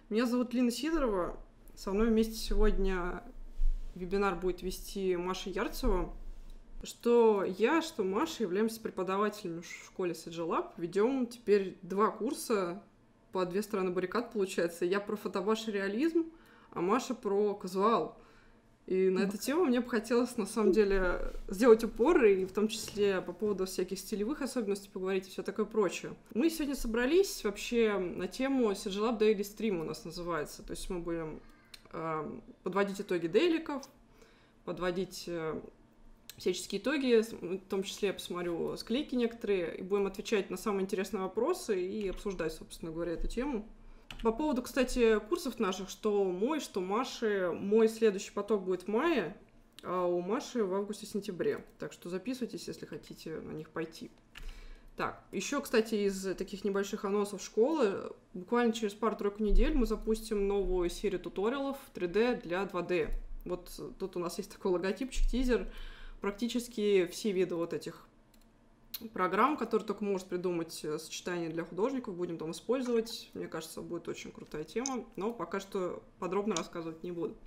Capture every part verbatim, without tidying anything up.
Меня зовут Лина Сидорова. Со мной вместе сегодня вебинар будет вести Маша Ярцева. Что я, что Маша являемся преподавателями в школе си джи Lab. Ведем теперь два курса по две стороны баррикад, получается. Я про фотобаш и реализм, а Маша про казуал. И на эту тему мне бы хотелось, на самом деле, сделать упор, и в том числе по поводу всяких стилевых особенностей поговорить и все такое прочее. Мы сегодня собрались вообще на тему си джи Lab Daily Stream у нас называется. То есть мы будем э, подводить итоги дейликов, подводить э, всяческие итоги, в том числе я посмотрю склейки некоторые, и будем отвечать на самые интересные вопросы и обсуждать, собственно говоря, эту тему. По поводу, кстати, курсов наших, что мой, что Маши, мой следующий поток будет в мае, а у Маши в августе-сентябре. Так что записывайтесь, если хотите на них пойти. Так, еще, кстати, из таких небольших анонсов школы, буквально через пару-тройку недель мы запустим новую серию туториалов три дэ для два дэ. Вот тут у нас есть такой логотипчик, тизер. Практически все виды вот этих программ, которые только может придумать сочетание для художников, будем там использовать. Мне кажется, будет очень крутая тема, но пока что подробно рассказывать не буду.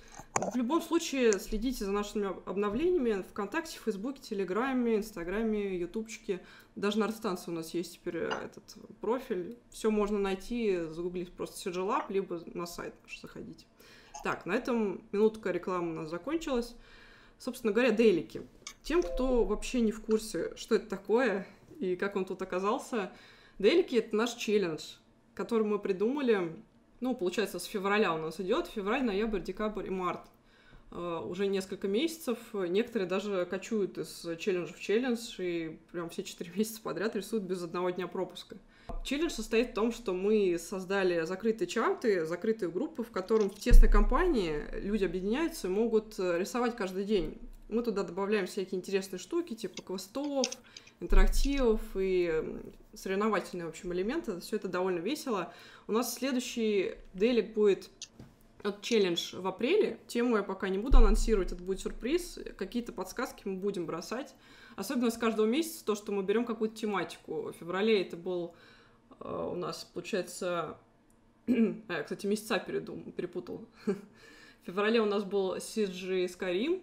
В любом случае, следите за нашими обновлениями ВКонтакте, Фейсбуке, Телеграме, Инстаграме, Ютубчике. Даже на артстанции у нас есть теперь этот профиль. Все можно найти, загуглить просто си джи Lab, либо на сайт заходите. Так, на этом минутка рекламы у нас закончилась. Собственно говоря, дейлики. Тем, кто вообще не в курсе, что это такое и как он тут оказался, дейлики — это наш челлендж, который мы придумали, ну, получается, с февраля у нас идет, февраль, ноябрь, декабрь и март. Uh, уже несколько месяцев, некоторые даже кочуют из челленджа в челлендж и прям все четыре месяца подряд рисуют без одного дня пропуска. Челлендж состоит в том, что мы создали закрытые чаты, закрытые группы, в котором в тесной компании люди объединяются и могут рисовать каждый день. Мы туда добавляем всякие интересные штуки, типа квестов, интерактивов и соревновательные, в общем, элементы. Все это довольно весело. У нас следующий дейлик будет челлендж в апреле. Тему я пока не буду анонсировать, это будет сюрприз. Какие-то подсказки мы будем бросать. Особенно с каждого месяца то, что мы берем какую-то тематику. В феврале это был э, у нас, получается... а, я, кстати, месяца передум... перепутал. В феврале у нас был си джи Skyrim.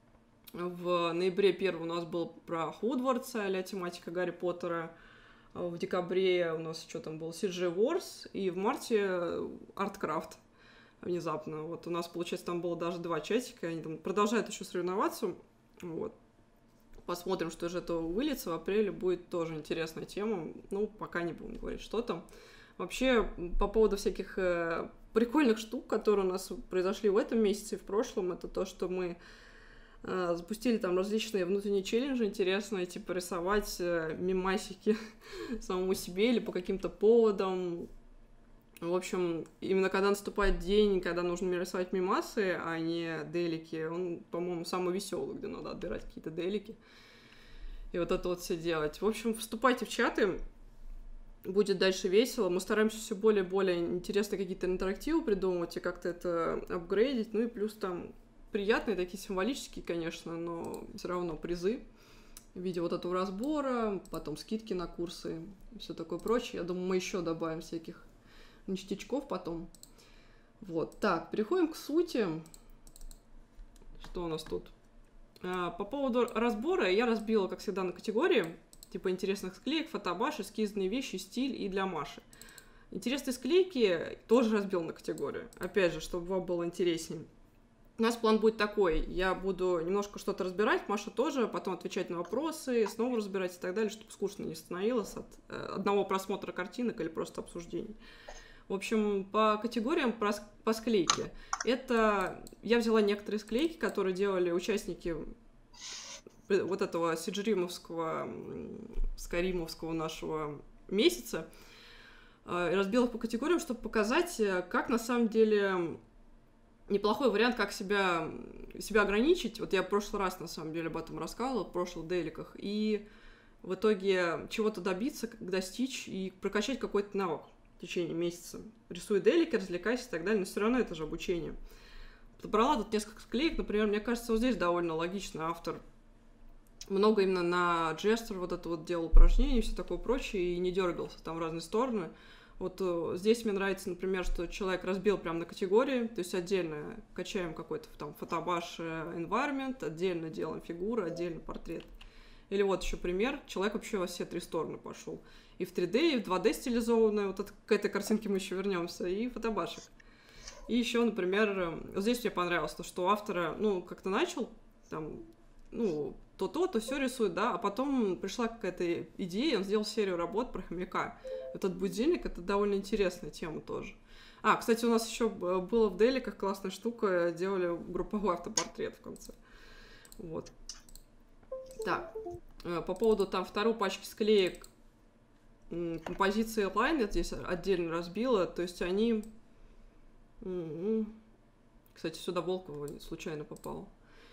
В ноябре первый у нас был про Хогвартса, а-ля тематика Гарри Поттера. В декабре у нас что там был си джи Wars. И в марте Арткрафт. Внезапно. Вот у нас, получается, там было даже два чатика, они там продолжают еще соревноваться. Вот. Посмотрим, что же это выльется. В апреле будет тоже интересная тема. Ну, пока не будем говорить, что там. Вообще, по поводу всяких э, прикольных штук, которые у нас произошли в этом месяце и в прошлом, это то, что мы э, запустили там различные внутренние челленджи интересные, типа рисовать э, мемасики самому себе или по каким-то поводам. В общем, именно когда наступает день, когда нужно рисовать мемасы, а не дейлики, он, по-моему, самый веселый, где надо отбирать какие-то дейлики. И вот это вот все делать. В общем, вступайте в чаты, будет дальше весело. Мы стараемся все более и более интересные какие-то интерактивы придумывать и как-то это апгрейдить. Ну и плюс там приятные, такие символические, конечно, но все равно призы в виде вот этого разбора, потом скидки на курсы и все такое прочее. Я думаю, мы еще добавим всяких ништячков потом. Вот. Так, переходим к сути. Что у нас тут? А, по поводу разбора я разбила, как всегда, на категории. Типа интересных склеек, фотобаш, эскизные вещи, стиль и для Маши. Интересные склейки тоже разбил на категорию. Опять же, чтобы вам было интереснее. У нас план будет такой. Я буду немножко что-то разбирать, Маша тоже, потом отвечать на вопросы, снова разбирать и так далее, чтобы скучно не становилось от одного просмотра картинок или просто обсуждений. В общем, по категориям, по склейке. Это я взяла некоторые склейки, которые делали участники вот этого сиджримовского, скаримовского нашего месяца. Разбила их по категориям, чтобы показать, как на самом деле неплохой вариант, как себя, себя ограничить. Вот я в прошлый раз, на самом деле, об этом рассказывала, в прошлых дейликах. И в итоге чего-то добиться, достичь и прокачать какой-то навык в течение месяца. Рисуй дейлики, развлекайся и так далее, но все равно это же обучение. Подобрала тут несколько склеек, например, мне кажется, вот здесь довольно логично автор много именно на джестер вот это вот делал упражнения и все такое прочее, и не дергался там в разные стороны. Вот э, здесь мне нравится, например, что человек разбил прямо на категории, то есть отдельно качаем какой-то там фотобаш environment, отдельно делаем фигуры, отдельно портрет. Или вот еще пример, человек вообще во все три стороны пошел. И в три дэ, и в два дэ стилизованная, вот это, к этой картинке мы еще вернемся, и фотобашек. И еще, например, вот здесь мне понравилось то, что у автора, ну, как-то начал, там, ну, то-то, то все рисует, да, а потом пришла какая-то идея, он сделал серию работ про хомяка. Этот будильник — это довольно интересная тема тоже. А, кстати, у нас еще было в деликах классная штука, делали групповой автопортрет в конце. Вот. Так, по поводу там второй пачки склеек, композиции Line я здесь отдельно разбила, то есть они... Кстати, сюда Волкова случайно попала.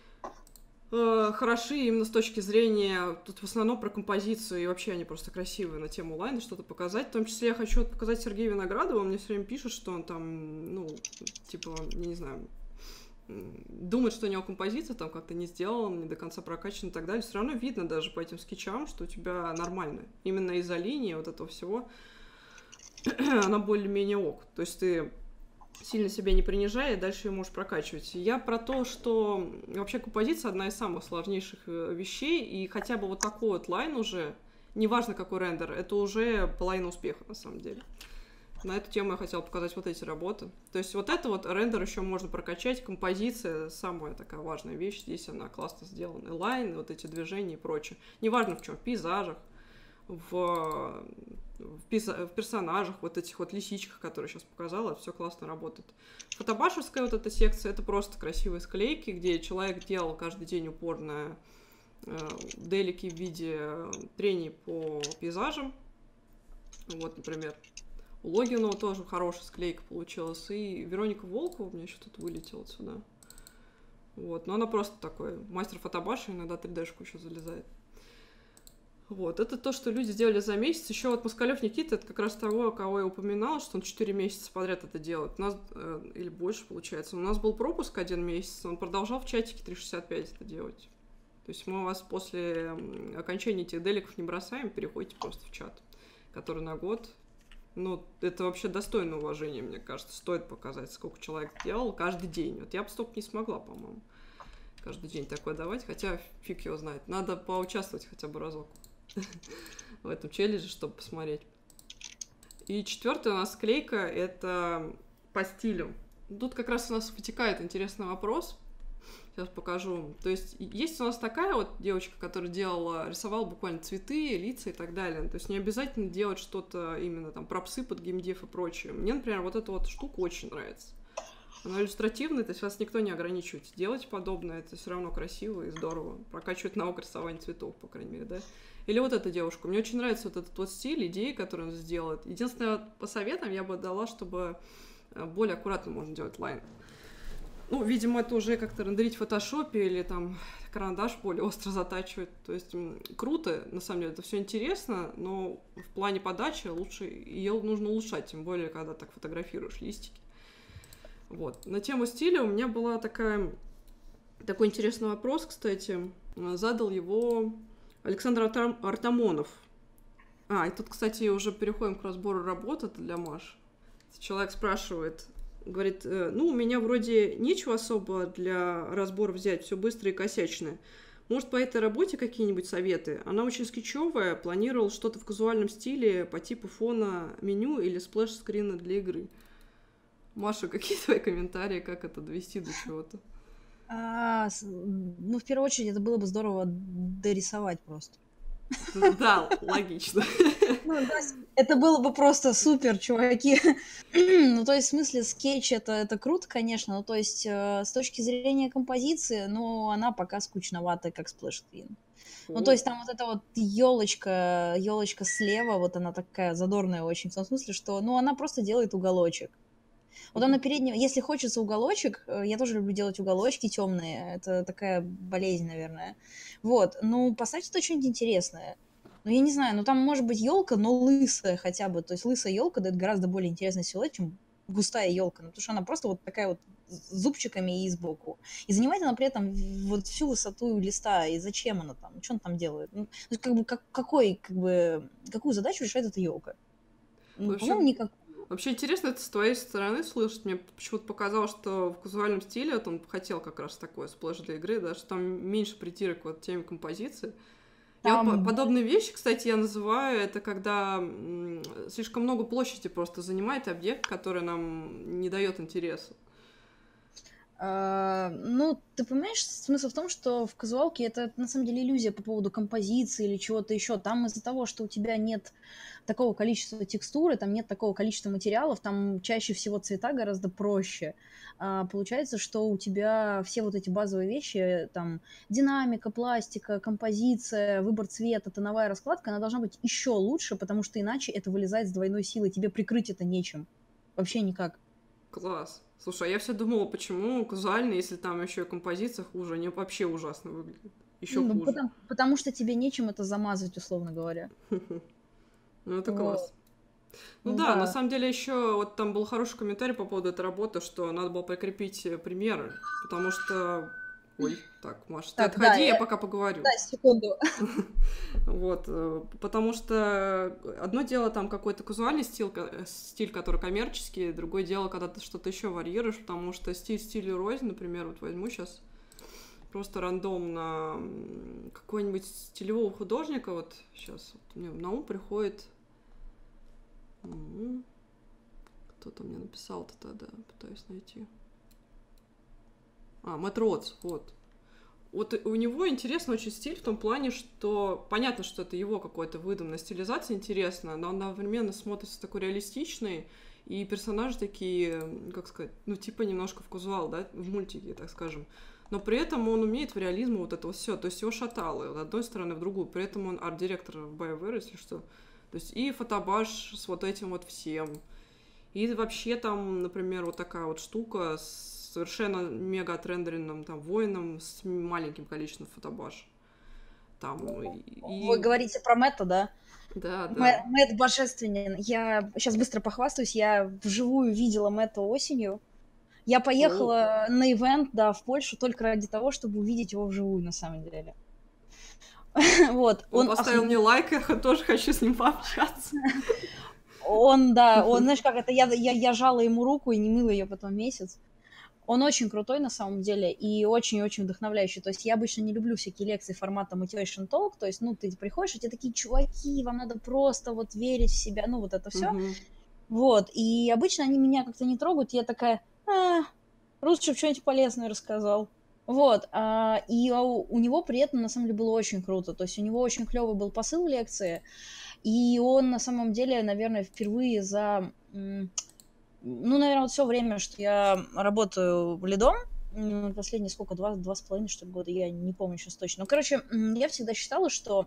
Хороши именно с точки зрения, тут в основном про композицию, и вообще они просто красивые на тему Лайна, что-то показать. В том числе я хочу показать Сергея Виноградова, он мне все время пишет, что он там, ну, типа, не знаю, думает, что у него композиция там как-то не сделала, не до конца прокачана и так далее. Все равно видно даже по этим скетчам, что у тебя нормально. Именно из-за линии вот этого всего она более-менее ок. То есть ты сильно себя не принижая, и дальше ее можешь прокачивать. Я про то, что вообще композиция одна из самых сложнейших вещей, и хотя бы вот такой вот лайн уже, неважно какой рендер, это уже половина успеха на самом деле. На эту тему я хотела показать вот эти работы. То есть вот это вот рендер еще можно прокачать, композиция самая такая важная вещь, здесь она классно сделана. И лайн, вот эти движения и прочее. Неважно в чем, в пейзажах, в, в, пейза, в персонажах, вот этих вот лисичках, которые я сейчас показала, все классно работает. Фотобашевская вот эта секция, это просто красивые склейки, где человек делал каждый день упор на э, делики в виде трений по пейзажам. Вот, например. У Логинова тоже хорошая склейка получилась. И Вероника Волкова у меня еще тут вылетела сюда. Вот, но она просто такой мастер фотобаши, иногда три дэ-шку еще залезает. Вот, это то, что люди сделали за месяц. Еще вот Москалев Никита, это как раз того, кого я упоминала, что он четыре месяца подряд это делает. У нас, э, или больше получается. У нас был пропуск один месяц, он продолжал в чатике триста шестьдесят пять это делать. То есть мы вас после окончания этих деликов не бросаем, переходите просто в чат, который на год. Ну, это вообще достойно уважения, мне кажется. Стоит показать, сколько человек делал каждый день. Вот я бы столько не смогла, по-моему, каждый день такое давать, хотя фиг его знает. Надо поучаствовать хотя бы разок в этом челлендже, чтобы посмотреть. И четвертая у нас склейка, это по стилю. Тут как раз у нас вытекает интересный вопрос. Сейчас покажу. То есть есть у нас такая вот девочка, которая делала, рисовала буквально цветы, лица и так далее. То есть не обязательно делать что-то именно там про псы под геймдев и прочее. Мне, например, вот эта вот штука очень нравится. Она иллюстративная, то есть вас никто не ограничивает делать подобное, это все равно красиво и здорово. Прокачивает навык рисования цветов, по крайней мере, да. Или вот эта девушка. Мне очень нравится вот этот вот стиль, идеи, которые он сделает. Единственное, по советам я бы дала, чтобы более аккуратно можно делать лайн. Ну, видимо, это уже как-то рендерить в фотошопе или там карандаш более остро затачивать. То есть круто, на самом деле, это все интересно, но в плане подачи лучше ее нужно улучшать, тем более, когда так фотографируешь листики. Вот. На тему стиля у меня была такая, такой интересный вопрос, кстати. Задал его Александр Артамонов. А, и тут, кстати, уже переходим к разбору работы для Маш. Человек спрашивает, говорит, ну, у меня вроде нечего особо для разбора взять, все быстро и косячное. Может, по этой работе какие-нибудь советы? Она очень скетчевая, планировал что-то в казуальном стиле по типу фона меню или сплэш-скрина для игры. Маша, какие твои комментарии, как это довести до чего-то? А, ну, в первую очередь, это было бы здорово дорисовать просто. Да, логично. Ну, то есть, это было бы просто супер, чуваки. Ну, то есть, в смысле, скетч это, это круто, конечно, но то есть, э, с точки зрения композиции, ну, она пока скучноватая, как сплэш-скрин. Ну, то есть, там вот эта вот елочка, елочка слева, вот она такая задорная очень, в том смысле, что, ну, она просто делает уголочек. Вот он на переднем, если хочется уголочек, я тоже люблю делать уголочки темные, это такая болезнь, наверное. Вот, ну, поставьте то что-нибудь интересное. Ну, я не знаю, ну, там может быть елка, но лысая хотя бы. То есть лысая елка дает гораздо более интересный силуэт, чем густая елка. Ну, потому что она просто вот такая вот с зубчиками и сбоку. И занимает она при этом вот всю высоту листа. И зачем она там? Что она там делает? Ну, как бы, как, какой, как бы, какую задачу решает эта елка? Ну, Вообще, по-моему, никак. вообще интересно это с твоей стороны слышать. Мне почему-то показалось, что в казуальном стиле вот он хотел как раз такое сплэш для игры, да, что там меньше притирок вот теме композиции. Я вот Там, подобные вещи, кстати, я называю, это когда м, слишком много площади просто занимает объект, который нам не дает интереса. а, ну, ты понимаешь, смысл в том, что в казуалке это на самом деле иллюзия по поводу композиции или чего-то еще. Там из-за того, что у тебя нет такого количества текстуры, там нет такого количества материалов, там чаще всего цвета гораздо проще. А, получается, что у тебя все вот эти базовые вещи, там динамика, пластика, композиция, выбор цвета, тоновая раскладка, она должна быть еще лучше, потому что иначе это вылезает с двойной силой, тебе прикрыть это нечем. Вообще никак. Класс. Слушай, а я все думала, почему казуально, если там еще и композиция хуже, они вообще ужасно выглядят. Еще Ну, хуже. потому, потому что тебе нечем это замазать, условно говоря. Ну, это Вот. класс. Ну Ну да, на да. самом деле еще вот там был хороший комментарий по поводу этой работы, что надо было прикрепить э, примеры, потому что... Ой, так, Маша, ты Так, да, отходи, я я... пока поговорю. да, секунду. Вот, э, потому что одно дело там какой-то казуальный стиль, ко- э, стиль, который коммерческий, другое дело, когда ты что-то еще варьируешь, потому что стиль стилю рознь, например, вот возьму сейчас просто рандомно м, какого-нибудь стилевого художника, вот сейчас вот мне на ум приходит... М, Кто-то мне написал-то тогда, пытаюсь найти. А, Мэтт Ротс, вот. Вот у него интересный очень стиль в том плане, что понятно, что это его какой-то выдуманная стилизация интересная, но он одновременно смотрится такой реалистичный, и персонажи такие, как сказать, ну типа немножко в казуал, да, в мультике, так скажем. Но при этом он умеет в реализм вот это вот все, то есть его шатало от одной стороны в другую, при этом он арт-директор в BioWare, если что. То есть и фотобаш с вот этим вот всем. И вообще там, например, вот такая вот штука с совершенно мега отрендеренным там воином с маленьким количеством фотобаш. Там Вы и... говорите про Мэтта, да? Да, Мэ- да. Мэтт божественен. Я сейчас быстро похвастаюсь, я вживую видела Мэтта осенью. Я О, поехала на ивент, да, в Польшу только ради того, чтобы увидеть его вживую, на самом деле. Вот, он он поставил мне охренеть. лайк, я тоже хочу с ним пообщаться. Он, да, он, знаешь, как это, я, я, я жала ему руку и не мыла ее потом месяц. Он очень крутой на самом деле и очень-очень вдохновляющий. То есть я обычно не люблю всякие лекции формата motivation talk. То есть, ну, ты приходишь, и тебе такие чуваки, вам надо просто вот верить в себя, ну, вот это все. Мгм. Вот. И обычно они меня как-то не трогают. Я такая, а, Русчев что-нибудь полезное рассказал. Вот. А, и у, у него при этом, на самом деле, было очень круто. То есть у него очень клевый был посыл лекции. И он, на самом деле, наверное, впервые за... м, ну, наверное, вот все время, что я работаю в лидом, м, последние сколько, два, два с половиной, что ли, года, я не помню сейчас точно. Ну, короче, м, я всегда считала, что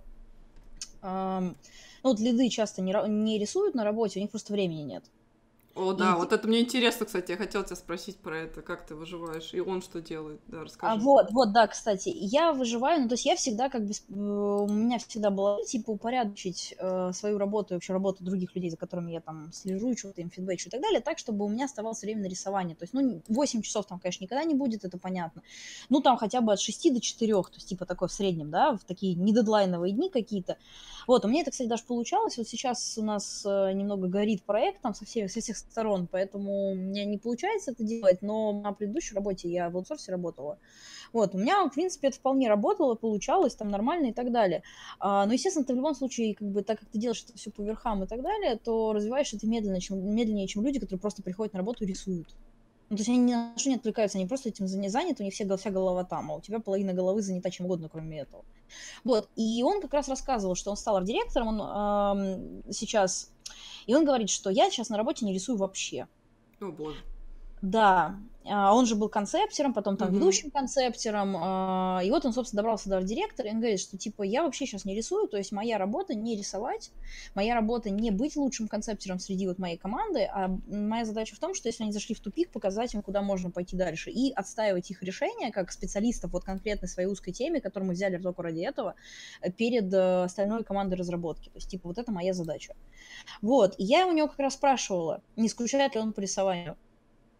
ам, ну, вот лиды часто не, ра- не рисуют на работе, у них просто времени нет. О, И да, вот ти- это мне интересно, кстати, я хотела тебя спросить про это, как ты выживаешь, и он что делает, да, А расскажи. вот, вот, да, кстати, я выживаю, ну, то есть я всегда как бы, с- э, у меня всегда было, типа, упорядочить э, свою работу и вообще работу других людей, за которыми я там слежу, что-то им фидбэчу и так далее, так, чтобы у меня оставалось время на рисование. То есть, ну, восемь часов там, конечно, никогда не будет, это понятно. Ну, там хотя бы от шести до четырёх, то есть, типа, такое в среднем, да, в такие недедлайновые дни какие-то. Вот, у меня это, кстати, даже получалось. Вот сейчас у нас э, немного горит проект там со всех, со всех сторон, поэтому у меня не получается это делать, но на предыдущей работе я в аутсорсе работала. Вот, у меня, в принципе, это вполне работало, получалось там нормально и так далее. А, но, естественно, ты в любом случае, как бы, так как ты делаешь это все по верхам и так далее, то развиваешь это медленно, чем, медленнее, чем люди, которые просто приходят на работу и рисуют. Ну, то есть они ни на что не отвлекаются, они просто этим зане- заняты, у них все, вся голова там, а у тебя половина головы занята чем угодно, кроме этого. Вот, и он как раз рассказывал, что он стал арт-директором, он ам, сейчас, и он говорит, что я сейчас на работе не рисую вообще. О, боже. Да, а, он же был концептером, потом там Мгм. ведущим концептером, а, и вот он, собственно, добрался до арт-директора, и он говорит, что, типа, я вообще сейчас не рисую, то есть моя работа не рисовать, моя работа не быть лучшим концептером среди вот моей команды, а моя задача в том, что если они зашли в тупик, показать им, куда можно пойти дальше, и отстаивать их решения, как специалистов вот конкретной своей узкой теме, которую мы взяли только ради этого, э, перед э, остальной командой разработки. То есть, типа, вот это моя задача. Вот, и я у него как раз спрашивала, не скучает ли он по рисованию.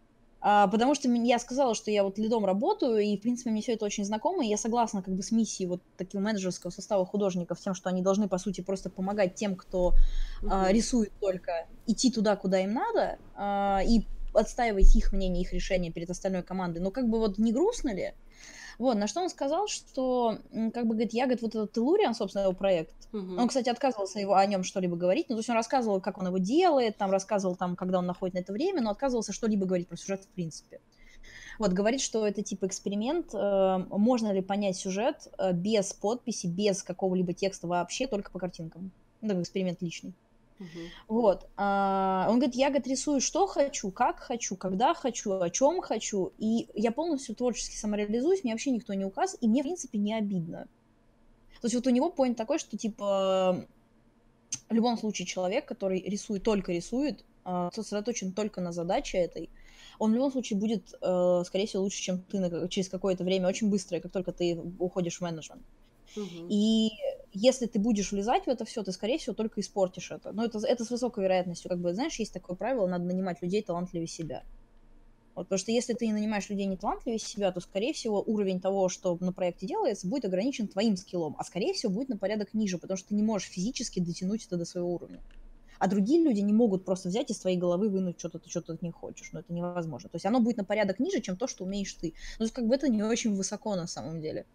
А, потому что м я сказала, что я вот лидом работаю, и, в принципе, мне всё это очень знакомо, и я согласна как бы с миссией вот такого менеджерского состава художников, тем, что они должны, по сути, просто помогать тем, кто, а, Мгм. рисует только, идти туда, куда им надо, а, и отстаивать их мнение, их решения перед остальной командой. Но как бы вот не грустно ли? Вот, на что он сказал, что, м, как бы, говорит, я, говорит, вот этот Tellurian, собственно, его проект, он, Мгм. кстати, отказывался его о нём что-либо говорить. Ну, то есть он рассказывал, как он его делает, там рассказывал, там, когда он находит на это время, но отказывался что-либо говорить про сюжет в принципе. Вот, говорит, что это типа эксперимент, э, можно ли понять сюжет, э, без подписи, без какого-либо текста вообще, только по картинкам. Ну, такой эксперимент личный. Мгм. Вот, а, он говорит: "Я, говорит, рисую, что хочу, как хочу, когда хочу, о чём хочу, и я полностью творчески самореализуюсь, мне вообще никто не указ, и мне, в принципе, не обидно". То есть вот у него поинт такой, что типа в любом случае человек, который рисует, только рисует, а, сосредоточен только на задаче этой, он в любом случае будет, э, скорее всего, лучше, чем ты на через какое-то время, очень быстро, как только ты уходишь в менеджмент. Мгм. И если ты будешь влезать в это всё, ты, скорее всего, только испортишь это. Но это это с высокой вероятностью. Как бы, знаешь, есть такое правило: надо нанимать людей талантливее себя. Вот, потому что если ты не нанимаешь людей не талантливее себя, то, скорее всего, уровень того, что на проекте делается, будет ограничен твоим скиллом, а, скорее всего, будет на порядок ниже, потому что ты не можешь физически дотянуть это до своего уровня. А другие люди не могут просто взять из твоей головы вынуть чё-то, ты чё-то от них хочешь. Ну, это невозможно. То есть оно будет на порядок ниже, чем то, что умеешь ты. Ну, то есть как бы это не очень высоко на самом деле.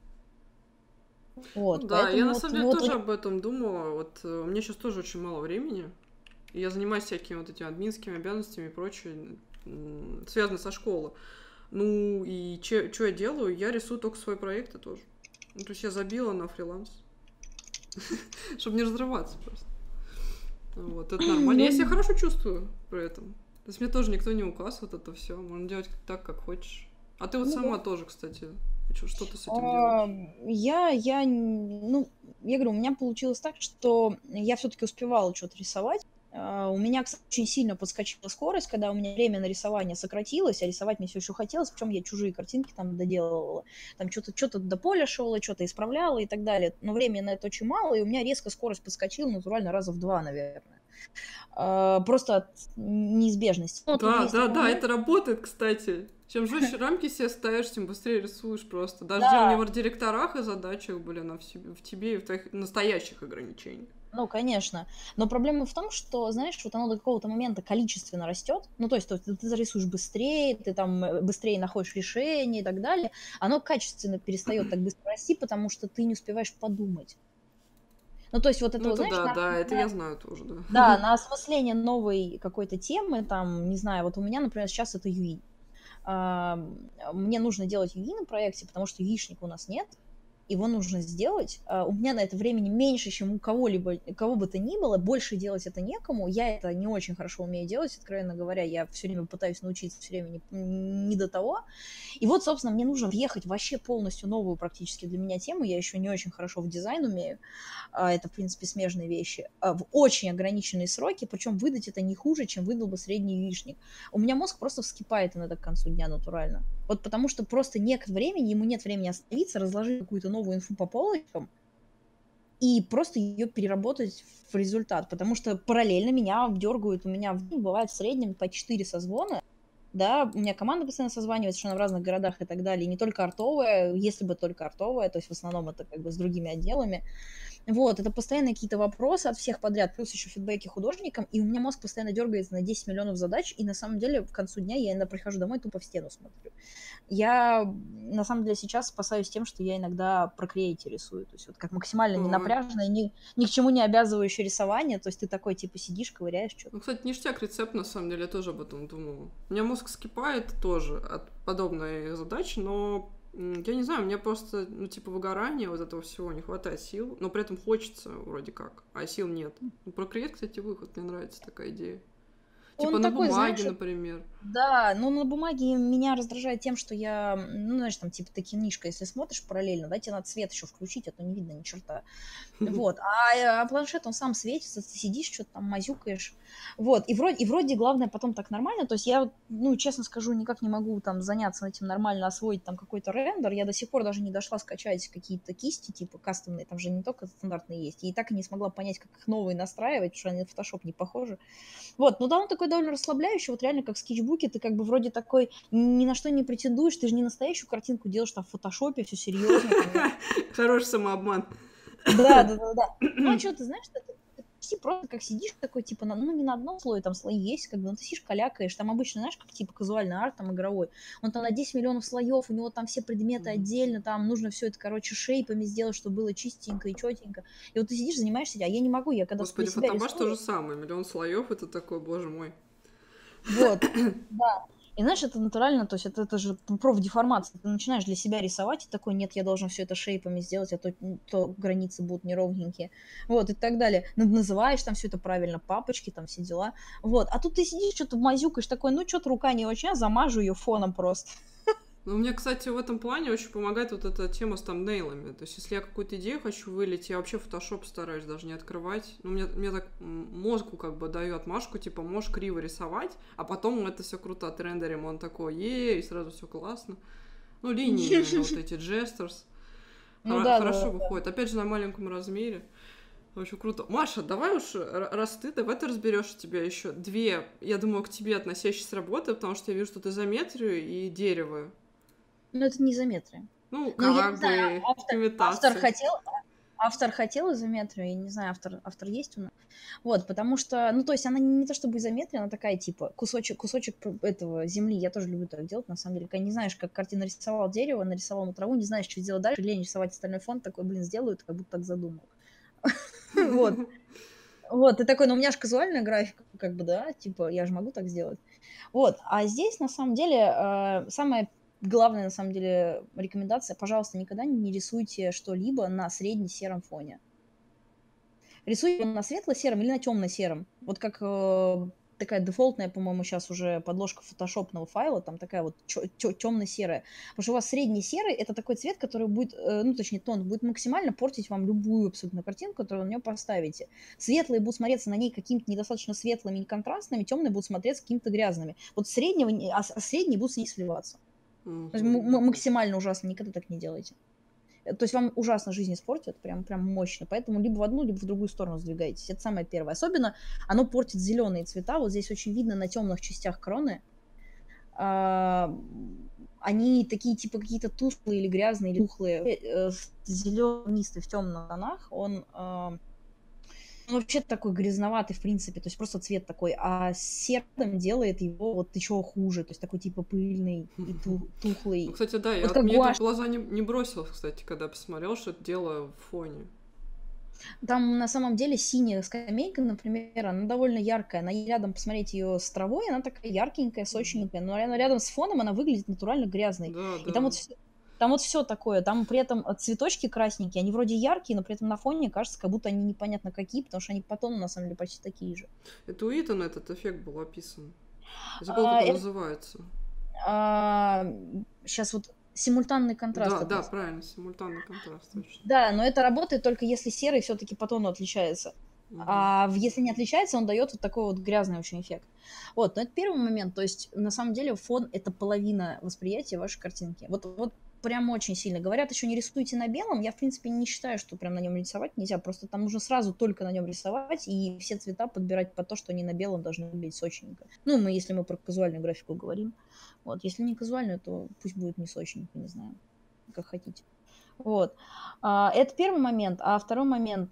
Ну Вот, да, я поэтому на вот, самом ну деле вот у тоже не об этом думала. Вот, э, у меня щас тоже очень мало времени, и я занимаюсь всякими вот этими админскими обязанностями и прочее, м, связанное со школы. Ну и че чё я делаю? Я рисую только свои проекты тоже. Ну, то есть я забила на фриланс, чтоб не разрываться просто. Вот, это нормально. Я себя Ну хорошо чувствую при этом. То есть мне тоже никто не указ, вот это всё. Можно делать так, как хочешь. А ты вот Ну сама да. тоже, кстати, чё что ты с этим делаешь? Ам, я я н ну, я говорю, у меня получилось так, что я всё-таки успевала чё-то рисовать. А, у меня, кстати, очень сильно подскочила скорость, когда у меня время на рисование сократилось, а рисовать мне всё еще хотелось, причем я чужие картинки там доделывала. Там чё-то чё-то до поляшивала, чё-то исправляла и так далее. Но времени на это очень мало, и у меня резко скорость подскочила натурально раза в два, наверное. А, просто от неизбежности. Ну, тут Да, есть такой да-да, момент. это работает, кстати. Чем жестче рамки себе ставишь, тем быстрее рисуешь просто. Даже делание в Да. арт-директорах и задачах, блин, а в себ в тебе и в твоих настоящих ограничениях. Ну, конечно. Но проблема в том, что, знаешь, вот оно до какого-то момента количественно растет. Ну, то есть, то ты ты зарисуешь быстрее, ты там, э, быстрее находишь решение и так далее. Оно качественно перестает так быстро расти, потому что ты не успеваешь подумать. Ну, то есть вот это Ну вот, это знаешь, да, на да, это на я знаю тоже, да. да, на осмысление новой какой-то темы, там, не знаю, вот у меня, например, щас это ю и. Ам, мне нужно делать ю и на проекте, потому что юишника у нас нет. Его нужно сделать. А, у меня на это времени меньше, чем у кого-либо, кого бы то ни было. Больше делать это некому. Я это не очень хорошо умею делать, откровенно говоря. Я всё время пытаюсь научиться, всё время не не до того. И вот, собственно, мне нужно въехать в вообще полностью новую практически для меня тему. Я еще не очень хорошо в дизайн умею. А, это, в принципе, смежные вещи. А, в очень ограниченные сроки, причем выдать это не хуже, чем выдал бы средний юишник. У меня мозг просто вскипает иногда к концу дня натурально. Вот потому что просто нет времени, ему нет времени остановиться, разложить какую-то новую инфу по полочкам и просто ее переработать в результат. Потому что параллельно меня дергают, у меня в день бывает в среднем по четыре созвона. Да, у меня команда постоянно созванивается, что она в разных городах и так далее. И не только артовая, если бы только артовая, то есть в основном это как бы с другими отделами. Вот, это постоянно какие-то вопросы от всех подряд, плюс еще фидбэки художникам, и у меня мозг постоянно дергается на десять миллионов задач, и на самом деле к концу дня я иногда прихожу домой, тупо в стену смотрю. Я, на самом деле, сейчас спасаюсь тем, что я иногда Procreate рисую. То есть вот как максимально Ой. ненапряженное, ни ни к чему не обязывающее рисование. То есть ты такой типа сидишь, ковыряешь чё-то. Ну, кстати, ништяк рецепт, на самом деле, я тоже об этом думала. У меня мозг вскипает тоже от подобной задачи, но, м, я не знаю, у меня просто, ну, типа, выгорание вот этого всего, не хватает сил, но при этом хочется вроде как, а сил нет. Ну, Procreate, кстати, выход, мне нравится такая идея. Типа Он на такой, бумаге, знаешь, например. да, но на бумаге меня раздражает тем, что я, ну, знаешь, там типа ты кинишко, если смотришь параллельно, да, те надо свет еще включить, а то не видно ни черта. Вот, а, а планшет, он сам светится, ты сидишь, чё-то там мазюкаешь. Вот, и вроде и вроде главное потом так нормально. То есть я вот, ну, честно скажу, никак не могу там заняться этим нормально, освоить там какой-то рендер. Я до сих пор даже не дошла скачать какие-то кисти типа кастомные, там же не только стандартные есть. И так и не смогла понять, как их новые настраивать, потому что они на Photoshop не похожи. Вот, ну да, он такой довольно расслабляюще, вот реально как в скетчбуке, ты как бы вроде такой ни на что не претендуешь, ты же не настоящую картинку делаешь там в фотошопе, все серьезно. Хороший самообман. Да, да, да, да. Ну, а что, ты знаешь, ты, ты почти просто как сидишь такой, типа, на, ну, не на одном слое, там слои есть, как бы, ну, ты сидишь, калякаешь, там обычно, знаешь, как, типа, казуальный арт, там, игровой, он там на десять миллионов слоев, у него там все предметы отдельно, там нужно все это, короче, шейпами сделать, чтобы было чистенько и четенько. И вот ты сидишь, занимаешься, а я не могу, я когда Господи, для себя фотобаш то рисую... же самое, миллион слоев, это такой, боже мой. Вот, да. И знаешь, это натурально, то есть это, это же профдеформация. Ты начинаешь для себя рисовать, и такой, нет, я должен все это шейпами сделать, а то, то границы будут неровненькие. Вот, и так далее. Называешь там все это правильно, папочки, там все дела. Вот, а тут ты сидишь, что-то мазюкаешь, такой, ну, что-то рука не очень, я замажу ее фоном просто. Ну, мне, кстати, в этом плане очень помогает вот эта тема с тамнейлами. То есть, если я какую-то идею хочу вылить, я вообще Photoshop стараюсь даже не открывать. Ну, мне, мне так мозгу как бы даю отмашку, типа, можешь криво рисовать, а потом это все круто отрендерим. Он такой, ей, сразу все классно. Ну, линии именно, вот эти gestures. Ну да, Хорошо да, выходит. Опять же, на маленьком размере. Очень круто. Маша, давай уж, раз ты, давай ты разберешь у тебя еще две, я думаю, к тебе относящиеся работы, потому что я вижу, что ты изометрию и дерево. Ну, это не изометрия. Ну, Ну, я как не знаю, бы автор, имитация. автор хотел, автор хотел изометрию, я не знаю, автор, автор есть у нас. Вот, потому что, ну, то есть она не то чтобы изометрия, она такая, типа, кусочек, кусочек этого земли, я тоже люблю так делать, на самом деле. Когда не знаешь, как картина нарисовал дерево, нарисовал на траву, не знаешь, что сделать дальше, лень рисовать остальной фон, такой, блин, сделаю, как будто так задумал. Вот. Вот, ты такой, ну, у меня же казуальная графика, как бы, да, типа, я же могу так сделать. Вот, а здесь, на самом деле, э, самое главная, на самом деле, рекомендация, пожалуйста, никогда не рисуйте что-либо на средне-сером фоне. Рисуйте на светло-сером или на темно-сером. Вот как э, такая дефолтная, по-моему, сейчас уже подложка фотошопного файла, там такая вот темно-серая. Потому что у вас средний-серый — это такой цвет, который будет, э, ну, точнее, тон, будет максимально портить вам любую абсолютно картинку, которую вы на нее поставите. Светлые будут смотреться на ней какими-то недостаточно светлыми и контрастными, темные будут смотреться какими-то грязными. Вот среднего, а, а средние будут с ней сливаться. Угу. То есть м- максимально ужасно, никогда так не делайте. То есть вам ужасно жизнь испортит, прям, прям мощно. Поэтому либо в одну, либо в другую сторону сдвигайтесь. Это самое первое. Особенно оно портит зеленые цвета. Вот здесь очень видно на темных частях кроны. А, они такие типа какие-то тусклые или грязные, или тухлые. Зеленистый в темных тонах, он... Он вообще такой грязноватый, в принципе, то есть просто цвет такой, а серым делает его вот еще хуже, то есть такой типа пыльный и тухлый. Ну, кстати, да, вот я, мне гуашь... это в глаза не, не бросилось, кстати, когда посмотрел, что это дело в фоне. Там на самом деле синяя скамейка, например, она довольно яркая. Она рядом, посмотреть ее с травой, она такая яркенькая, сочненькая, но она рядом с фоном она выглядит натурально грязной. Да, и да. там вот Там вот все такое, там при этом цветочки красненькие, они вроде яркие, но при этом на фоне кажется, как будто они непонятно какие, потому что они по тону на самом деле почти такие же. Это у Итана этот эффект был описан. Я забыла, как а, он это... называется. А, сейчас вот симультанный контраст. Да, да, правильно, симультанный контраст. Точно. Да, но это работает только если серый все-таки по тону отличается. Угу. А если не отличается, он дает вот такой вот грязный очень эффект. Вот, но это первый момент. То есть, на самом деле, фон — это половина восприятия вашей картинки. Вот, вот прям очень сильно. Говорят, еще не рисуйте на белом. Я, в принципе, не считаю, что прям на нем рисовать нельзя. Просто там нужно сразу только на нем рисовать и все цвета подбирать под то, что они на белом должны выглядеть сочненько. Ну, мы, если мы про казуальную графику говорим. Вот, если не казуальную, то пусть будет не сочненько, не знаю, как хотите. Вот. Это первый момент. А второй момент.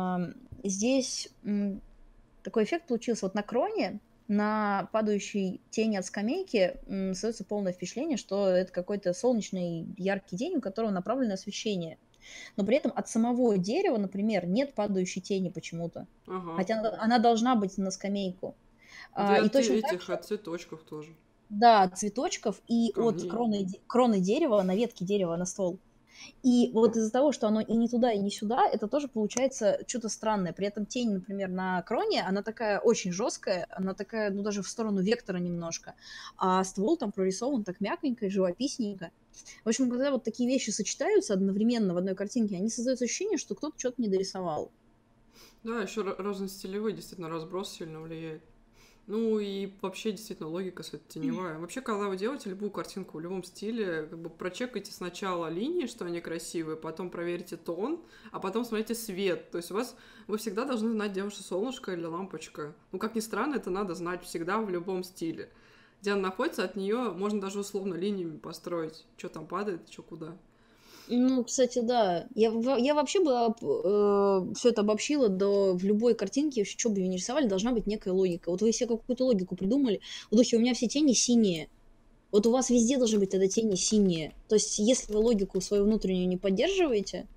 Здесь такой эффект получился. Вот на кроне, на падающей тени от скамейки создается полное впечатление, что это какой-то солнечный яркий день, у которого направленное освещение. Но при этом от самого дерева, например, нет падающей тени почему-то. Ага. Хотя она, она должна быть на скамейку. А, и точно этих, так, от цветочков тоже. Да, от цветочков и Камни. От кроны, кроны дерева на ветке дерева на ствол. И вот из-за того, что оно и не туда, и не сюда, это тоже получается что-то странное. При этом тень, например, на кроне, она такая очень жесткая, она такая, ну, даже в сторону вектора немножко. А ствол там прорисован так мягонько и живописненько. В общем, когда вот такие вещи сочетаются одновременно в одной картинке, они создают ощущение, что кто-то что-то не дорисовал. Да, еще разностилевой действительно разброс сильно влияет. Ну и вообще действительно логика с этой теневая. Вообще, когда вы делаете любую картинку в любом стиле, как бы прочекайте сначала линии, что они красивые, потом проверьте тон, а потом смотрите свет. То есть у вас вы всегда должны знать, где ваше солнышко или лампочка. Ну, как ни странно, это надо знать всегда в любом стиле. Где она находится, от нее можно даже условно линиями построить, что там падает, что куда. Ну, кстати, да. Я, во- я вообще бы все это обобщила до в любой картинке, что бы вы ни рисовали, должна быть некая логика. Вот вы себе какую-то логику придумали. В духе у меня все тени синие. Вот у вас везде должны быть тогда тени синие. То есть, если вы логику свою внутреннюю не поддерживаете,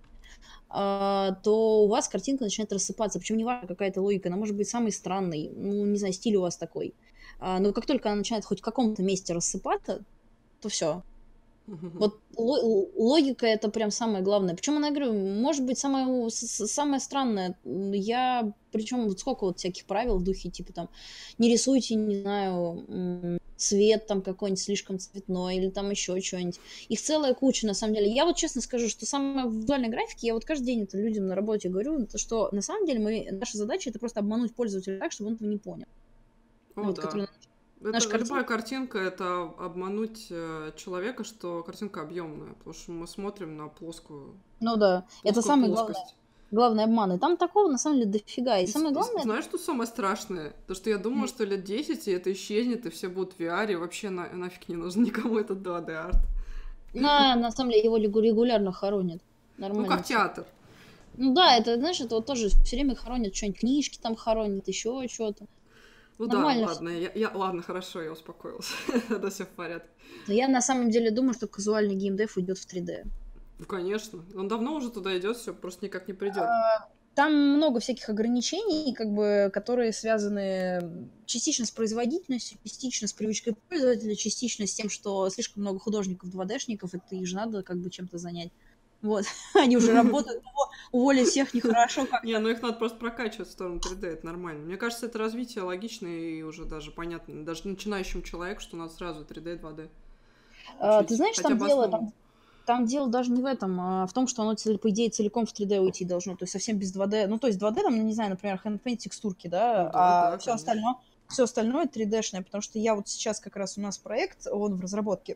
а, то у вас картинка начинает рассыпаться. Причем не важно, какая это логика, она может быть самой странной. Ну, не знаю, стиль у вас такой. А, но как только она начинает хоть в каком-то месте рассыпаться, то все. Вот ло- логика это прям самое главное. Причем она, говорю, может быть самое, с- с- самое странное. М, Я, причем вот сколько вот всяких правил в духе, типа там, не рисуйте, не знаю, м, цвет там какой-нибудь слишком цветной или там еще что-нибудь. Их целая куча, на самом деле. Я вот честно скажу, что самое в визуальной графике, я вот каждый день это людям на работе говорю, то, что на самом деле мы, наша задача это просто обмануть пользователя так, чтобы он этого не понял. О, Вот, да. который Это наша любая картинка. картинка это обмануть э, человека, что картинка объемная, потому что мы смотрим на плоскую, Ну да, это плоскую самый главный, плоскость. главный обман. И там такого на самом деле дофига. И И, с- самое и с- главное, знаешь, что самое страшное? То, что я думала, м, что лет десять и это исчезнет, и все будут в ви ар, и вообще на- нафиг не нужен никому этот два дэ арт. на, на самом деле его регу- регулярно хоронят. Ну, Нормально как все. театр. Ну да, это, знаешь, это вот тоже все время хоронят что-нибудь, книжки там хоронят, еще что-то. Ну да, Нормально все. ладно, я, я- ладно, хорошо, я успокоилась. Да, все в порядке. Но я на самом деле думаю, что казуальный геймдев уйдет в три дэ. Ну, конечно. Он давно уже туда идет, все просто никак не придет. Там много всяких ограничений, как бы, которые связаны частично с производительностью, частично с привычкой пользователя, частично с тем, что слишком много художников два дэ-шников, и их же надо как бы чем-то занять. Вот, они уже работают, уволить всех нехорошо как. Не, ну их надо просто прокачивать в сторону три дэ, это нормально. Мне кажется, это развитие логичное и уже даже понятно, даже начинающему человеку, что надо сразу три дэ, два дэ А, Ты учить. знаешь, Хотя там бы дело, основу. там, там дело даже не в этом, а в том, что оно, цел- по идее, целиком в три дэ уйти должно, то есть совсем без два дэ. Ну, то есть два дэ, там, ну, не знаю, например, handpaint текстурки, да, Ну да, а да, все конечно. остальное, все остальное три дэ-шное, потому что я вот сейчас как раз у нас проект, он в разработке.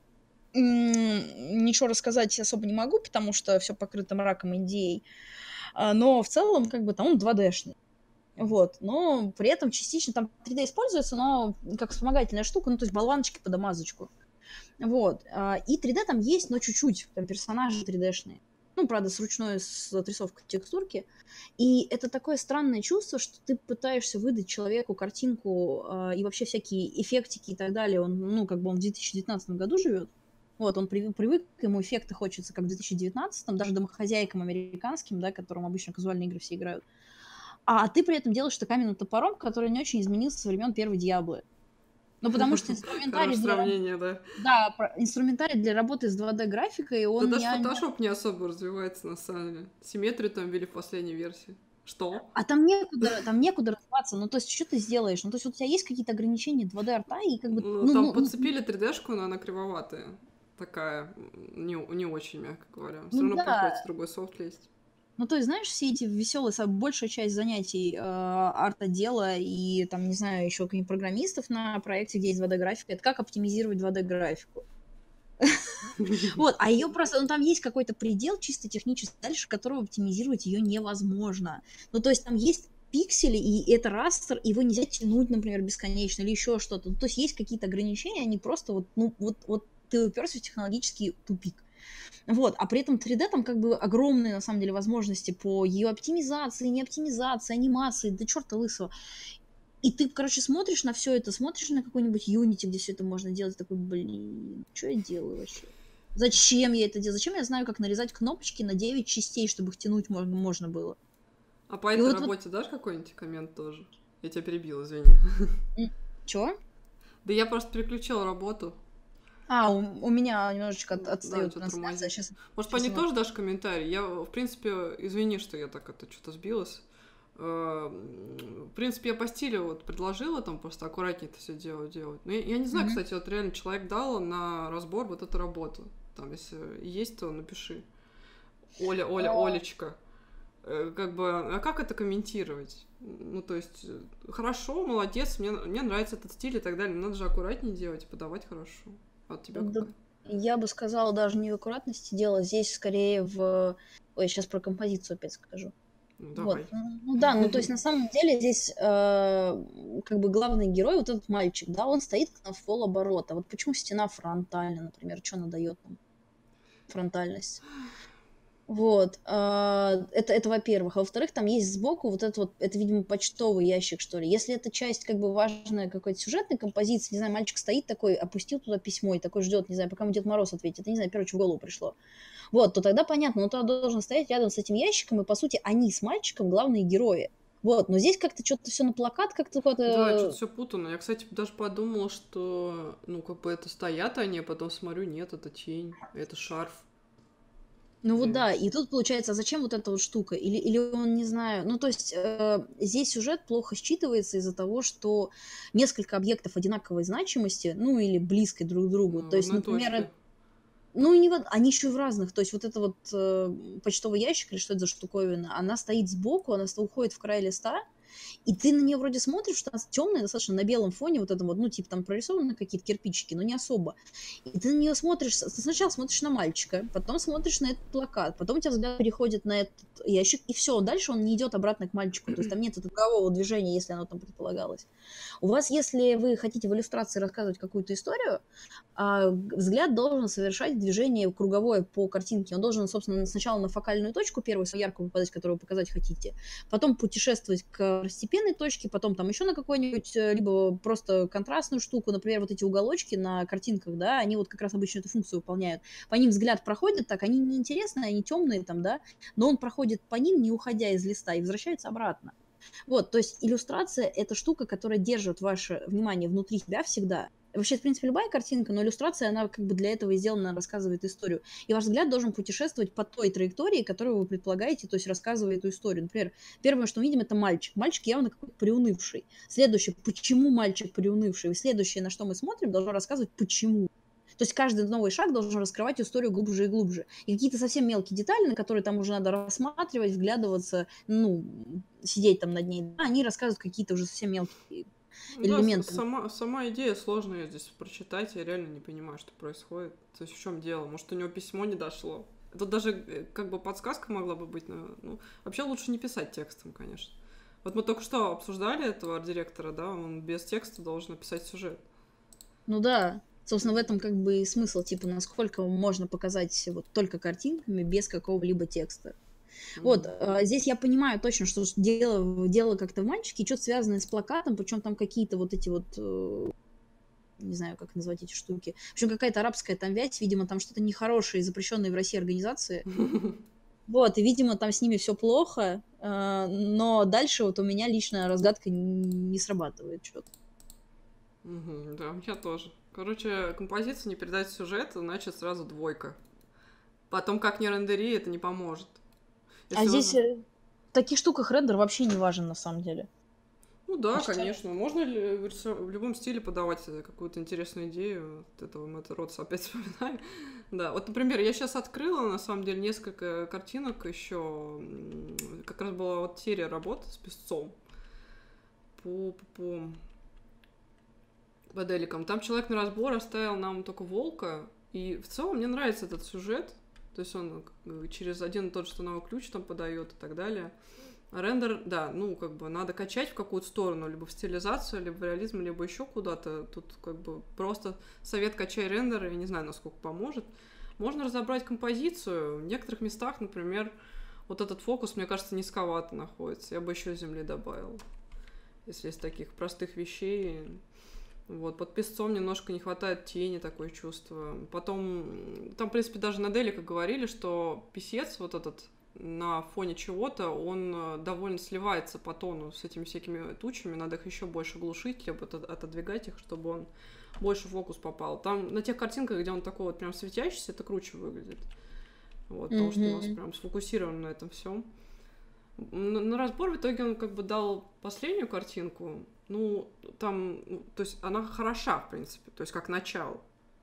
М, Ничего рассказать особо не могу, потому что все покрыто мраком эн ди эй, а, но в целом, как бы, там он два дэ-шный. Вот, но при этом частично там три дэ используется, но как вспомогательная штука, ну, то есть болваночки под домазочку. Вот. а, И три дэ там есть, но чуть-чуть. Там персонажи три дэ-шные. Ну, правда, с ручной с отрисовкой текстурки. И это такое странное чувство, что ты пытаешься выдать человеку картинку а, и вообще всякие эффектики и так далее. Он, ну, как бы он в две тысячи девятнадцатом году живет. Вот, он привык, привык, ему эффекты хочется, как в две тысячи девятнадцатом, даже домохозяйкам американским, да, которым обычно казуальные игры все играют. А ты при этом делаешь это каменным топором, который не очень изменился со времен первой Диаблы. Ну, потому что инструментарий Хорошее для, раб- сравнение, да. да, про- инструментарий для работы с два дэ-графикой, Да он даже не... Photoshop не особо развивается, на самом деле. Симметрию там ввели в последней версии. Что? А там некуда, там некуда развиваться. Ну, то есть, что ты сделаешь? Ну, то есть, вот у тебя есть какие-то ограничения два дэ-арта, и как бы... Ну, Ну, там ну, ну, подцепили три дэ-шку, но она кривоватая. Такая, м, не, не очень, мягко говоря. Все ну равно да. приходится другой софт лезть. Ну, то есть, знаешь, все эти веселые, большая часть занятий э, арт-отдела и, там, не знаю, еще каких-нибудь программистов на проекте, где есть два дэ-графика, это как оптимизировать два дэ-графику. Вот, а ее просто, ну, там есть какой-то предел чисто технический, дальше которого оптимизировать ее невозможно. Ну, то есть там есть пиксели, и это растер, его нельзя тянуть, например, бесконечно, или еще что-то. Ну, то есть есть какие-то ограничения, они просто вот, ну, вот, вот ты уперся в технологический тупик. Вот, а при этом три дэ там как бы огромные, на самом деле, возможности по ее оптимизации, не оптимизации, анимации, да черта лысого. И ты, короче, смотришь на все это, смотришь на какой-нибудь Unity, где все это можно делать, такой, блин, что я делаю вообще? Зачем я это делаю? Зачем я знаю, как нарезать кнопочки на девять частей, чтобы их тянуть можно, можно было? А по И этой вот, вот, работе дашь какой-нибудь коммент тоже? Я тебя перебила, извини. чё? Да я просто переключила работу. А, у, у меня немножечко от, Да, отстает что-то трансляция. тормозит. Сейчас, Может, по сейчас ней тоже дашь комментарий? Я, в принципе, извини, что я так это что-то сбилась. Э, В принципе, я по стилю вот предложила там просто аккуратнее это все делать, делать. Но я, я не знаю, Мгм. кстати, вот реально человек дал на разбор вот эту работу. Там, если есть, то напиши. Оля, Оля, А, Олечка. Э, Как бы, а как это комментировать? Ну, то есть, э, хорошо, молодец, мне, мне нравится этот стиль и так далее. Надо же аккуратнее делать и подавать хорошо. А от тебя Да, какая? я бы сказала, даже не в аккуратности дело, здесь скорее в... Ой, сейчас про композицию опять скажу. Ну, Вот. давай. м, Ну да, ну то есть на самом деле здесь э, как бы главный герой, вот этот мальчик, да, он стоит на в полоборота. Вот почему стена фронтальна, например, что она дает нам фронтальность? Вот. а, Это, это во-первых. А во-вторых, там есть сбоку вот это вот, это, видимо, почтовый ящик, что ли. Если это часть как бы важная какой-то сюжетной композиции, не знаю, мальчик стоит такой, опустил туда письмо и такой ждет, не знаю, пока ему Дед Мороз ответит. Это, не знаю, первое, что в голову пришло. Вот, то тогда понятно, но то должен стоять рядом с этим ящиком, и, по сути, они с мальчиком главные герои. Вот, но здесь как-то что-то все на плакат, как-то Да, что-то какое-то... все путано. Я, кстати, даже подумала, что, ну, как бы это стоят они, а потом смотрю, нет, это тень, это шарф. Ну вот Э, да, и тут получается, а зачем вот эта вот штука? Или, или он, не знаю, ну то есть э, здесь сюжет плохо считывается из-за того, что несколько объектов одинаковой значимости, ну или близкой друг к другу. ну, То в есть, одной например, точке. э, ну и не в... они еще и в разных. То есть вот это вот э, почтовый ящик или что это за штуковина, она стоит сбоку, она sto- уходит в край листа, и ты на нее вроде смотришь, что она темная, достаточно на белом фоне, вот это вот, ну, типа там прорисованы какие-то кирпичики, но не особо. И ты на нее смотришь, с- ты сначала смотришь на мальчика, потом смотришь на этот плакат, потом у тебя взгляд переходит на этот ящик, и все, дальше он не идет обратно к мальчику. То есть там нет этого кругового движения, если оно там предполагалось. У вас, если вы хотите в иллюстрации рассказывать какую-то историю, а, взгляд должен совершать движение круговое по картинке. Он должен, собственно, сначала на фокальную точку, первую самую яркую попадать, которую вы показать хотите, потом путешествовать к второстепенной точке, потом там еще на какую-нибудь, э, либо просто контрастную штуку, например, вот эти уголочки на картинках, да, они вот как раз обычно эту функцию выполняют. По ним взгляд проходит так, они неинтересные, они темные там, да, но он проходит по ним, не уходя из листа, и возвращается обратно. Вот, то есть иллюстрация – это штука, которая держит ваше внимание внутри себя всегда. Вообще, в принципе, любая картинка, но иллюстрация, она как бы для этого и сделана, она рассказывает историю. И ваш взгляд должен путешествовать по той траектории, которую вы предполагаете, то есть рассказывая эту историю. Например, первое, что мы видим, это мальчик. Мальчик явно какой-то приунывший. Следующее, почему мальчик приунывший. И следующее, на что мы смотрим, должно рассказывать, почему. То есть каждый новый шаг должен раскрывать историю глубже и глубже. И какие-то совсем мелкие детали, на которые там уже надо рассматривать, вглядываться, ну, сидеть там над ней, да, они рассказывают какие-то уже совсем мелкие Да, с- элементы. сама, сама идея сложная здесь прочитать, я реально не понимаю, что происходит. То есть в чем дело? Может, у него письмо не дошло? Тут даже э, как бы подсказка могла бы быть, но ну, вообще лучше не писать текстом, конечно. Вот мы только что обсуждали этого арт-директора, да, он без текста должен написать сюжет. Ну да, собственно, в этом как бы и смысл, типа, насколько можно показать вот только картинками без какого-либо текста. Вот, Мгм. а, здесь я понимаю точно, что дело, дело как-то в мальчике, что-то связанное с плакатом, причем там какие-то вот эти вот, э, не знаю, как назвать эти штуки. В общем, какая-то арабская там вязь, видимо, там что-то нехорошее, запрещенное в России организации. Вот, и, видимо, там с ними все плохо, э, но дальше вот у меня лично разгадка н- не срабатывает что-то. Мгм, да, у меня тоже. Короче, композиция не передать сюжет, значит сразу двойка. Потом как не рендери, это не поможет. А Если здесь вы... э, в таких штуках рендер вообще не важен на самом деле. Ну То да, есть, э, конечно. Можно ли в рису- в любом стиле подавать э, какую-то интересную идею? Вот этого Мэтта Ротса опять вспоминаю. Да, вот, например, я сейчас открыла, на самом деле, несколько картинок еще. м, Как раз была вот серия работ с песцом по, по, по моделикам. Там человек на разбор оставил нам только волка. И в целом мне нравится этот сюжет. То есть он э, через один и тот же тоновой ключ там подает и так далее. А рендер, да, ну, как бы надо качать в какую-то сторону, либо в стилизацию, либо в реализм, либо еще куда-то. Тут как бы просто совет качай рендер, я не знаю, насколько поможет. Можно разобрать композицию. В некоторых местах, например, вот этот фокус, мне кажется, низковато находится. Я бы еще земли добавила. Если из таких простых вещей. Вот, под песцом немножко не хватает тени, такое чувство. Потом, там, в принципе, даже на деликах говорили, что писец вот этот на фоне чего-то, он э, довольно сливается по тону с этими всякими тучами, надо их еще больше глушить, либо от- отодвигать их, чтобы он больше в фокус попал. Там на тех картинках, где он такой вот прям светящийся, это круче выглядит. Вот, потому что у нас мгм. прям сфокусировано на этом всем. На, на разбор в итоге он как бы дал последнюю картинку. Ну, там, ну, то есть она хороша, в принципе, то есть как начало.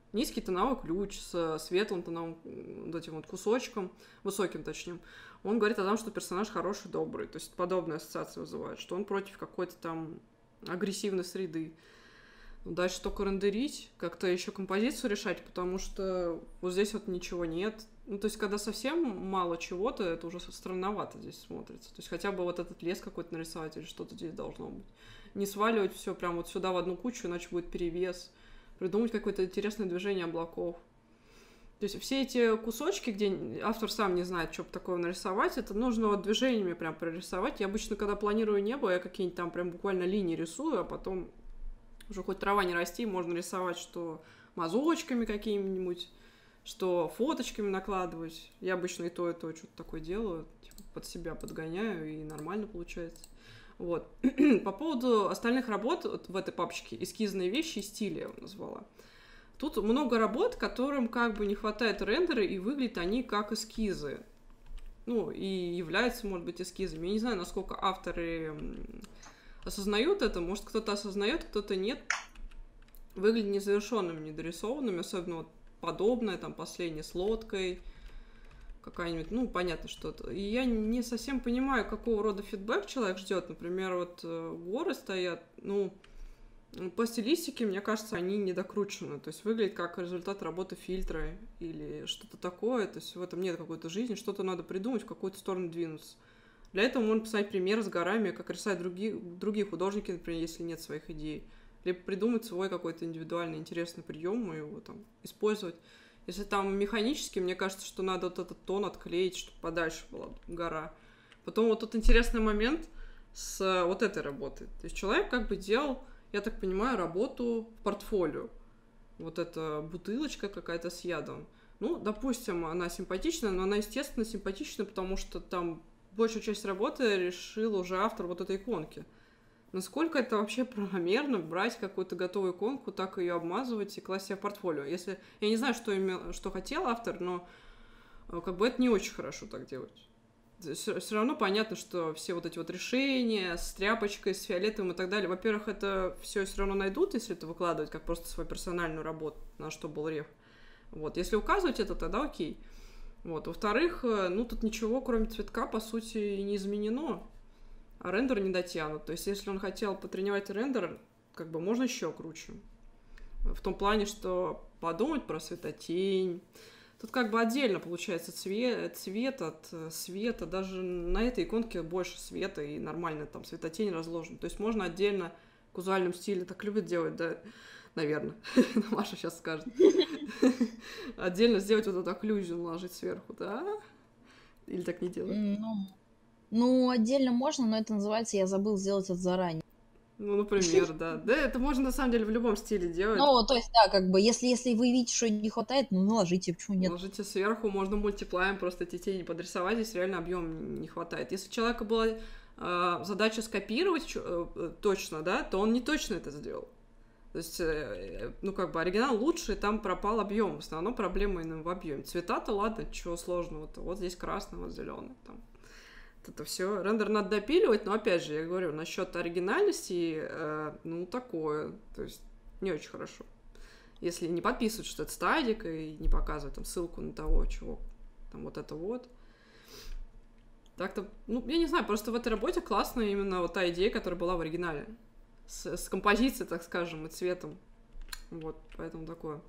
низкий тоновой ключ с светлым тоновым вот этим вот кусочком, высоким точнее, он говорит о том, что персонаж хороший, добрый. То есть подобные ассоциации вызывают, что он против какой-то там агрессивной среды. Дальше только рендерить, как-то еще композицию решать, потому что вот здесь вот ничего нет. Ну, то есть, когда совсем мало чего-то, это уже странновато здесь смотрится. То есть, хотя бы вот этот лес какой-то нарисовать или что-то здесь должно быть. Не сваливать все прям вот сюда в одну кучу, иначе будет перевес. Придумать какое-то интересное движение облаков. То есть, все эти кусочки, где автор сам не знает, что бы такое нарисовать, это нужно вот движениями прям прорисовать. Я обычно, когда планирую небо, я какие-нибудь там прям буквально линии рисую, а потом уже хоть трава не расти, можно рисовать, что мазочками какими-нибудь, что фоточками накладывать. Я обычно и то, и то что-то такое делаю, типа под себя подгоняю, и нормально получается. Вот. По поводу остальных работ вот в этой папочке, эскизные вещи и стили я его назвала. Тут много работ, которым как бы не хватает рендера, и выглядят они как эскизы. Ну, и являются, может быть, эскизами. Я не знаю, насколько авторы осознают это, может, кто-то осознает, кто-то нет. Выглядят незавершенными, недорисованными, особенно вот подобное, там, последнее с лодкой, какая-нибудь, ну, понятно, что-то. И я не совсем понимаю, какого рода фидбэк человек ждет. Например, вот горы стоят, ну, по стилистике, мне кажется, они недокручены. То есть выглядит как результат работы фильтра или что-то такое. То есть в этом нет какой-то жизни, что-то надо придумать, в какую-то сторону двинуться. Для этого можно посмотреть примеры с горами, как рисовать другие, другие художники, например, если нет своих идей. Либо придумать свой какой-то индивидуальный интересный прием и его там использовать. Если там механически, мне кажется, что надо вот этот тон отклеить, чтобы подальше была гора. Потом вот тут интересный момент с вот этой работой. То есть человек как бы делал, я так понимаю, работу в портфолио. Вот эта бутылочка какая-то с ядом. Ну, допустим, она симпатичная, но она, естественно, симпатична, потому что там большую часть работы решил уже автор вот этой иконки. Насколько это вообще правомерно брать какую-то готовую иконку, так ее обмазывать и класть себе в портфолио? Если я не знаю, что, имел, что хотел автор, но как бы это не очень хорошо так делать. Все, все равно понятно, что все вот эти вот решения с тряпочкой, с фиолетовым и так далее, во-первых, это все все равно найдут, если это выкладывать как просто свою персональную работу, на что был реф. Вот. Если указывать это, тогда окей. Вот. Во-вторых, ну тут ничего, кроме цветка, по сути, не изменено. А рендер не дотянут. То есть, если он хотел потренировать рендер, как бы можно еще круче. В том плане, что подумать про светотень. Тут как бы отдельно получается цвет, цвет от света. Даже на этой иконке больше света и нормально там светотень разложена. То есть, можно отдельно в казуальном стиле, так любят делать, да, наверное. Маша сейчас скажет. Отдельно сделать вот эту окклюзию, наложить сверху, да? Или так не делать? Ну, отдельно можно, но это называется «я забыл сделать это заранее». Ну, например, да. Да, это можно, на самом деле, в любом стиле делать. Ну, то есть, да, как бы, если, если вы видите, что не хватает, ну, наложите, почему нет? Наложите сверху, можно мультиплаем просто эти тени подрисовать, здесь реально объем не хватает. Если у человека была э, задача скопировать э, точно, да, то он не точно это сделал. То есть, э, ну, как бы, оригинал лучше, там пропал объем. В основном проблема именно в объеме. Цвета-то, ладно, чего сложного-то. Вот здесь красный, вот зеленый, там. Это все. Рендер надо допиливать, но опять же, я говорю, насчет оригинальности, э, ну, такое. То есть не очень хорошо. Если не подписывать, что это стадик, и не показывать там ссылку на того, чего там вот это вот. Так-то, ну, я не знаю, просто в этой работе классная именно вот та идея, которая была в оригинале. С, с композицией, так скажем, и цветом. Вот, поэтому такое.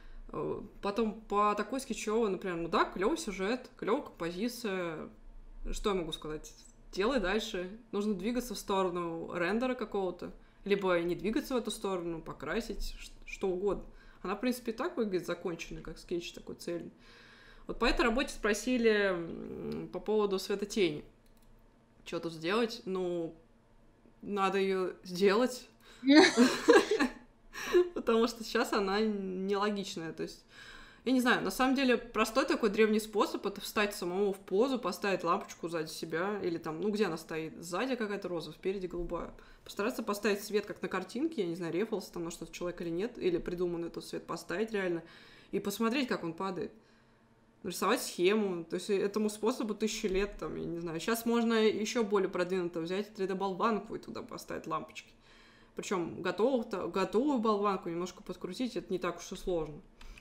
Потом по такой скетчевой, например, ну да, клевый сюжет, клевая композиция. Что я могу сказать? Делай дальше. Нужно двигаться в сторону рендера какого-то. Либо не двигаться в эту сторону, покрасить, что угодно. Она, в принципе, и так выглядит законченной, как скетч такой цельный. Вот по этой работе спросили по поводу светотени. Что тут сделать? Ну, надо ее сделать. Потому что сейчас она нелогичная. То есть, я не знаю, на самом деле простой такой древний способ — это встать самому в позу, поставить лампочку сзади себя, или там, ну где она стоит? Сзади какая-то роза, спереди голубая. Постараться поставить свет, как на картинке, я не знаю, рефался там на что-то человек или нет, или придуман этот свет поставить реально, и посмотреть, как он падает. Нарисовать схему, то есть этому способу тысячи лет, там, я не знаю. Сейчас можно еще более продвинуто взять три дэ-болванку и туда поставить лампочки. Причем готовую, готовую болванку немножко подкрутить, это не так уж и сложно.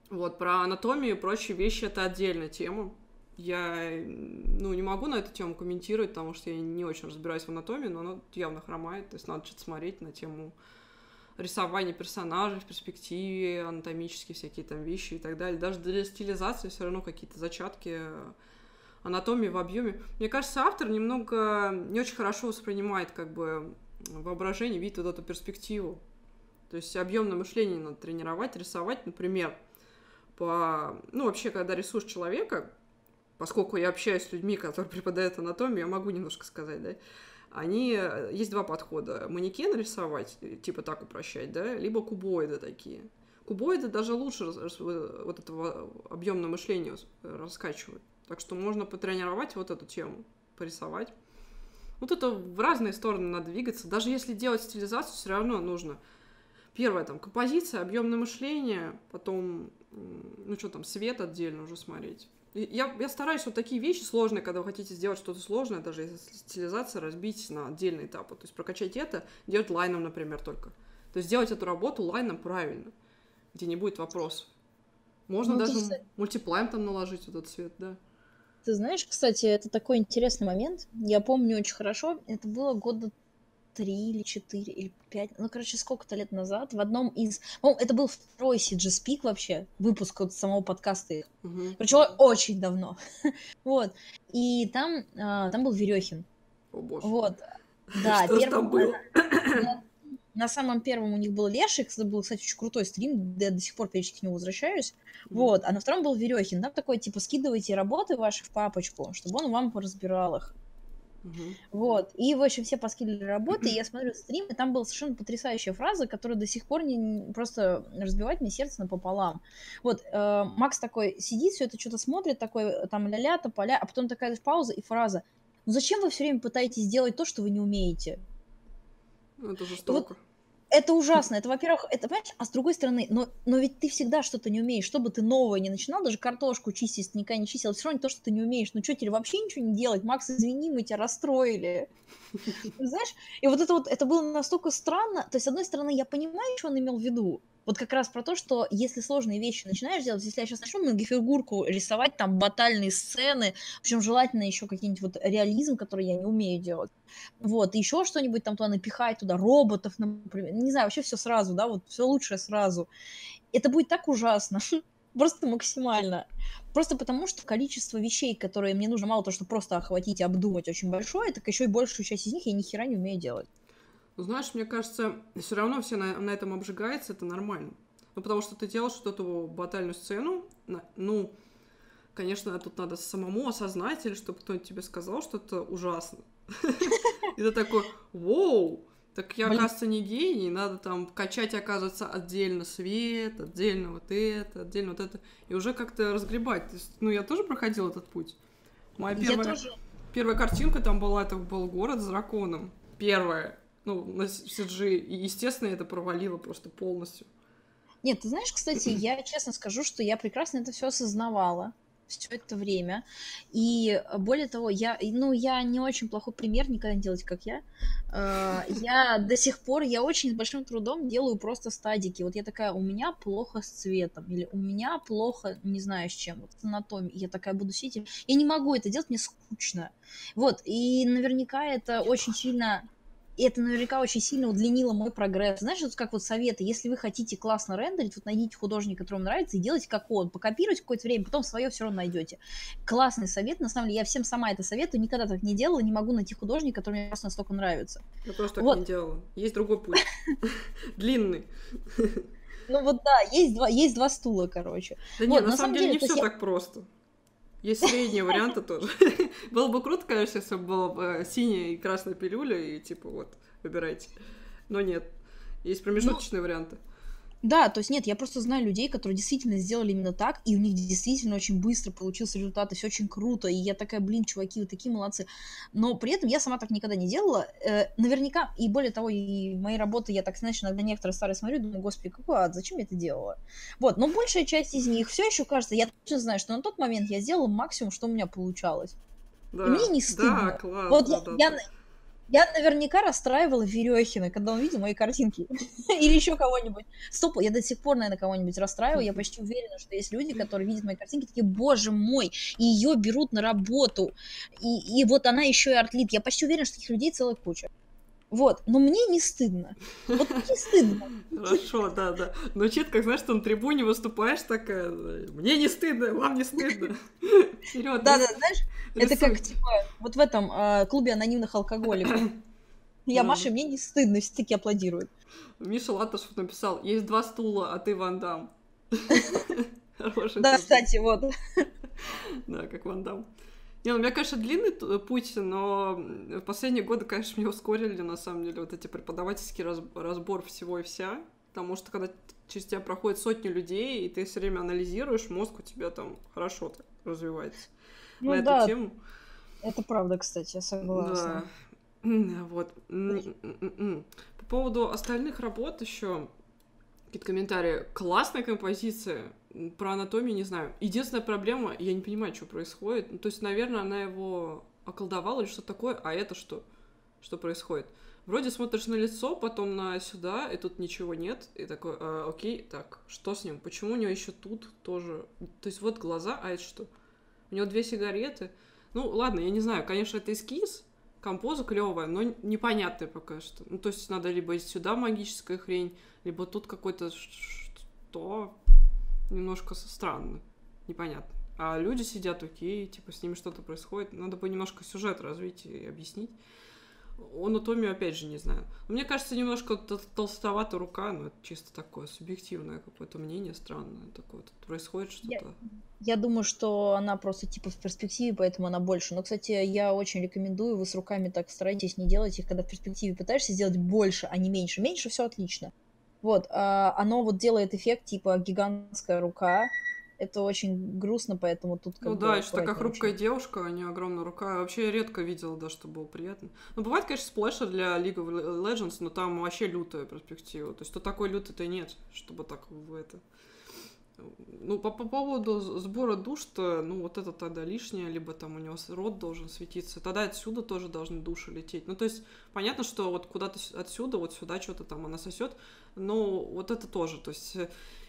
Вот, про анатомию и прочие вещи это отдельная тема. Я, ну, не могу на эту тему комментировать, потому что я не очень разбираюсь в анатомии, но она явно хромает, то есть надо что-то смотреть на тему рисования персонажей в перспективе, анатомические всякие там вещи и так далее. Даже для стилизации все равно какие-то зачатки анатомии в объеме. Мне кажется, автор немного не очень хорошо воспринимает как бы воображение, видит вот эту перспективу. То есть объемное мышление надо тренировать, рисовать, например, по... Ну, вообще, когда рисуешь человека, поскольку я общаюсь с людьми, которые преподают анатомию, я могу немножко сказать, да, они... Есть два подхода. Манекен рисовать, типа так упрощать, да, либо кубоиды такие. Кубоиды даже лучше вот этого объемное мышление раскачивают. Так что можно потренировать вот эту тему, порисовать. Вот это в разные стороны надо двигаться. Даже если делать стилизацию, все равно нужно... Первое, там, композиция, объемное мышление, потом, ну, что там, свет отдельно уже смотреть. Я, я стараюсь вот такие вещи сложные, когда вы хотите сделать что-то сложное, даже если стилизация, разбить на отдельные этапы. То есть прокачать это, делать лайном, например, только. То есть сделать эту работу лайном правильно, где не будет вопросов. Можно ну, даже ты... мультиплаем там наложить вот этот цвет, да. Ты знаешь, кстати, это такой интересный момент. Я помню очень хорошо, это было года три или четыре или пять, ну, короче, сколько-то лет назад в одном из... Ну, это был второй си джи Speak вообще, выпуск вот самого подкаста их. Угу. Причем очень давно. Вот. И там, а, там был Верехин. О, боже. Вот. Да, что первым... там было? На, на самом первом у них был Лешик, это был, кстати, очень крутой стрим, я до сих пор периодически к нему возвращаюсь. Mm. Вот. А на втором был Верехин. Там такой, типа, скидывайте работы ваши в папочку, чтобы он вам поразбирал их. Uh-huh. Вот, и, в общем, все поскидали работы, и я смотрю стрим, и там была совершенно потрясающая фраза, которая до сих пор не, просто разбивает мне сердце напополам. Вот, э, Макс такой сидит, все это что-то смотрит, такой, там, ля-ля, тополя, а потом такая пауза и фраза: ну зачем вы все время пытаетесь сделать то, что вы не умеете? Это жестоко. Вот, это ужасно, это, во-первых, это, понимаешь, а с другой стороны, но, но ведь ты всегда что-то не умеешь, что бы ты новое не начинал, даже картошку чистить, если ты никогда не чистил, все равно не то, что ты не умеешь, ну что, теперь вообще ничего не делать, Макс, извини, мы тебя расстроили, знаешь, и вот это вот, это было настолько странно, то есть, с одной стороны, я понимаю, что он имел в виду, вот как раз про то, что если сложные вещи начинаешь делать, если я сейчас начну многофигурку рисовать, там, батальные сцены, причем желательно еще какие-нибудь вот реализм, который я не умею делать, вот, и еще что-нибудь там туда напихать, туда роботов, например, не знаю, вообще все сразу, да, вот все лучшее сразу, это будет так ужасно, просто максимально, просто потому что количество вещей, которые мне нужно, мало того, что просто охватить и обдумать, очень большое, так еще и большую часть из них я ни хера не умею делать. Знаешь, мне кажется, все равно все на, на этом обжигаются, это нормально. Ну, потому что ты делаешь вот эту батальную сцену, ну, конечно, тут надо самому осознать, или чтобы кто-нибудь тебе сказал, что это ужасно. И ты такой: воу, так я, оказывается, не гений, надо там качать, оказывается, отдельно свет, отдельно вот это, отдельно вот это, и уже как-то разгребать. То есть, ну, я тоже проходила этот путь. Моя первая, первая картинка там была, это был город с драконом. Первая. Ну, на си джи, и, естественно, это провалило просто полностью. Нет, ты знаешь, кстати, я честно скажу, что я прекрасно это все осознавала все это время, и более того, я, ну, я не очень плохой пример, никогда не делайте, как я. Я до сих пор, я очень с большим трудом делаю просто стадики. Вот я такая: у меня плохо с цветом, или у меня плохо, не знаю с чем, вот с анатомией. Я такая буду сидеть, я не могу это делать, мне скучно. Вот, и наверняка это очень сильно... И это наверняка очень сильно удлинило мой прогресс. Знаешь, вот как вот советы: если вы хотите классно рендерить, вот найдите художника, который вам нравится, и делайте как он. Покопируйте какое-то время, потом свое все равно найдете. Классный совет, на самом деле, я всем сама это советую, никогда так не делала, не могу найти художника, который мне просто настолько нравится. Я тоже так вот. Не делала. Есть другой путь. Длинный. Ну вот да, есть два, есть два стула, короче. Да нет, на самом деле не все так просто. Есть средние варианты тоже. Было бы круто, конечно, если бы была синяя и красная пилюля, и типа вот, выбирайте. Но нет. Есть промежуточные варианты. Да, то есть нет, я просто знаю людей, которые действительно сделали именно так, и у них действительно очень быстро получился результат, и все очень круто, и я такая: блин, чуваки, вы такие молодцы. Но при этом я сама так никогда не делала. Э, наверняка, и более того, и мои работы, я так, знаешь, иногда некоторые старые смотрю, думаю: господи, какой ад, зачем я это делала? Вот, но большая часть из них все еще кажется, я точно знаю, что на тот момент я сделала максимум, что у меня получалось. Да, и мне не стыдно. Да, классно, вот да, я, да, я, да. Я наверняка расстраивала Верёхина, когда он видел мои картинки. Или еще кого-нибудь. Стоп, я до сих пор, наверное, кого-нибудь расстраиваю. Я почти уверена, что есть люди, которые видят мои картинки, такие: боже мой, и ее берут на работу. И, и вот она еще и артлит. Я почти уверена, что таких людей целая куча. Вот, но мне не стыдно. Вот не стыдно. Хорошо, да, да. Звучит, как, знаешь, ты на трибуне выступаешь такая: мне не стыдно, вам не стыдно. Вперед. Да, да, знаешь, это как, типа, вот в этом э, клубе анонимных алкоголиков. Я Маша, мне не стыдно, все таки аплодируют. Миша Латышев написал: есть два стула, а ты Ван Дам. Да, кстати, вот. Да, как Ван Дам. Не, ну, у меня, конечно, длинный путь, но в последние годы, конечно, меня ускорили, на самом деле, вот эти преподавательский разбор всего и вся. Потому что, когда через тебя проходит сотни людей, и ты все время анализируешь, мозг у тебя там хорошо так развивается ну, на да, эту тему. Это правда, кстати, я согласна. Да. Вот. По поводу остальных работ еще какие-то комментарии. Классная композиция. Про анатомию не знаю. Единственная проблема, я не понимаю, что происходит. Ну, то есть, наверное, она его околдовала или что-то такое, а это что? Что происходит? Вроде смотришь на лицо, потом на сюда, и тут ничего нет. И такой, а, окей, так, что с ним? Почему у него еще тут тоже? То есть, вот глаза, а это что? У него две сигареты. Ну, ладно, я не знаю, конечно, это эскиз, композа клевая, но непонятная пока что. Ну, то есть, надо либо сюда магическая хрень, либо тут какой-то что... немножко странно, непонятно. А люди сидят, окей, типа с ними что-то происходит. Надо бы немножко сюжет развить и объяснить. Анатомию, опять же, не знаю. Мне кажется, немножко толстовата рука, но это чисто такое субъективное какое-то мнение, странное. Такое тут происходит что-то. Я, я думаю, что она просто типа в перспективе, поэтому она больше. Но, кстати, я очень рекомендую, вы с руками так старайтесь не делать их, когда в перспективе пытаешься сделать больше, а не меньше. Меньше все отлично. Вот, а оно вот делает эффект типа гигантская рука. Это очень грустно, поэтому тут как ну бы... да, еще такая хрупкая очень. Девушка, а не огромная рука. Вообще я редко видела, да, что было приятно. Ну, бывает, конечно, сплэшер для League of Legends, но там вообще лютая перспектива. То есть, то такой лютый-то нет, чтобы так в это... Ну, по, по поводу сбора душ-то, ну, вот это тогда лишнее, либо там у него рот должен светиться. Тогда отсюда тоже должны души лететь. Ну, то есть, понятно, что вот куда-то отсюда, вот сюда что-то там она сосет, но вот это тоже, то есть...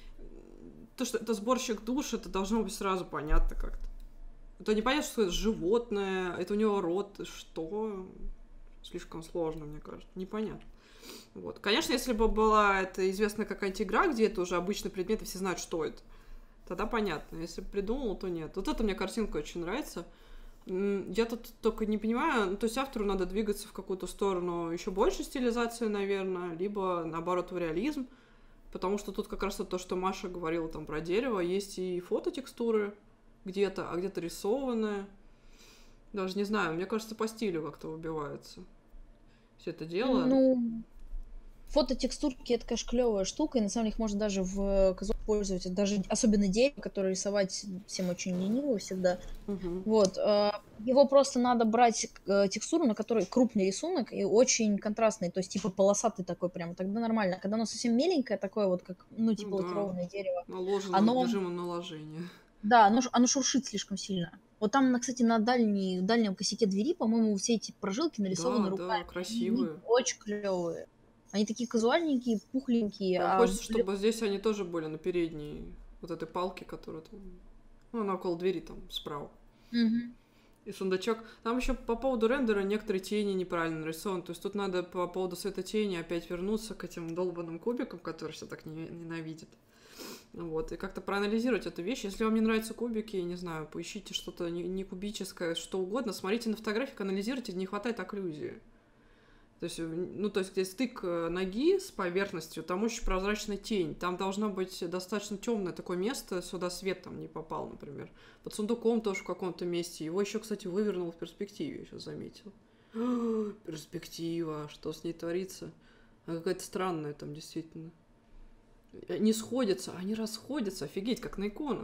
То, что это сборщик душ, это должно быть сразу понятно как-то. Это непонятно, что это животное, это у него рот, что... Слишком сложно, мне кажется. Непонятно. Вот. Конечно, если бы была это известная какая-нибудь игра, где это уже обычный предмет, и все знают, что это, тогда понятно. Если бы придумал, то нет. Вот это мне картинка очень нравится. Я тут только не понимаю, ну, то есть автору надо двигаться в какую-то сторону еще больше стилизации, наверное, либо, наоборот, в реализм. Потому что тут как раз то, что Маша говорила там про дерево, есть и фототекстуры где-то, а где-то рисованные. Даже не знаю, мне кажется, по стилю как-то выбивается все это дело. Ну, фототекстурки — это, конечно, клевая штука, и на самом деле их можно даже в казуал использовать, даже особенно дерево, которое рисовать всем очень лениво всегда. Угу. Вот, его просто надо брать текстуру, на которой крупный рисунок и очень контрастный, то есть типа полосатый такой прям, тогда нормально. Когда оно совсем меленькое, такое вот как, ну, типа ну, да. лакированное дерево. Наложено оно... режимом наложения. Да, оно, оно шуршит слишком сильно. Вот там, кстати, на дальней, дальнем косяке двери, по-моему, все эти прожилки нарисованы да, руками. Да, красивые. Они очень клевые. Они такие казуальненькие, пухленькие. Да, а хочется, чтобы здесь они тоже были на передней вот этой палке, которая там... Ну, она около двери там справа. Угу. И сундучок. Там еще по поводу рендера некоторые тени неправильно нарисованы. То есть тут надо по поводу светотени опять вернуться к этим долбанным кубикам, которые все так ненавидят. Вот, и как-то проанализировать эту вещь. Если вам не нравятся кубики, не знаю, поищите что-то не, не кубическое, что угодно, смотрите на фотографии, анализируйте, не хватает окклюзии. То есть, ну, то есть, где стык ноги с поверхностью, там очень прозрачная тень. Там должно быть достаточно темное такое место, сюда свет там не попал, например. Под сундуком тоже в каком-то месте. Его еще, кстати, вывернул в перспективе, я сейчас заметил. Перспектива, что с ней творится? Она какая-то странная там, действительно. Не сходятся, они расходятся, офигеть, как на иконах.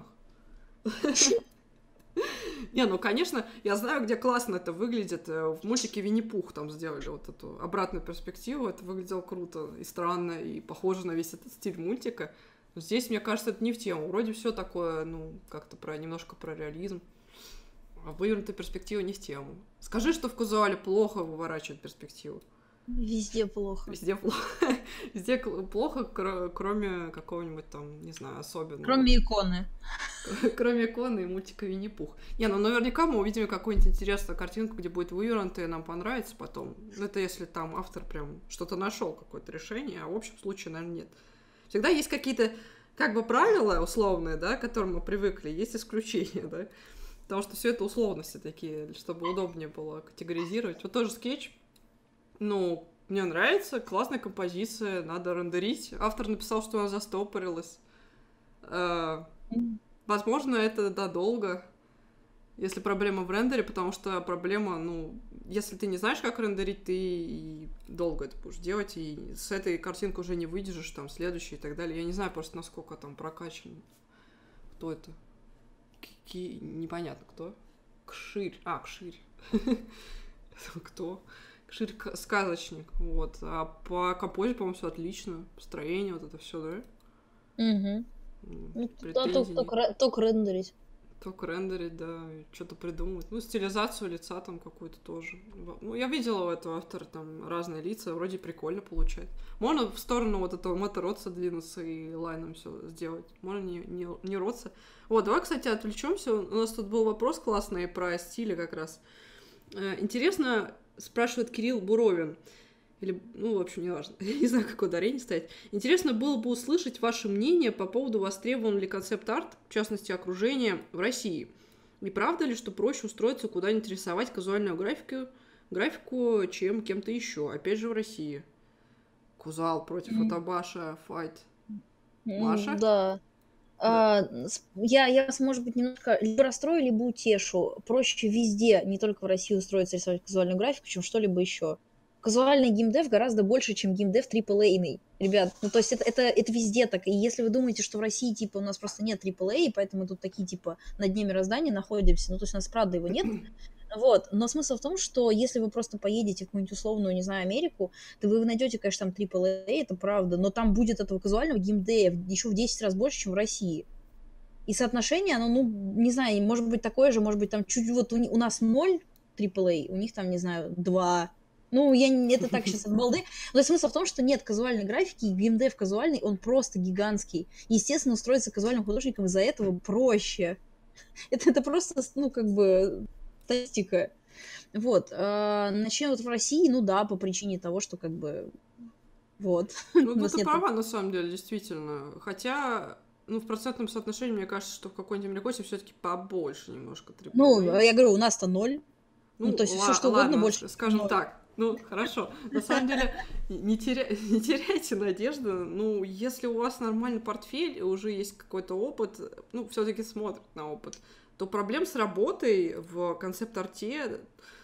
Не, ну, конечно, я знаю, где классно это выглядит. В мультике Винни-Пух там сделали вот эту обратную перспективу. Это выглядело круто и странно, и похоже на весь этот стиль мультика. Но здесь, мне кажется, это не в тему. Вроде все такое, ну, как-то про немножко про реализм. А вывернутая перспектива не в тему. Скажи, что в казуале плохо выворачивают перспективу. Везде плохо. Везде плохо. Везде плохо, кроме какого-нибудь там, не знаю, особенного. Кроме иконы. Кроме иконы и мультика Винни-Пух. Не, ну наверняка мы увидим какую-нибудь интересную картинку, где будет вывернутая, и нам понравится потом. Это если там автор прям что-то нашел, какое-то решение, а в общем случае, наверное, нет. Всегда есть какие-то как бы правила условные, да, к которым мы привыкли, есть исключения, да. Потому что все это условности такие, чтобы удобнее было категоризировать. Вот тоже скетч. Ну, мне нравится, классная композиция, надо рендерить. Автор написал, что она застопорилась. Э, возможно, это, да, долго, если проблема в рендере, потому что проблема, ну, если ты не знаешь, как рендерить, ты и долго это будешь делать, и с этой картинкой уже не выдержишь, там, следующий и так далее. Я не знаю просто, насколько там прокачан. Кто это? Ки... Непонятно, кто. Кширь. А, Кширь. Кто? Кширь сказочник, вот. А по композе, по-моему, все отлично. Построение, вот это все, да? Угу. Ну, только, только рендерить. Только рендерить, да, что-то придумать. Ну, стилизацию лица там какую-то тоже. Ну, я видела у этого автора там разные лица, вроде прикольно получает. Можно в сторону вот этого Мэтта Ротса двинуться и лайном все сделать. Можно не, не, не Ротса. Вот, давай, кстати, отвлечемся. У нас тут был вопрос классный про стили как раз. Интересно, спрашивает Кирилл Буровин. Или, ну, в общем, не важно. Я не знаю, какое ударение ставить. Интересно было бы услышать ваше мнение по поводу, востребован ли концепт-арт, в частности, окружение, в России. Не правда ли, что проще устроиться куда-нибудь рисовать казуальную графику, графику, чем кем-то еще? Опять же, в России. Кузал против mm. Атабаша, файт. Маша? Mm, да. А, я, я вас, может быть, немножко либо расстрою, либо утешу. Проще везде, не только в России, устроиться рисовать казуальную графику, чем что-либо еще. Казуальный геймдев гораздо больше, чем геймдев трипл эй-ный. Ребят, ну то есть это, это, это везде так. И если вы думаете, что в России, типа, у нас просто нет трипл эй, поэтому мы тут такие, типа, на дне мироздания находимся, ну то есть у нас, правда, его нет. Вот, но смысл в том, что если вы просто поедете в какую-нибудь условную, не знаю, Америку, то вы найдете, конечно, там трипл эй, это правда, но там будет этого казуального геймдея еще в десять раз больше, чем в России. И соотношение, оно, ну, не знаю, может быть такое же, может быть там чуть вот у, у нас ноль трипл эй, у них там, не знаю, два. Ну, я это так сейчас от балды. Но смысл в том, что нет казуальной графики, и геймдев казуальный, он просто гигантский. Естественно, устроиться казуальным художником из-за этого проще. Это, это просто, ну, как бы, статистика. Вот. А, начнем вот в России, ну да, по причине того, что, как бы, вот. Ну, ты права, на самом деле, действительно. Хотя... Ну, в процентном соотношении, мне кажется, что в какой-нибудь Америкосе все-таки побольше немножко трипл эй. Ну, я говорю, у нас-то ноль. Ну, ну то есть л- все что ладно, угодно больше. Скажем ноль. так. Ну, хорошо. На самом деле, не, теря... не теряйте надежды. Ну, если у вас нормальный портфель, и уже есть какой-то опыт, ну, все-таки смотрят на опыт, то проблем с работой в концепт-арте,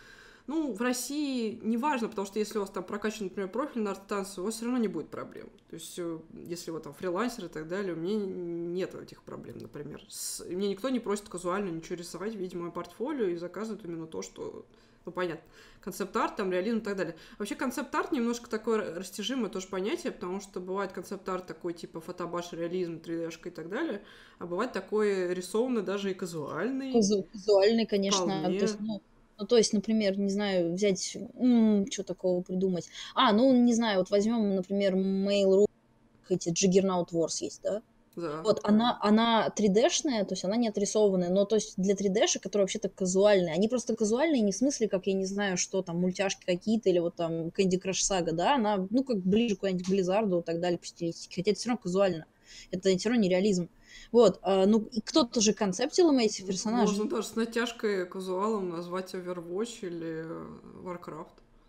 ну, в России не важно, потому что если у вас там прокачан, например, профиль на арт-танцию, у вас все равно не будет проблем. То есть, если вы там фрилансер и так далее, у меня нет этих проблем, например. С... Мне никто не просит казуально ничего рисовать, видя мое портфолио, и заказывают именно то, что... Ну, понятно. Концепт-арт, там, реализм и так далее. Вообще, концепт-арт немножко такое растяжимое тоже понятие, потому что бывает концепт-арт такой, типа, фотобаш, реализм, три дэ-шка и так далее, а бывает такой рисованный, даже и казуальный. Казу- казуальный, конечно. Вполне. То есть, ну, ну, то есть, например, не знаю, взять, м- что такого придумать. А, ну, не знаю, вот возьмем, например, Mail.ru, эти Juggernaut Wars есть, да? Да. Вот она, она три дэ-шная, то есть она не отрисованная, но то есть для три дэ-шек, которые вообще-то казуальные, они просто казуальные не в смысле, как я не знаю, что там, мультяшки какие-то или вот там Candy Crush Saga, да, она, ну, как ближе куда-нибудь к Blizzard и так далее по стилистике, хотя это все равно казуально, это все равно не реализм. Вот, а, ну, и кто-то же концептил им эти персонажи. Можно даже с натяжкой казуалом назвать Overwatch или Warcraft.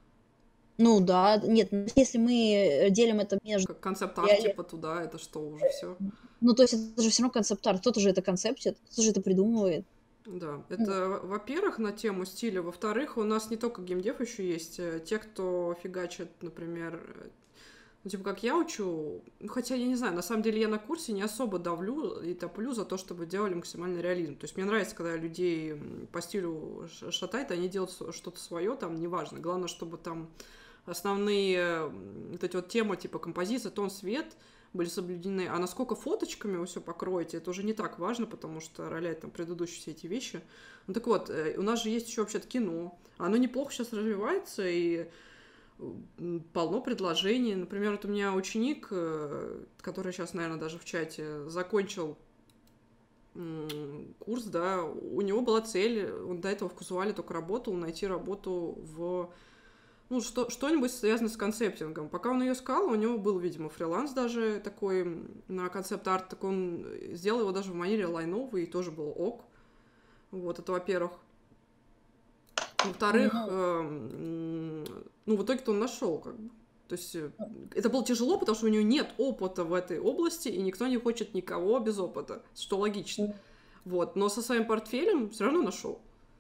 Ну да, нет, если мы делим это между... Как концепт-арт, типа туда, это что, уже все? Ну, то есть это же все равно концепт-арт, кто-то же это концептит, кто-то же это придумывает. Да, это, ну. Во-первых, на тему стиля. Во-вторых, у нас не только геймдев еще есть. Те, кто фигачит, например, ну, типа, как я учу, хотя, я не знаю, на самом деле я на курсе не особо давлю и топлю за то, чтобы делали максимальный реализм. То есть мне нравится, когда людей по стилю шатает, они делают что-то свое, там, неважно. Главное, чтобы там основные вот эти вот темы, типа композиция, тон, свет, были соблюдены. А насколько фоточками вы все покроете, это уже не так важно, потому что роляет там предыдущие все эти вещи. Ну так вот, у нас же есть еще вообще-то кино. Оно неплохо сейчас развивается, и полно предложений. Например, вот у меня ученик, который сейчас, наверное, даже в чате, закончил курс, да, у него была цель, он до этого в казуале только работал, найти работу в, ну, что, что-нибудь связанное с концептингом. Пока он ее искал, у него был, видимо, фриланс даже такой на концепт-арт, так он сделал его даже в манере лайновый, и тоже был ок. Вот, это во-первых. Во-вторых, э, ну, в итоге-то он нашел, как бы. То есть это было тяжело, потому что у него нет опыта в этой области, и никто не хочет никого без опыта, что логично. Вот. Но со своим портфелем все равно нашел.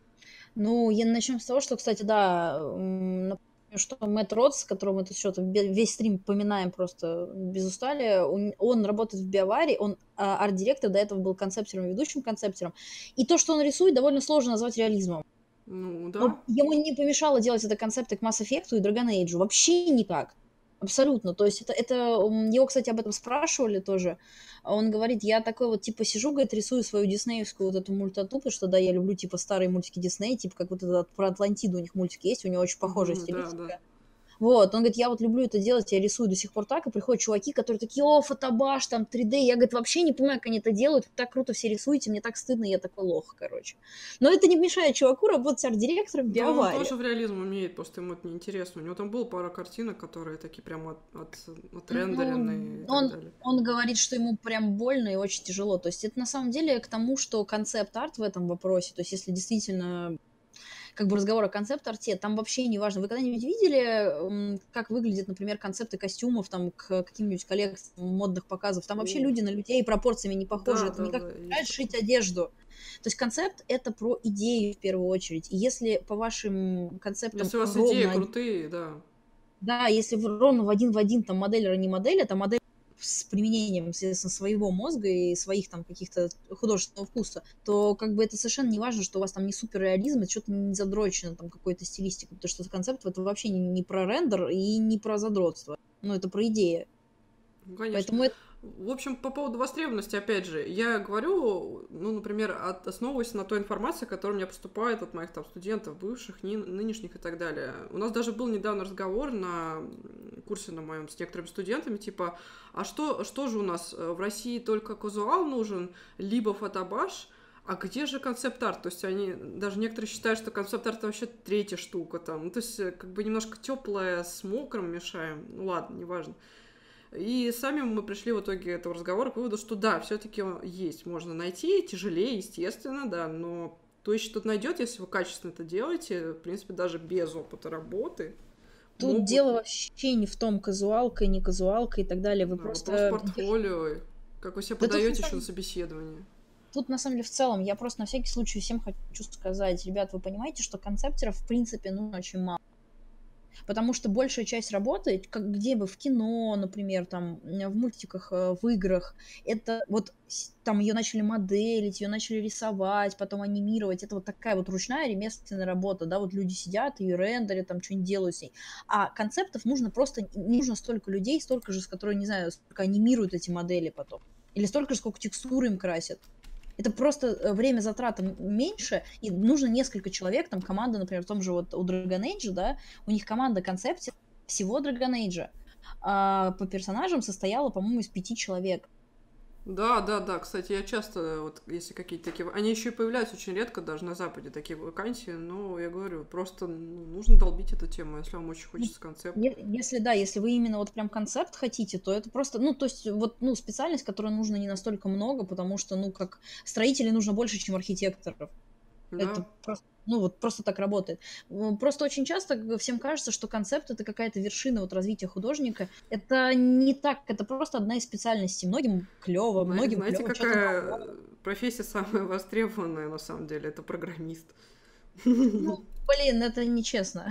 Ну, я начнем с того, что, кстати, да, напомню, что Мэтт Ротс, которого мы тут что-то весь стрим поминаем просто без устали, он, он работает в Биоваре, он арт-директор, до этого был концептером, ведущим концептером. И то, что он рисует, довольно сложно назвать реализмом. Ну, да. Но ему не помешало делать это концепты к Mass Effect и Dragon Age. Вообще никак. Абсолютно. То есть это, это... Его, кстати, об этом спрашивали тоже. Он говорит, я такой вот, типа, сижу, говорит, рисую свою диснеевскую вот эту мультату, потому что, да, я люблю, типа, старые мультики Дисней, типа, как вот этот про Атлантиду у них мультик есть, у него очень похожая mm-hmm, стилистика. Да, да. Вот, он говорит, я вот люблю это делать, я рисую до сих пор так, и приходят чуваки, которые такие, о, фотобаш, там, три дэ, я, говорит, вообще не понимаю, как они это делают, так круто все рисуете, мне так стыдно, я такой лох, короче. Но это не мешает чуваку работать арт-директором в Биоваре. Да, он тоже в реализм умеет, просто ему это неинтересно. У него там было пара картинок, которые такие прям от, от, отрендеренные ну, и так он, далее. Он говорит, что ему прям больно и очень тяжело. То есть это на самом деле к тому, что концепт-арт в этом вопросе, то есть если действительно... как бы разговор о концепт-арте, там вообще не важно. Вы когда-нибудь видели, как выглядят, например, концепты костюмов там к каким-нибудь коллекциям модных показов? Там вообще люди на людей пропорциями не похожи. Да, это да, не как да, шить одежду. То есть концепт — это про идею в первую очередь. И если по вашим концептам если у вас ровно... идеи крутые, да. Да, если вы ровно в один в один там модель, не модель, это модель с применением, естественно, своего мозга и своих там каких-то художественного вкуса, то как бы это совершенно не важно, что у вас там не суперреализм, это что-то не задрочено там какой-то стилистикой, потому что концепт это вообще не, не про рендер и не про задротство, ну это про идею. Ну, конечно. Поэтому это... В общем, по поводу востребованности, опять же, я говорю, ну, например, от, основываясь на той информации, которая у меня поступает от моих там студентов, бывших, ни, нынешних и так далее. У нас даже был недавно разговор на курсе на моем с некоторыми студентами, типа, а что, что же у нас в России только казуал нужен, либо фотобаш, а где же концепт-арт? То есть они, даже некоторые считают, что концепт-арт вообще третья штука там. Ну, то есть как бы немножко теплое с мокрым мешаем. Ну ладно, неважно. И сами мы пришли в итоге этого разговора к выводу, что да, все-таки есть, можно найти, тяжелее, естественно, да, но то еще что-то найдет, если вы качественно это делаете, в принципе, даже без опыта работы. Тут могут... дело вообще не в том, казуалка, не казуалка и так далее. Вы да, просто... Вопрос портфолио, как вы себя да подаете еще на собеседование. Тут, на самом деле, в целом, я просто на всякий случай всем хочу сказать, ребят, вы понимаете, что концептеров, в принципе, ну, очень мало. Потому что большая часть работы, как где бы в кино, например, там, в мультиках, в играх, это вот там ее начали моделить, ее начали рисовать, потом анимировать. Это вот такая вот ручная ремесленная работа, да, вот люди сидят, ее рендерят, там что-нибудь делают с ней. А концептов нужно просто, не нужно столько людей, столько же, с которыми, не знаю, сколько анимируют эти модели потом. Или столько же, сколько текстуры им красят. Это просто время затрат меньше, и нужно несколько человек, там команда, например, в том же вот у Dragon Age, да, у них команда концепции всего Dragon Age, а по персонажам состояла, по-моему, из пяти человек. Да, да, да, кстати, я часто, вот если какие-то такие... Они еще и появляются очень редко, даже на Западе такие вакансии, но я говорю, просто ну, нужно долбить эту тему, если вам очень хочется концепт. Если, да, если вы именно вот прям концепт хотите, то это просто, ну, то есть вот, ну, специальность, которой нужно не настолько много, потому что, ну, как строителей нужно больше, чем архитекторов. Да. Это просто, ну, вот просто так работает. Просто очень часто всем кажется, что концепт — это какая-то вершина вот развития художника. Это не так, это просто одна из специальностей. Многим клево, многим Знаете, клево. какая профессия самая востребованная на самом деле? Это программист. Ну, блин, это нечестно.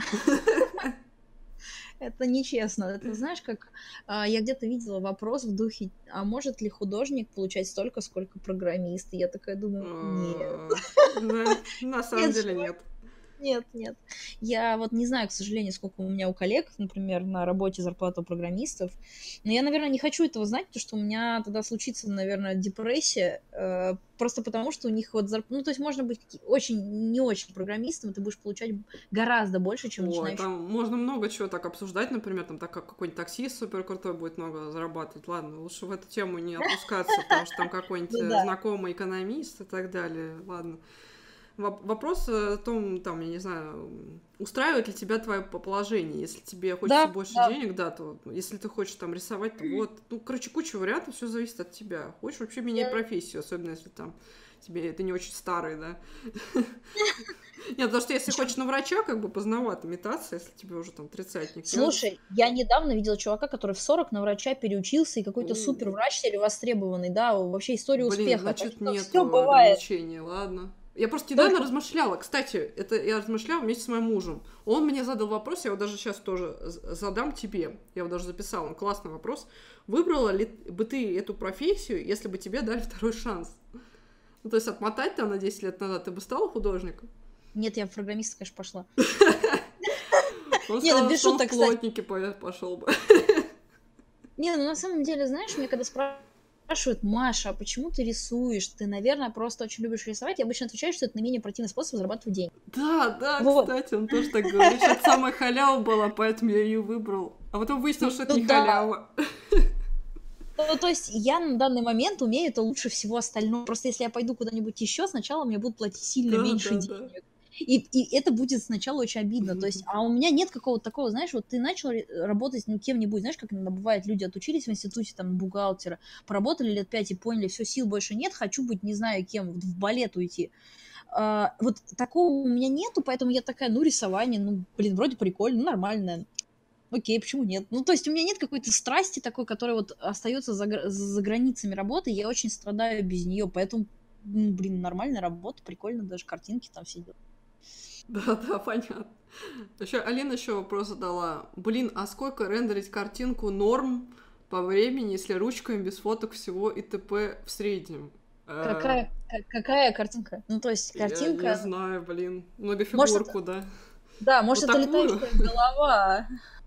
Это нечестно. Это знаешь, как а, я где-то видела вопрос в духе, а может ли художник получать столько, сколько программист? И я такая думаю, нет. На самом деле нет. Нет, нет. Я вот не знаю, к сожалению, сколько у меня у коллег, например, на работе зарплата у программистов. Но я, наверное, не хочу этого знать, потому что у меня тогда случится, наверное, депрессия. э, Просто потому, что у них вот зарплата... Ну, то есть можно быть каки- очень, не очень программистом, и ты будешь получать гораздо больше, чем Ой, начинающий. там можно много чего так обсуждать, например, там так как какой-нибудь таксист супер крутой будет много зарабатывать. Ладно, лучше в эту тему не опускаться, потому что там какой-нибудь Ну э, да. знакомый экономист и так далее. Ладно. Воп- Вопрос о том, там, я не знаю, устраивает ли тебя твое по- положение. Если тебе хочется Да, больше да. денег, да, то если ты хочешь там рисовать, то вот. Ну, короче, куча вариантов, все зависит от тебя. Хочешь вообще менять профессию, особенно если там тебе ты не очень старый, да. Нет, потому что если Причем, хочешь на врача, как бы поздновато метаться, если тебе уже там тридцатник. Я... слушай, я недавно видела чувака, который в сорок на врача переучился, и какой-то У, супер врач теперь востребованный, да, вообще история Блин, успеха. Так значит, что все нету бывает. ограничений, ладно. Я просто недавно Только размышляла, кстати, это я размышляла вместе с моим мужем. Он мне задал вопрос, я его даже сейчас тоже з- задам тебе. Я его даже записала, он классный вопрос. Выбрала ли бы ты эту профессию, если бы тебе дали второй шанс? Ну, то есть отмотать там на десять лет назад, ты бы стала художником? нет, я в программиста, конечно, пошла. Он Не, ну сказал, без что он в шуток, кстати. плотники по- пошел бы. Не, ну на самом деле, знаешь, мне когда спрашивают: Маша, а почему ты рисуешь? Ты, наверное, просто очень любишь рисовать. Я обычно отвечаю, что это наименее противный способ зарабатывать деньги. Да, да, Вот. кстати, он тоже так говорит, что это самая халява была, поэтому я ее выбрал. А потом выяснилось, что это Ну не да. халява. Ну, то есть я на данный момент умею это лучше всего остального. Просто если я пойду куда-нибудь еще, сначала мне будут платить сильно Да, меньше да, да. денег. И, и это будет сначала очень обидно. То есть, Мгм. а у меня нет какого-то такого, знаешь, вот ты начал ре- работать, ну, кем-нибудь, знаешь, как иногда бывает, люди отучились в институте, там, бухгалтера, поработали лет пять и поняли, все, сил больше нет, хочу быть, не знаю кем, в балет уйти. А, вот такого у меня нету, поэтому я такая, ну, рисование, ну, блин, вроде прикольно, ну, нормально. Окей, почему нет? Ну, то есть у меня нет какой-то страсти такой, которая вот остается за, гра- за границами работы, я очень страдаю без нее, поэтому, ну, блин, нормальная работа, прикольно, даже картинки там все делают. Да, да, понятно. Еще Алина еще вопрос задала. Блин, а сколько рендерить картинку норм по времени, если ручками без фоток всего и т.п. в среднем? Э, Какая, ка- какая картинка? Ну, то есть Я не картинка, знаю, блин. может, это, Многофигурку, да. да, Вот может, это такую. летающая голова.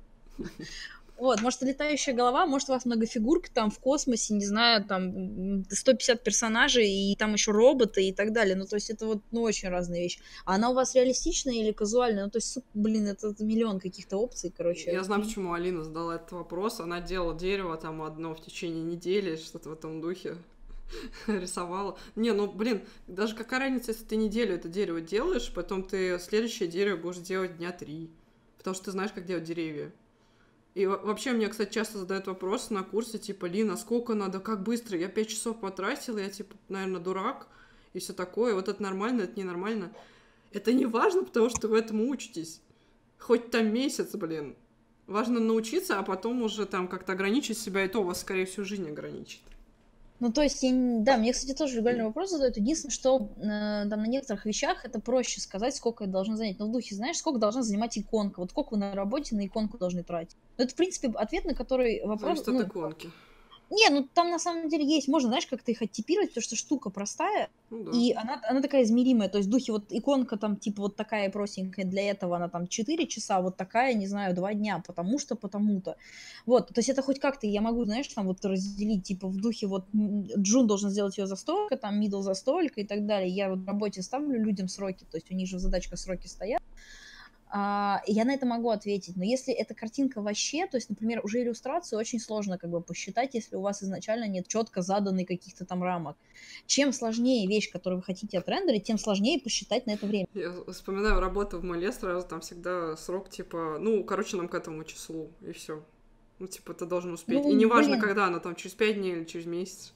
Вот, может, это летающая голова, может, у вас многофигурка там в космосе, не знаю, там м, сто пятьдесят персонажей, и там еще роботы и так далее. Ну, то есть это вот, ну, очень разные вещи. А она у вас реалистичная или казуальная? Ну, то есть, суп- блин, это, это миллион каких-то опций, Я короче. знаю, почему Алина задала этот вопрос. Она делала дерево там одно в течение недели, что-то в этом духе. Рисовала. Не, ну, блин, даже какая разница, если ты неделю это дерево делаешь, потом ты следующее дерево будешь делать дня три. Потому что ты знаешь, как делать деревья. И во- вообще мне, кстати, часто задают вопрос на курсе, типа, Лина, сколько надо, как быстро? Я пять часов потратила, я, типа, наверное, дурак, и все такое. Вот это нормально, это ненормально. Это не важно, потому что вы этому учитесь. Хоть там месяц, блин. Важно научиться, а потом уже там как-то ограничить себя, и то вас, скорее всего, жизнь ограничит. Ну, то есть, я не- да, мне, кстати, тоже регулярный вопрос задают. Единственное, что э, там на некоторых вещах это проще сказать, сколько это должно занять. Но в духе, знаешь, сколько должна занимать иконка? Вот сколько вы на работе на иконку должны тратить? Ну, это, в принципе, ответ, на который вопрос, Зависит от ну, иконки. не, ну там на самом деле есть, можно, знаешь, как-то их оттипировать, потому что штука простая, Ну да. и она, она такая измеримая, то есть в духе вот иконка там типа вот такая простенькая, для этого она там четыре часа, вот такая, не знаю, два дня, потому что, потому-то. Вот, то есть это хоть как-то я могу, знаешь, там вот разделить, типа в духе вот м, Джун должен сделать ее за столько, там Мидл за столько и так далее. Я вот в работе ставлю людям сроки, то есть у них же в задачках сроки стоят. А, и я на это могу ответить. Но если эта картинка вообще, то есть, например, уже иллюстрацию очень сложно как бы посчитать, если у вас изначально нет четко заданных каких-то там рамок. Чем сложнее вещь, которую вы хотите отрендерить, тем сложнее посчитать на это время. Я вспоминаю работу в Мале сразу, там всегда срок, типа, ну, короче, нам к этому числу, и все. Ну, типа, ты должен успеть. И Ну, неважно, блин, когда она там, через пять дней или через месяц.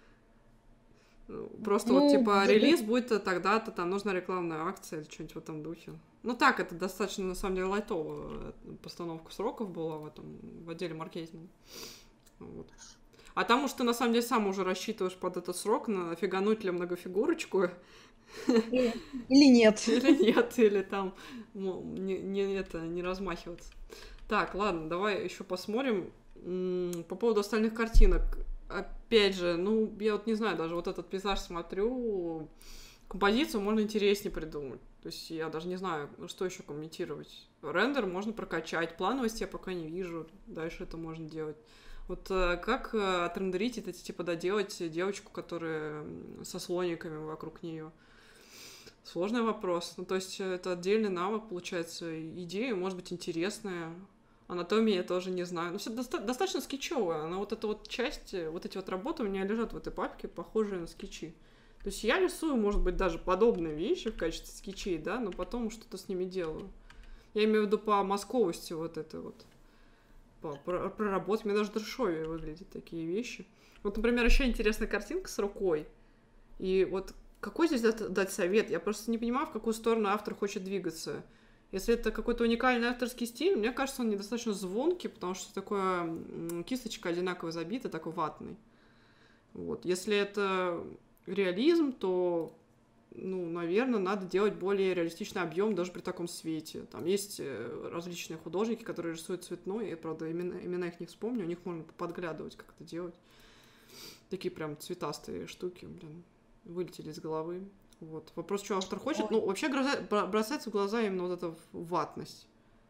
Ну, просто вот, ну, типа, да, да, релиз будет тогда-то, там нужна рекламная акция или что-нибудь в этом духе. Ну, так, это достаточно, на самом деле, лайтовая постановка сроков была в этом, в отделе маркетинга. Вот. А там уж ты, на самом деле, сам уже рассчитываешь под этот срок, на фигануть ли многофигурочку, или, или нет. или нет, или там ну, не, не, это, не размахиваться. Так, ладно, давай еще посмотрим. М, По поводу остальных картинок. Опять же, ну, я вот не знаю, даже вот этот пейзаж смотрю, композицию можно интереснее придумать. То есть я даже не знаю, что еще комментировать. Рендер можно прокачать, плановость я пока не вижу, дальше это можно делать. Вот э, как э, отрендерить это, типа, доделать девочку, которая со слониками вокруг нее? Сложный вопрос. Ну, то есть это отдельный навык, получается, идея, может быть, интересная. Анатомия я тоже не знаю. Но все доста- достаточно скетчевая. Она вот эта вот часть, вот эти вот работы у меня лежат в этой папке, похожие на скетчи. То есть я рисую, может быть, даже подобные вещи в качестве скетчей, да, но потом что-то с ними делаю. Я имею в виду по мазковости вот это вот. По проработке. Мне даже трешовее выглядят такие вещи. Вот, например, еще интересная картинка с рукой. И вот какой здесь дать, дать совет? Я просто не понимаю, в какую сторону автор хочет двигаться. Если это какой-то уникальный авторский стиль, мне кажется, он недостаточно звонкий, потому что такое кисточка одинаково забита, такой ватный. Вот. Если это реализм, то, ну, наверное, надо делать более реалистичный объем даже при таком свете. Там есть различные художники, которые рисуют цветной, я, правда, имена, имена их не вспомню, у них можно подглядывать, как это делать. Такие прям цветастые штуки, блин, вылетели из головы. Вот. Вопрос, что автор хочет. Ой. Ну, вообще бросается в глаза именно вот эта ватность.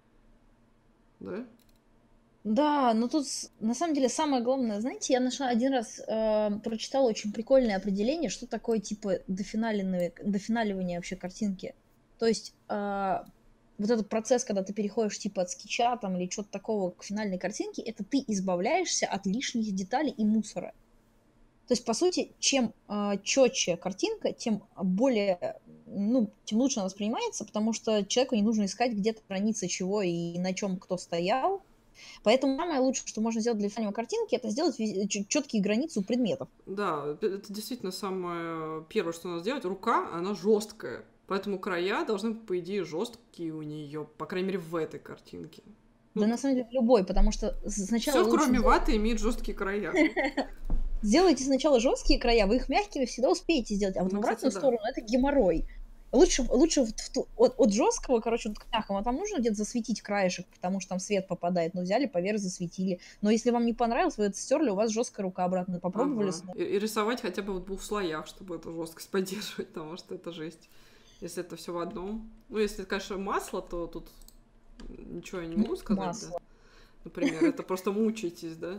Да? Да, но тут на самом деле самое главное, знаете, я нашла один раз, э, прочитала очень прикольное определение, что такое типа дофиналивание, дофиналивание вообще картинки. То есть э, вот этот процесс, когда ты переходишь типа от скетча там или что-то такого к финальной картинке, это ты избавляешься от лишних деталей и мусора. То есть, по сути, чем э, четче картинка, тем более, ну, тем лучше она воспринимается, потому что человеку не нужно искать где-то границы чего и на чем кто стоял. Поэтому самое лучшее, что можно сделать для финальной картинки, это сделать четкие границы у предметов. Да, это действительно самое первое, что надо сделать. Рука, она жесткая, поэтому края должны, по идее, жесткие у нее, по крайней мере, в этой картинке. Да, ну, на самом деле, любой, потому что сначала... Все, кроме сделать... ваты, имеет жесткие края. Сделайте сначала жесткие края, вы их мягкими всегда успеете сделать, а вот ну, в обратную кстати, сторону да. Это геморрой. Лучше, лучше в, в, от, от жесткого, короче, вот к мягкому, там нужно где-то засветить краешек, потому что там свет попадает, но взяли, поверх засветили. Но если вам не понравилось, вы это стерли, у вас жесткая рука обратно, попробовали. Ага. И, и рисовать хотя бы в двух слоях, чтобы эту жесткость поддерживать, потому что это жесть. Если это все в одном. Ну, если, конечно, масло, то тут ничего я не могу сказать. Масло. Да? Например, это просто мучаетесь, да?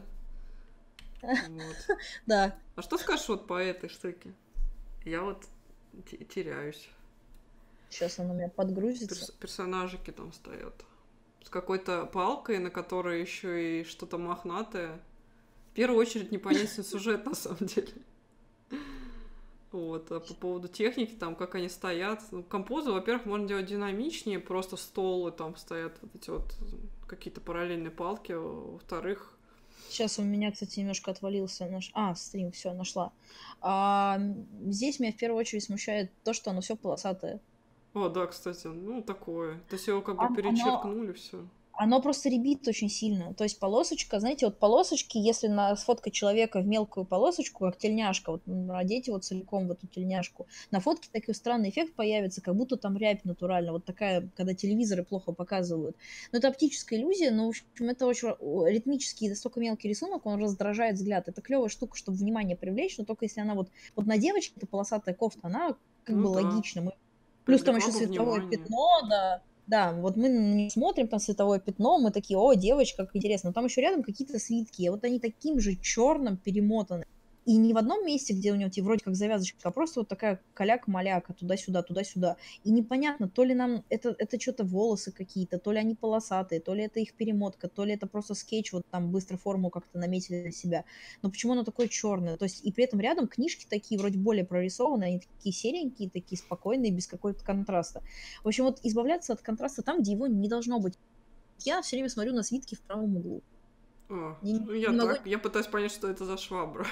Вот. Да. А что скажешь вот по этой штуке? Я вот теряюсь. Сейчас она у меня подгрузится. Перс- персонажики там стоят. С какой-то палкой, на которой еще и что-то мохнатое. В первую очередь непонятен сюжет, на самом деле. Вот. А по поводу техники, там, как они стоят. Ну, композы, во-первых, можно делать динамичнее. Просто стол, и там стоят вот эти вот какие-то параллельные палки. Во-вторых, сейчас у меня, кстати, немножко отвалился наш... А, стрим, все, нашла. А, здесь меня в первую очередь смущает то, что оно все полосатое. О, да, кстати, ну такое. То есть его как бы оно, перечеркнули, все. Оно просто рябит очень сильно. То есть полосочка, знаете, вот полосочки, если на сфоткать человека в мелкую полосочку, как тельняшка, вот одеть его целиком в эту тельняшку, на фотке такой странный эффект появится, как будто там рябь натурально, вот такая, когда телевизоры плохо показывают. Но это оптическая иллюзия, но, в общем, это очень ритмический, настолько мелкий рисунок, он раздражает взгляд. Это клевая штука, чтобы внимание привлечь, но только если она вот, вот на девочке, это полосатая кофта, она как ну, бы да. логична. Мы... Плюс там еще световое внимание. Пятно, да. Да, вот мы не смотрим там световое пятно, мы такие, о, девочка, как интересно. Но там еще рядом какие-то свитки, вот они таким же черным перемотаны. И не в одном месте, где у него вроде как завязочка, а просто вот такая каляка-маляка, туда-сюда, туда-сюда. И непонятно, то ли нам это, это что-то волосы какие-то, то ли они полосатые, то ли это их перемотка, то ли это просто скетч, вот там быстро форму как-то наметили для себя. Но почему оно такое черное? То есть и при этом рядом книжки такие вроде более прорисованные, они такие серенькие, такие спокойные, без какого-то контраста. В общем, вот избавляться от контраста там, где его не должно быть. Я все время смотрю на свитки в правом углу. О, не, ну я не так, могу... я пытаюсь понять, что это за швабра.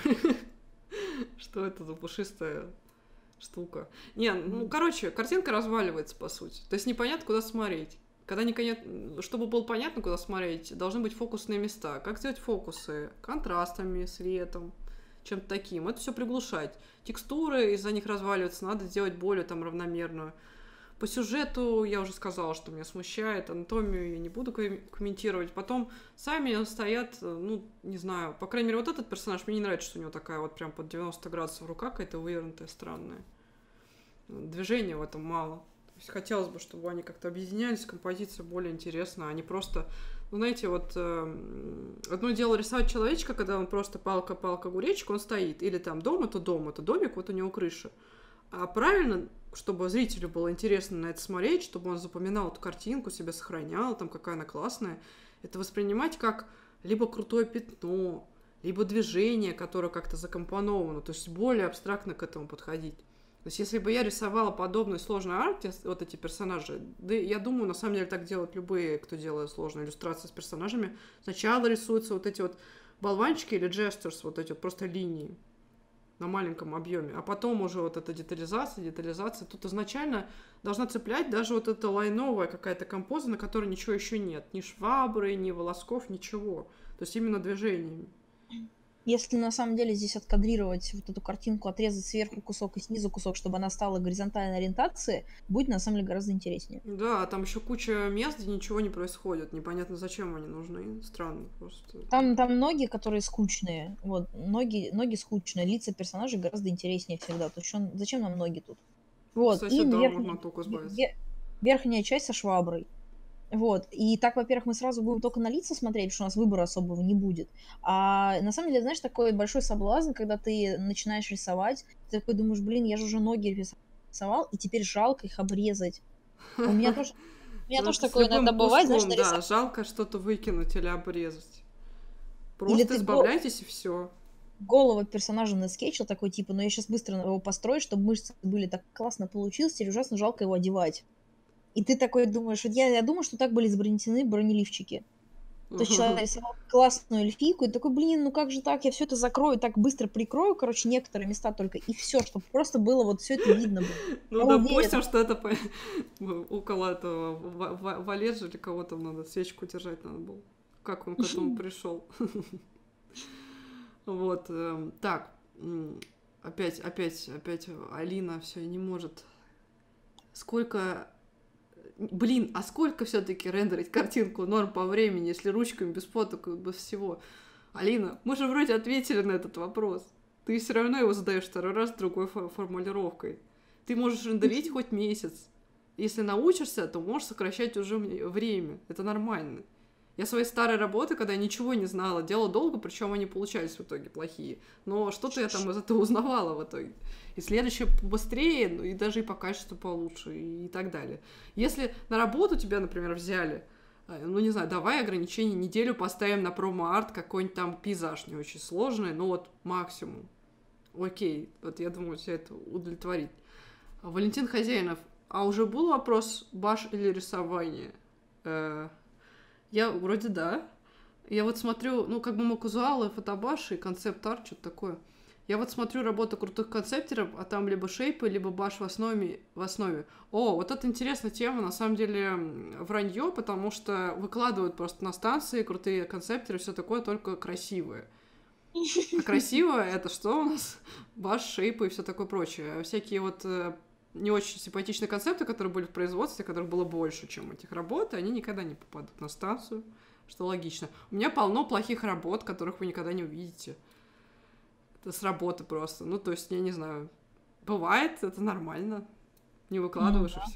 Что это за пушистая штука. Не, ну, короче, картинка разваливается, по сути. То есть непонятно, куда смотреть. Когда непонятно, чтобы было понятно, куда смотреть, должны быть фокусные места. Как сделать фокусы? Контрастами, светом, чем-то таким. Это все приглушать. Текстуры из-за них разваливаются, надо сделать более там равномерную. По сюжету я уже сказала, что меня смущает, анатомию я не буду комментировать. Потом сами стоят, ну, не знаю, по крайней мере, вот этот персонаж, мне не нравится, что у него такая вот прям под девяносто градусов рука какая-то вывернутая, странная. движения в этом мало. То есть хотелось бы, чтобы они как-то объединялись, композиция более интересная, а не просто... Ну, знаете, вот э, одно дело рисовать человечка, когда он просто палка-палка огуречек, он стоит. Или там дом — это дом, это домик, вот у него крыша. А правильно, чтобы зрителю было интересно на это смотреть, чтобы он запоминал эту картинку, себя сохранял, там, какая она классная, это воспринимать как либо крутое пятно, либо движение, которое как-то закомпоновано, то есть более абстрактно к этому подходить. То есть если бы я рисовала подобный сложный арт, вот эти персонажи, да я думаю, на самом деле так делают любые, кто делает сложные иллюстрации с персонажами, сначала рисуются вот эти вот болванчики или gestures, вот эти вот просто линии на маленьком объеме, а потом уже вот эта детализация, детализация. Тут изначально должна цеплять даже вот эта лайновая какая-то композа, на которой ничего еще нет. Ни швабры, ни волосков, ничего. То есть именно движениями. Если на самом деле здесь откадрировать вот эту картинку, отрезать сверху кусок и снизу кусок, чтобы она стала горизонтальной ориентации, будет на самом деле гораздо интереснее. Да, там еще куча мест, где ничего не происходит. Непонятно, зачем они нужны. Странно просто. Там, там ноги, которые скучные. Вот, ноги, ноги скучные. Лица персонажей гораздо интереснее всегда. То есть он, зачем нам ноги тут? Вот. Кстати, и да, верхняя, можно только избавиться. ве- верхняя часть со шваброй. Вот. И так, во-первых, мы сразу будем только на лица смотреть, потому что у нас выбора особого не будет. А на самом деле, знаешь, такой большой соблазн, когда ты начинаешь рисовать, ты такой думаешь, блин, я же уже ноги рисовал, и теперь жалко их обрезать. У меня тоже, у меня Ну, тоже это с такое любым иногда бывает, знаешь, куском, да, нарисовать. жалко что-то выкинуть или обрезать. Или Просто ты го- избавляйтесь и все. голову персонажа наскетчил такой, типа, но я сейчас быстро его построю, чтобы мышцы были так классно получилось, теперь ужасно жалко его одевать. И ты такой думаешь, вот я, я думаю, что так были изобретены бронеливчики. То есть человек рисовал классную эльфийку, и такой, блин, ну как же так, я все это закрою, так быстро прикрою, короче, некоторые места только, и все, чтобы просто было вот все это видно было. Ну, Я допустим, уверена. что это по- около этого Ва- Ва- Валеджа или кого там надо, свечку держать надо было. Как он к этому пришел. Вот. эм, Так. м, Опять, опять, опять Алина все не может. Сколько... Блин, а сколько все-таки рендерить картинку норм по времени, если ручками без фоток и без всего? Алина, мы же вроде ответили на этот вопрос. Ты все равно его задаешь второй раз другой фо- формулировкой. Ты можешь рендерить хоть месяц. Если научишься, то можешь сокращать уже мне- время. Это нормально. Я свои старые работы, когда я ничего не знала, делала долго, причем они получались в итоге плохие. Но что-то я там из этого узнавала в итоге. И следующее побыстрее, ну и даже и по качеству получше, и так далее. Если на работу тебя, например, взяли, э, ну не знаю, давай ограничение неделю поставим на промо-арт, какой-нибудь там пейзаж не очень сложный, ну вот максимум. Окей, вот я думаю, все это удовлетворить. А Валентин Хозяинов, а уже был вопрос баш или рисование? Э, Я вроде да. Я вот смотрю, ну, как бы мы казуалы, фотобаши, концепт-арт, что-то такое. Я вот смотрю работу крутых концептеров, а там либо шейпы, либо баш в основе, в основе. О, вот это интересная тема, на самом деле м, вранье, потому что выкладывают просто на станции крутые концептеры, все такое, только красивые. А красивое это что у нас? Баш, шейпы и все такое прочее. А всякие вот э, не очень симпатичные концепты, которые были в производстве, которых было больше, чем этих работ, они никогда не попадут на станцию, что логично. У меня полно плохих работ, которых вы никогда не увидите. Это с работы просто. Ну, то есть, я не знаю, бывает, это нормально. Не выкладываешь, Ну и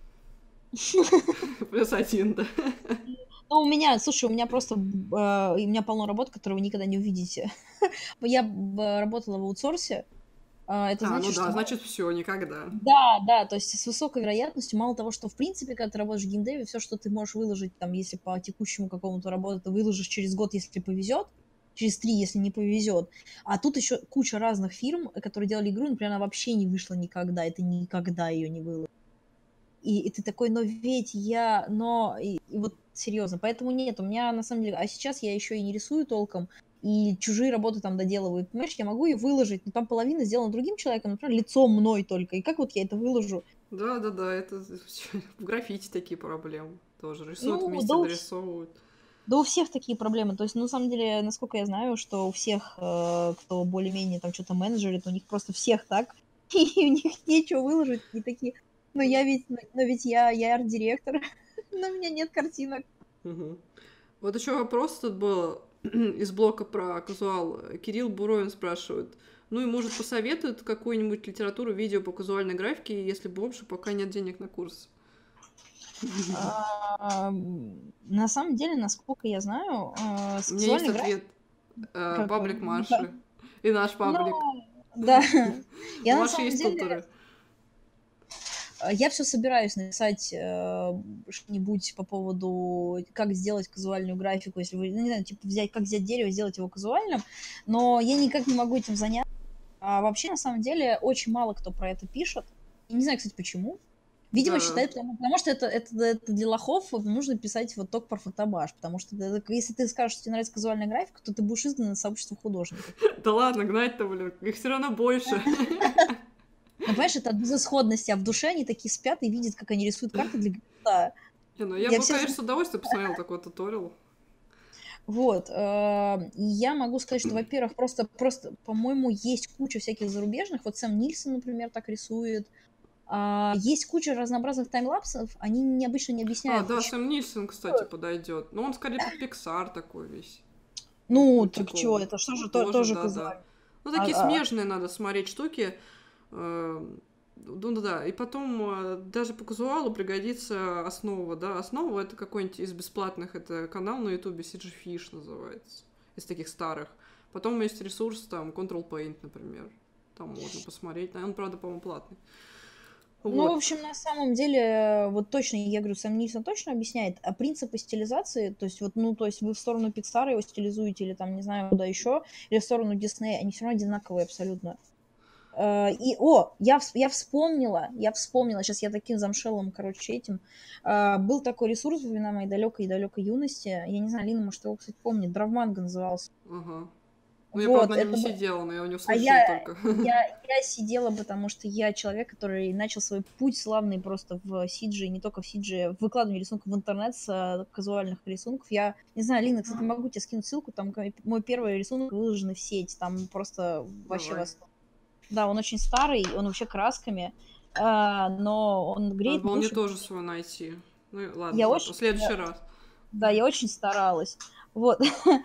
все. Плюс один, да. Ну, у меня, слушай, у меня просто, э, у меня полно работ, которые вы никогда не увидите. Я б- работала в аутсорсе, а, это А, ну значит, что... да, значит, все, никогда. Да, да, то есть с высокой вероятностью, мало того, что в принципе, когда ты работаешь в геймдеве, все, что ты можешь выложить, там, если по текущему какому-то работу, ты выложишь через год, если повезет, через три, если не повезет. А тут еще куча разных фирм, которые делали игру, например, она вообще не вышла никогда, это никогда ее не выложили. И, и ты такой, но ведь я, но, и, и вот серьезно, поэтому нет, у меня на самом деле, а сейчас я еще и не рисую толком, и чужие работы там доделываю, понимаешь, я могу ее выложить, но там половина сделана другим человеком, например, лицом мной только, и как вот я это выложу? Да, да, да, это в граффити такие проблемы тоже. Рисуют Ну, вместе, да у, дорисовывают. да у всех такие проблемы, то есть, ну, на самом деле, насколько я знаю, что у всех, э, кто более-менее там что-то менеджерит, у них просто всех так, и у них нечего выложить, и такие, но я ведь, но, но ведь я, я арт-директор, но у меня нет картинок. Мгм. Вот еще вопрос тут был из блока про казуал. Кирилл Буровин спрашивает. Ну и, может, посоветует какую-нибудь литературу, видео по казуальной графике, если бомж, пока нет денег на курс. А, м, На самом деле, насколько я знаю, э, с У меня есть казуальной графикой... ответ. Э, Какой? Паблик Ну-ка. Маши. И наш Ну, паблик. да. У Я на Маши самом есть деле... туторы. э, Я все собираюсь написать э, что-нибудь по поводу, как сделать казуальную графику, если вы, ну, не знаю, типа взять, как взять дерево, сделать его казуальным, но я никак не могу этим заняться. А вообще, на самом деле, очень мало кто про это пишет. Я не знаю, кстати, почему. Видимо, Да. считают, потому, потому что это, это, это для лохов нужно писать вот только про фотобаш, потому что это- если ты скажешь, что тебе нравится казуальная графика, то ты будешь изгнан из сообщества художников. Да ладно, гнать-то, блин, их все равно больше. Ну, понимаешь, это от безысходности, а в душе они такие спят и видят, как они рисуют карты для гнезда. Не, ну я Я бы, все... конечно, с удовольствием посмотрела такой туториал. Вот. э, и Я могу сказать, что, во-первых, просто, просто, по-моему, есть куча всяких зарубежных. Вот Сэм Нильсон, например, так рисует. А, Есть куча разнообразных таймлапсов. Они необычно не А, объясняют, да, почему. Сэм Нильсон, кстати, подойдет. Но он скорее под Pixar такой весь. Ну, так чего, Мультиковый. это что Ну, же то- тоже, тоже да, да. казуально. Ну, А, такие а, смежные надо смотреть штуки. Э, Ну, да, да. И потом э, даже по казуалу пригодится основа, да. Основа — это какой-нибудь из бесплатных, это канал на ютубе си джи Fish называется, из таких старых. Потом есть ресурс, там, Control Paint, например. Там можно посмотреть. Он, правда, по-моему, платный. Ну, в Вот. общем, на самом деле, вот точно, я говорю, Сэм Нильсон точно объясняет, а принципы стилизации, то есть вот, ну, то есть вы в сторону Pixar его стилизуете, или там, не знаю, куда еще, или в сторону Disney, они все равно одинаковые абсолютно. Э, И, о, я, вс- я вспомнила, я вспомнила, сейчас я таким замшелым, короче, этим. Э, Был такой ресурс во времена моей далекой-далекой юности, я не знаю, Лина, может, его, кстати, помнит, Дравманга назывался. Ага. Ну, я, правда, Вот, на нем это не был... сидела, но я о нем А я, слышала только. я, я сидела, потому что я человек, который начал свой путь славный просто в Сиджи, не только в Сиджи, в выкладывании рисунков в интернет с э, казуальных рисунков. Я не знаю, Лина, кстати, могу тебе скинуть ссылку, там ко- мой первый рисунок выложен в сеть, там просто вообще Давай. восторг. Да, он очень старый, он вообще красками, а, но он Надо греет было мне душу. тоже свой найти. Ну, и ладно, Я завтра, в очень, следующий я- раз. да, я очень старалась. Вот.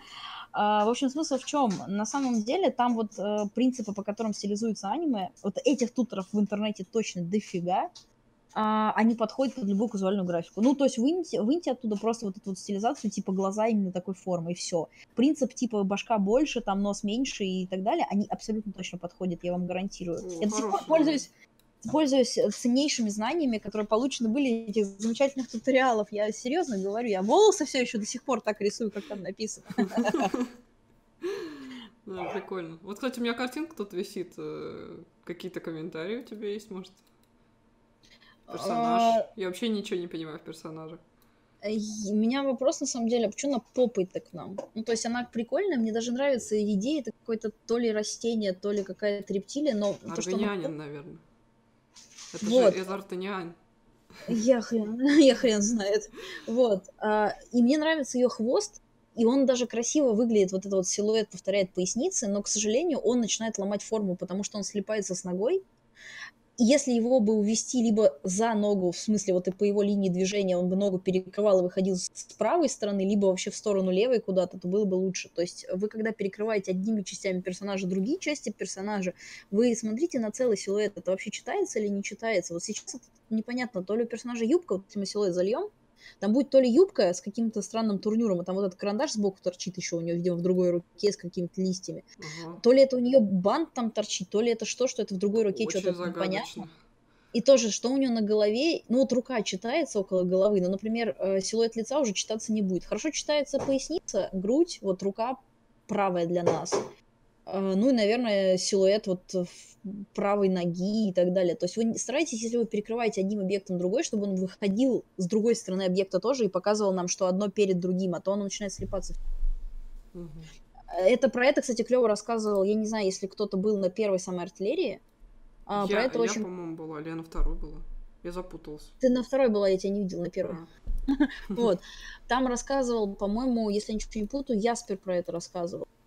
А, В общем, смысл в чем? На самом деле, там вот э, принципы, по которым стилизуется аниме, вот этих туторов в интернете точно дофига, а, они подходят под любую казуальную графику. Ну, то есть выньте, выньте оттуда просто вот эту вот стилизацию, типа глаза именно такой формы, и все. Принцип типа башка больше, там нос меньше и так далее, они абсолютно точно подходят, я вам гарантирую. О, Я до сих пор хороший, да. пользуюсь пользуюсь э, ценнейшими знаниями, которые получены были из этих замечательных туториалов. Я серьезно говорю, я волосы все еще до сих пор так рисую, как там написано. Да, прикольно. Вот, кстати, у меня картинка тут висит. э, Какие-то комментарии у тебя есть, может? Персонаж. А, Я вообще ничего не понимаю в персонажах. и У меня вопрос, на самом деле, а почему она попает-то к нам? Ну, то есть она прикольная, мне даже нравится идея, это какое-то то ли растение, то ли какая-то рептилия, но то, что она... Аргонянин, наверное. Это же Вот, Эзартаниан. я хрен, я хрен знает. Вот. а, И мне нравится ее хвост, и он даже красиво выглядит, вот этот вот силуэт повторяет поясницы, но, к сожалению, он начинает ломать форму, потому что он слипается с ногой. И если его бы увести либо за ногу, в смысле вот и по его линии движения он бы ногу перекрывал и выходил с с правой стороны, либо вообще в сторону левой куда-то, то было бы лучше. То есть вы, когда перекрываете одними частями персонажа другие части персонажа, вы смотрите на целый силуэт, это вообще читается или не читается. Вот сейчас это непонятно, то ли у персонажа юбка, вот если мы силуэт зальем, там будет то ли юбка с каким-то странным турнюром, а там вот этот карандаш сбоку торчит еще у нее, видимо, в другой руке с какими-то листьями. Ага. То ли это у нее бант там торчит, то ли это что, что это в другой руке что-то Очень непонятно. загадочно. И тоже, что у нее на голове, ну вот рука читается около головы, но, например, э, силуэт лица уже читаться не будет. Хорошо читается поясница, грудь, вот рука правая для нас. Э, Ну и, наверное, силуэт вот э, в- правой ноги и так далее. То есть вы не- старайтесь, если вы перекрываете одним объектом другой, чтобы он выходил с другой стороны объекта тоже и показывал нам, что одно перед другим, а то оно начинает слипаться. Мгм. Это про это, кстати, клево рассказывал, я не знаю, если кто-то был на первой самой артиллерии, а, про Я, это я, очень... по-моему, была, или я на второй была. Я запуталась. Ты на второй была, я тебя не видела на первой. А. Вот. Там рассказывал, по-моему, если я ничего не путаю, Яспер про это рассказывал.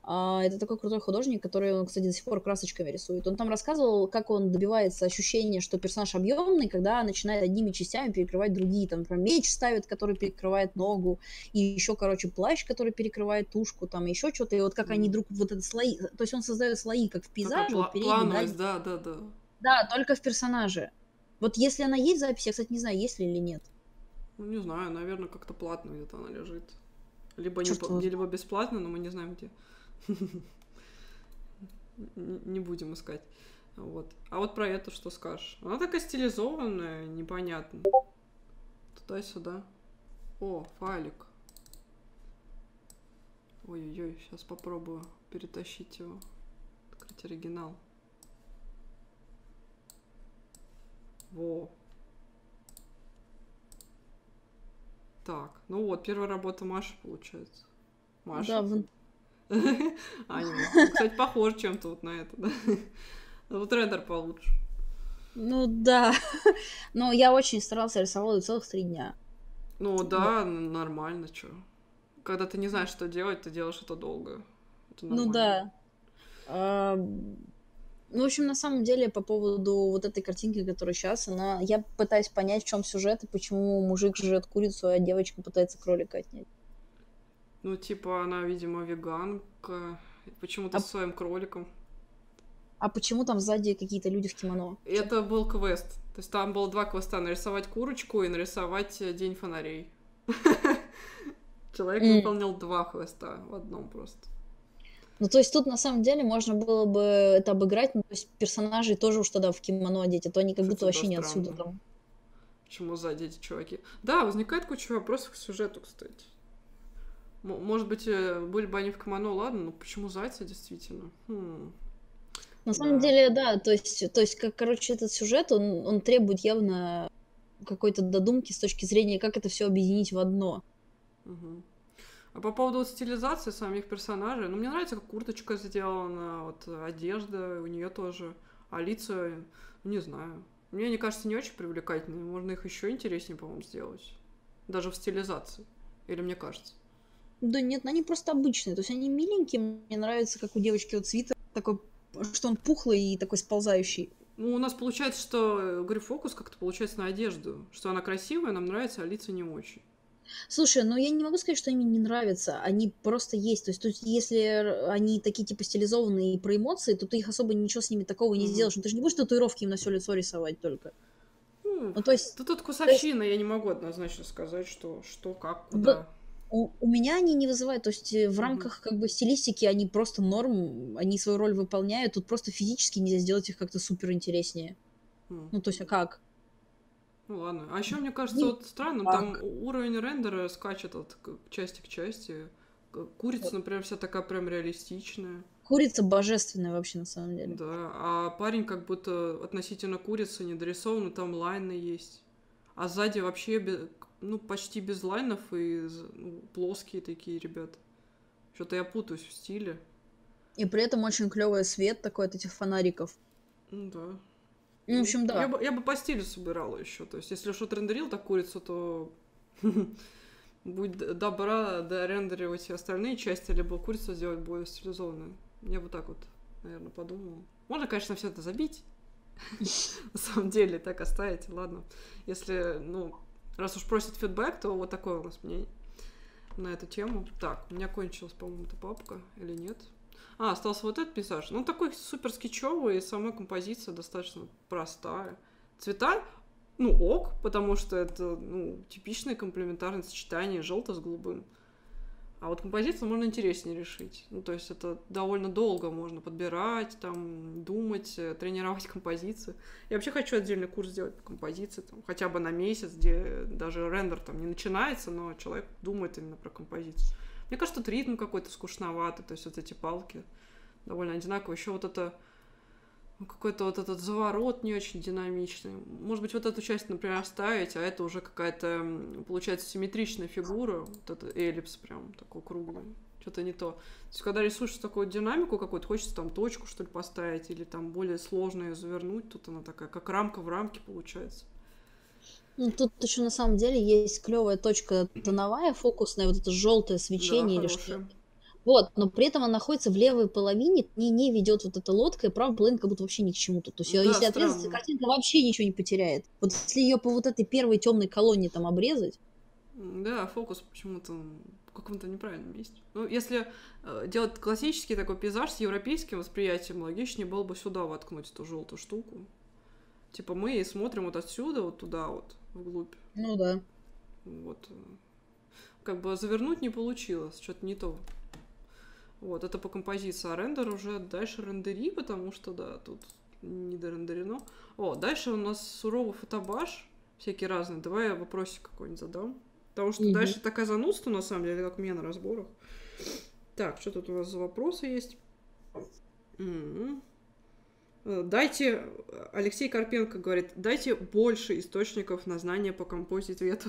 А, это такой крутой художник, который, он, кстати, до сих пор красочками рисует. Он там рассказывал, как он добивается ощущения, что персонаж объемный, когда начинает одними частями перекрывать другие. Там, например, меч ставит, который перекрывает ногу, и еще, короче, плащ, который перекрывает тушку, там еще что-то. И вот как они М. друг, вот это слои, то есть он создает слои, как в Такая пейзаже, вот пла- передний, плановость, дальний. да, да, да. Да, только в персонаже. Вот если она есть в записи, я, кстати, не знаю, есть ли или нет. Ну, не знаю, наверное, как-то платно где-то она лежит. Либо, не, Черт по- его либо знает. бесплатно, но мы не знаем где. Н- Не будем искать. Вот. А вот про это что скажешь? Она такая стилизованная, непонятно. Туда-сюда. О, файлик. Ой-ой-ой, сейчас попробую перетащить его. Открыть оригинал. Во. Так, ну вот, первая работа Маши получается. Да, Маша. в... Аниме. Ну, кстати, похож чем-то вот на это, да? Ну, вот рендер получше. Ну да. Но я очень старался, рисовал ее целых три дня. Ну Вот. да, н- нормально, чё. Когда ты не знаешь, что делать, ты делаешь это долго. Это Ну нормально. да. А, Ну, в общем, на самом деле, по поводу вот этой картинки, которая сейчас, она... Я пытаюсь понять, в чем сюжет и почему мужик жрет курицу, а девочка пытается кролика отнять. Ну, типа, она, видимо, веганка. Почему-то А, с своим кроликом. а почему там сзади какие-то люди в кимоно? Чё? Это был квест. То есть там было два квеста. Нарисовать курочку и нарисовать э, день фонарей. Человек М. выполнил два квеста в одном просто. Ну, то есть тут, на самом деле, можно было бы это обыграть, ну, то есть персонажей тоже уж тогда в кимоно одеть, а то они как будто Кстати, да, вообще не отсюда странно. там. Почему сзади эти чуваки? Да, возникает куча вопросов к сюжету, кстати. М- Может быть, э, были бы они в кимоно, ладно, но почему зайцы действительно? Хм, На самом да. деле, да, то есть, то есть, как, короче, этот сюжет, он, он требует явно какой-то додумки с точки зрения, как это все объединить в одно. Мгм. А по поводу вот стилизации самих персонажей, ну, мне нравится, как курточка сделана, вот э, одежда у нее тоже, а лица, ну, не знаю. Мне они кажется не очень привлекательными, можно их еще интереснее, по-моему, сделать. Даже в стилизации. Или мне кажется. Да нет, они просто обычные, то есть они миленькие, мне нравится, как у девочки вот свитер такой, что он пухлый и такой сползающий. Ну, у нас получается, что, э, говорю, фокус как-то получается на одежду. Что она красивая, нам нравится, а лица не очень. Слушай, ну я не могу сказать, что они мне не нравятся, они просто есть. То есть, то есть если р- они такие типа стилизованные и про эмоции, то ты их особо ничего с ними такого не Мгм. сделаешь. Ну ты же не будешь татуировки им на все лицо рисовать только. Ну, Ну то есть, да тут то есть вкусовщина, я не могу однозначно сказать, что, что как, в- куда. у, у меня они не вызывают, то есть э, в Мгм. рамках как бы стилистики они просто норм, они свою роль выполняют, тут просто физически нельзя сделать их как-то супер интереснее. М. Ну то есть, а как? Ну ладно. А еще мне кажется, вот странно, там Никак. у- уровень рендера скачет от к- части к части. К- Курица, например, вся такая прям реалистичная. Курица божественная вообще на самом деле. Да. А парень как будто относительно курицы не дорисован, там лайны есть. А сзади вообще бе- ну, почти без лайнов и з- ну, плоские такие ребята. Что-то я путаюсь в стиле. И при этом очень клевый свет такой от этих фонариков. Ну да. Ну, в Ну, общем, я да. бы, я бы по стилю собирала еще. То есть, если уж отрендерил так курицу, то будет д- добра дорендеривать и остальные части, либо курицу сделать более стилизованную. Я бы так вот, наверное, подумала. Можно, конечно, все это забить. На самом деле, так оставить, ладно. Если, ну, раз уж просят фидбэк, то вот такое у нас мнение на эту тему. Так, у меня кончилась, по-моему, эта папка или нет? А, остался вот этот пейзаж. Ну, такой супер скетчевый, и сама композиция достаточно простая. Цвета, ну, ок, потому что это, ну, типичное комплементарное сочетание желтого с голубым. А вот композицию можно интереснее решить. Ну, то есть это довольно долго можно подбирать, там, думать, э, тренировать композицию. Я вообще хочу отдельный курс сделать по композиции, там, хотя бы на месяц, где даже рендер там не начинается, но человек думает именно про композицию. Мне кажется, тут ритм какой-то скучноватый, то есть вот эти палки довольно одинаковые. Еще вот это ну, какой-то вот этот заворот не очень динамичный. Может быть, вот эту часть, например, оставить, а это уже какая-то, м, получается, симметричная фигура. Вот этот эллипс прям такой круглый. Что-то не то. То есть, когда рисуешь такую динамику какую-то, хочется там точку, что ли, поставить, или там более сложно ее завернуть. Тут она такая, как рамка в рамке получается. Ну, тут еще на самом деле есть клевая точка тоновая, фокусная, вот это желтое Да, свечение или что. хорошая. Вот, но при этом она находится в левой половине, к ней не ведет вот эта лодка, и правая половина как будто вообще ни к чему тут. То есть её Да, если отрезать, странно. картинка вообще ничего не потеряет. Вот если ее по вот этой первой темной колонне там обрезать. Да, фокус почему-то в каком-то неправильном месте. Ну, если э, делать классический такой пейзаж с европейским восприятием, логичнее было бы сюда воткнуть эту желтую штуку. Типа мы смотрим вот отсюда, вот туда вот, вглубь. Ну да. Вот. Как бы завернуть не получилось, что-то не то. Вот, это по композиции. А рендер уже дальше рендери, потому что, да, тут не дорендерено. О, дальше у нас суровый фотобаш, всякие разные. Давай я вопросик какой-нибудь задам. Потому что Мгм. дальше такая занудство, на самом деле, как у меня на разборах. Так, что тут у нас за вопросы есть? М-м. Дайте, Алексей Карпенко говорит, дайте больше источников на знания по композе цвета.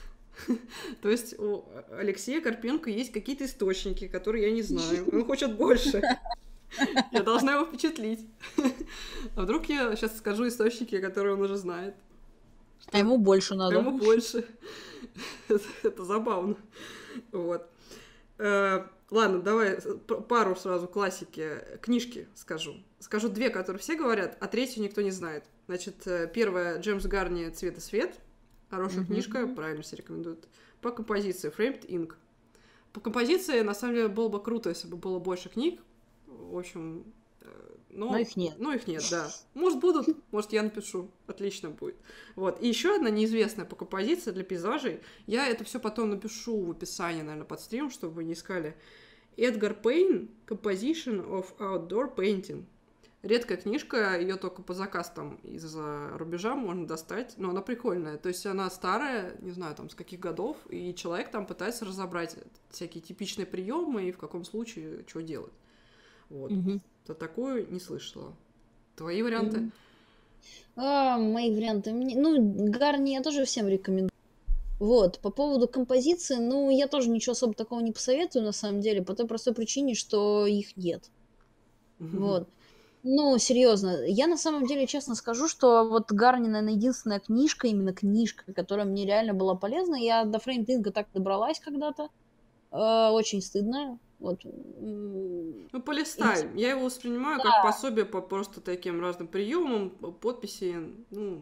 То есть у Алексея Карпенко есть какие-то источники, которые я не знаю. Он хочет больше. Я должна его впечатлить. А вдруг я сейчас скажу источники, которые он уже знает? Что А ему больше а надо. ему больше. Это, это забавно. Вот. Э, ладно, давай пару сразу классики. Книжки скажу. Скажу две, которые все говорят, а третью никто не знает. Значит, первая Джеймс Гарни «Цвет и свет». Хорошая Мгм. книжка, правильно все рекомендуют. По композиции Framed Ink. По композиции, на самом деле, было бы круто, если бы было больше книг. В общем, э, но, Но их нет. но их нет, да. Может, будут, может, я напишу. Отлично будет. Вот. И еще одна неизвестная по композиции для пейзажей. Я это все потом напишу в описании, наверное, под стрим, чтобы вы не искали. Эдгар Пейн «Composition of Outdoor Painting». Редкая книжка, ее только по заказ там из-за рубежа можно достать, но она прикольная. То есть она старая, не знаю, там, с каких годов, и человек там пытается разобрать всякие типичные приемы и в каком случае что делать. Вот. Мгм. То такую не слышала. Твои варианты? Мгм. А, мои варианты. Мне- Ну, Гарни я тоже всем рекомендую. Вот, по поводу композиции, ну, я тоже ничего особо такого не посоветую, на самом деле, по той простой причине, что их нет. Вот. Ну, серьезно, я на самом деле честно скажу, что вот Гарни, наверное, единственная книжка, именно книжка, которая мне реально была полезна. Я до фреймдинга так добралась когда-то. Э, Очень стыдно. Вот. м, Ну, и полистай. Я его воспринимаю как Да, пособие по просто таким разным приемам, подписи. Ну,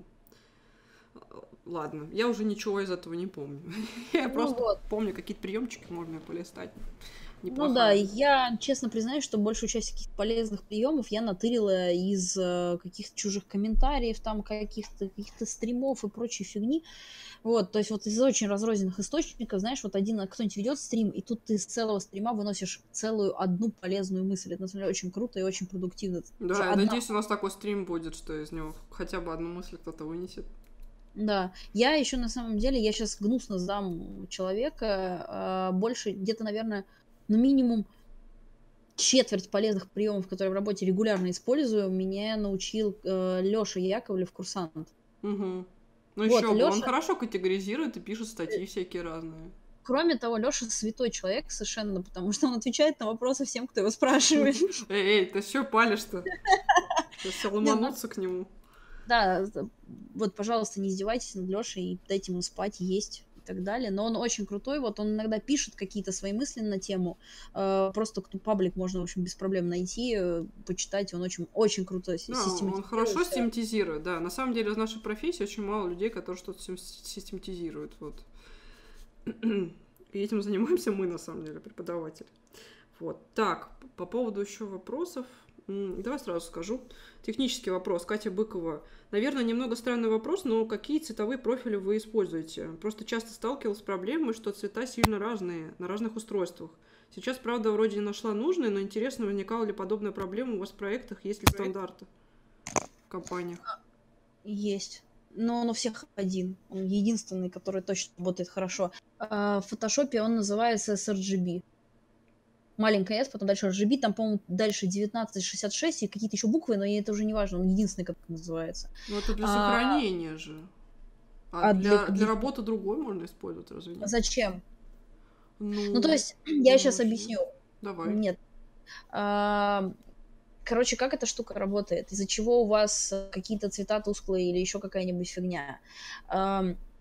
ладно, я уже ничего из этого не помню. Я ну просто вот. помню какие-то приемчики, можно полистать. Ну да, Неплохая. я честно признаюсь, что большую часть каких-то полезных приемов я натырила из э, каких-то чужих комментариев, там каких-то каких-то стримов и прочей фигни. Вот, то есть вот из очень разрозненных источников, знаешь, вот один кто-нибудь ведет стрим, и тут ты из целого стрима выносишь целую одну полезную мысль. Это, на самом деле, очень круто и очень продуктивно. Уже Да, я одна. надеюсь, у нас такой стрим будет, что из него хотя бы одну мысль кто-то вынесет. Да, я еще на самом деле, я сейчас гнусно сдам человека, а, больше где-то, наверное, ну минимум четверть полезных приемов, которые в работе регулярно использую, меня научил э, Леша Яковлев, курсант. Угу. Ну Вот, еще бы, он Леша, хорошо категоризирует и пишет статьи всякие разные. кроме того, Леша святой человек совершенно, потому что он отвечает на вопросы всем, кто его спрашивает. Эй, эй, ты что палишь-то? Сейчас все Не, ну, ломанутся к нему. да, за- вот, пожалуйста, не издевайтесь над Лешей и дайте ему спать, есть и так далее. Но он очень крутой, вот он иногда пишет какие-то свои мысли на тему. э, Просто кто паблик можно, в общем, без проблем найти, э, почитать. Он очень, очень круто си- Да, он систематизирует хорошо всё. систематизирует, да. На самом деле, в нашей профессии очень мало людей, которые что-то сим- систематизируют. Вот. И этим занимаемся мы, на самом деле, преподаватели. Вот. Так, по поводу еще вопросов. М, Давай сразу скажу. Технический вопрос. Катя Быкова. Наверное, немного странный вопрос, но какие цветовые профили вы используете? Просто часто сталкивалась с проблемой, что цвета сильно разные на разных устройствах. Сейчас, правда, вроде не нашла нужные, но интересно, возникала ли подобная проблема у вас в проектах, есть ли стандарты в компаниях? Есть. Но он у всех один. Он единственный, который точно работает хорошо. А, В фотошопе он называется эс эр джи би. Маленькая S, потом дальше эр джи би, там, по-моему, дальше девятнадцать шестьдесят шесть и какие-то еще буквы, но это уже не важно, он единственный, как называется. Ну, это для А, сохранения же. А а для, для, для для- работы другой можно использовать, разве нет? Зачем? Ну, то Ну, есть, я сейчас думаю, что нет. объясню. Давай. Нет. А, Короче, как эта штука работает? Из-за чего у вас э, какие-то цвета тусклые или еще какая-нибудь фигня?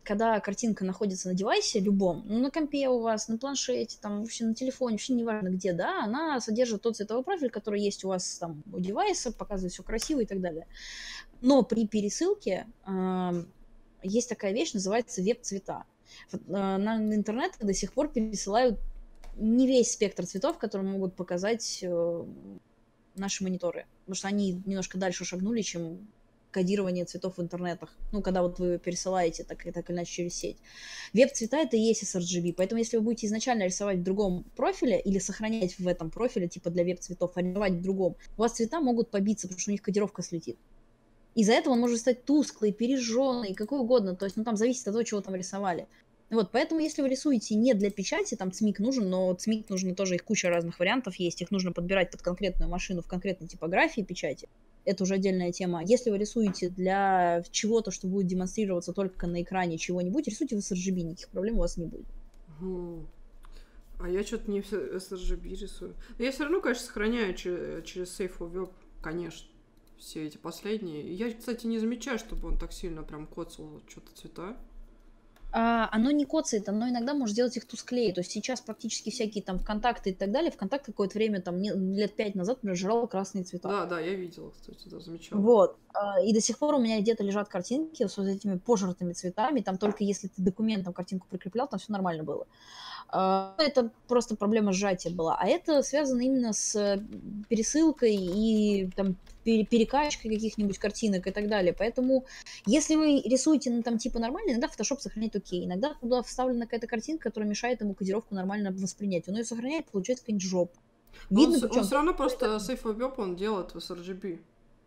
когда картинка находится на девайсе любом, ну, на компе у вас, на планшете, там, вообще на телефоне, вообще неважно где, да, она содержит тот цветовой профиль, который есть у вас там у девайса, показывает все красиво и так далее. Но при пересылке э, есть такая вещь, называется веб-цвета. Э, на интернет до сих пор пересылают не весь спектр цветов, которые могут показать э, наши мониторы, потому что они немножко дальше шагнули, чем кодирование цветов в интернетах. Ну, когда вот вы пересылаете так, так или иначе через сеть. Веб-цвета — это и есть эс эр джи би, поэтому если вы будете изначально рисовать в другом профиле или сохранять в этом профиле, типа для веб-цветов, а рисовать в другом, у вас цвета могут побиться, потому что у них кодировка слетит. Из-за этого он может стать тусклый, пережженный, какой угодно. То есть, ну, там зависит от того, чего там рисовали. Вот, поэтому, если вы рисуете не для печати, там цмик нужен, но цмик нужно тоже, их куча разных вариантов есть, их нужно подбирать под конкретную машину в конкретной типографии печати. Это уже отдельная тема. Если вы рисуете для чего-то, что будет демонстрироваться только на экране чего-нибудь, рисуйте в эс эр джи би, никаких проблем у вас не будет. Угу. А я что-то не в эс эр джи би рисую. Но я все равно, конечно, сохраняю через, через Safe for Web, конечно, все эти последние. Я, кстати, не замечаю, чтобы он так сильно прям коцал что-то цвета. А, оно не коцает, оно иногда может сделать их тусклее. То есть сейчас практически всякие там ВКонтакты и так далее. ВКонтакт какое-то время, там, не, лет пять назад, например, жрал красные цвета. Да, да, я видела, кстати, да, замечала. Вот. И до сих пор у меня где-то лежат картинки с вот этими пожертыми цветами. Там только если ты документом картинку прикреплял, там все нормально было. Это просто проблема сжатия была. А это связано именно с пересылкой и там, перекачкой каких-нибудь картинок и так далее. Поэтому, если вы рисуете ну, там типа нормально, иногда Photoshop сохраняет окей. Иногда туда вставлена какая-то картинка, которая мешает ему кодировку нормально воспринять. Он ее сохраняет, получается какая-нибудь жопа. Видно, он, он все равно просто Safe for Web он делает в эс эр джи би.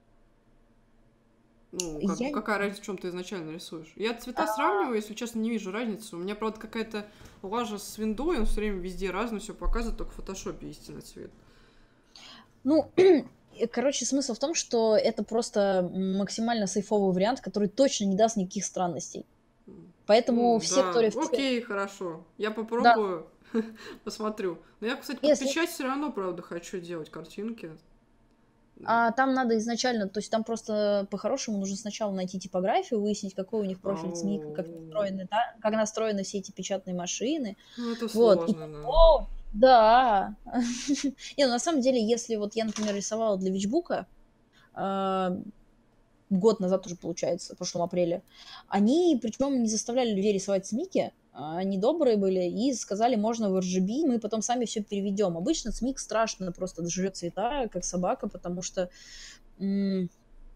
Ну, как, я... какая разница, в чем ты изначально рисуешь? Я цвета а... сравниваю, если честно, не вижу разницы. У меня, правда, какая-то лажа с виндой, он все время везде разно все показывает, только в фотошопе истинный цвет. Ну, короче, смысл в том, что это просто максимально сейфовый вариант, который точно не даст никаких странностей. Поэтому mm, все, да. кто... реф... Окей, хорошо. Я попробую, да. посмотрю. Но я, кстати, под если... печать все равно, правда, хочу делать картинки. А там надо изначально, то есть там просто по-хорошему нужно сначала найти типографию, выяснить, какой у них профиль ЦМИКа, как настроены, да, как настроены все эти печатные машины. Ну, это вот. сложно, и, да. О, да. Не, ну, на самом деле, если вот я, например, рисовала для Вичбука, год назад уже, получается, в прошлом апреле, они, причем, не заставляли людей рисовать ЦМИКи, они добрые были и сказали, можно в эр джи би, мы потом сами все переведем. Обычно ЦМИК страшно просто жрет цвета, как собака, потому что, м-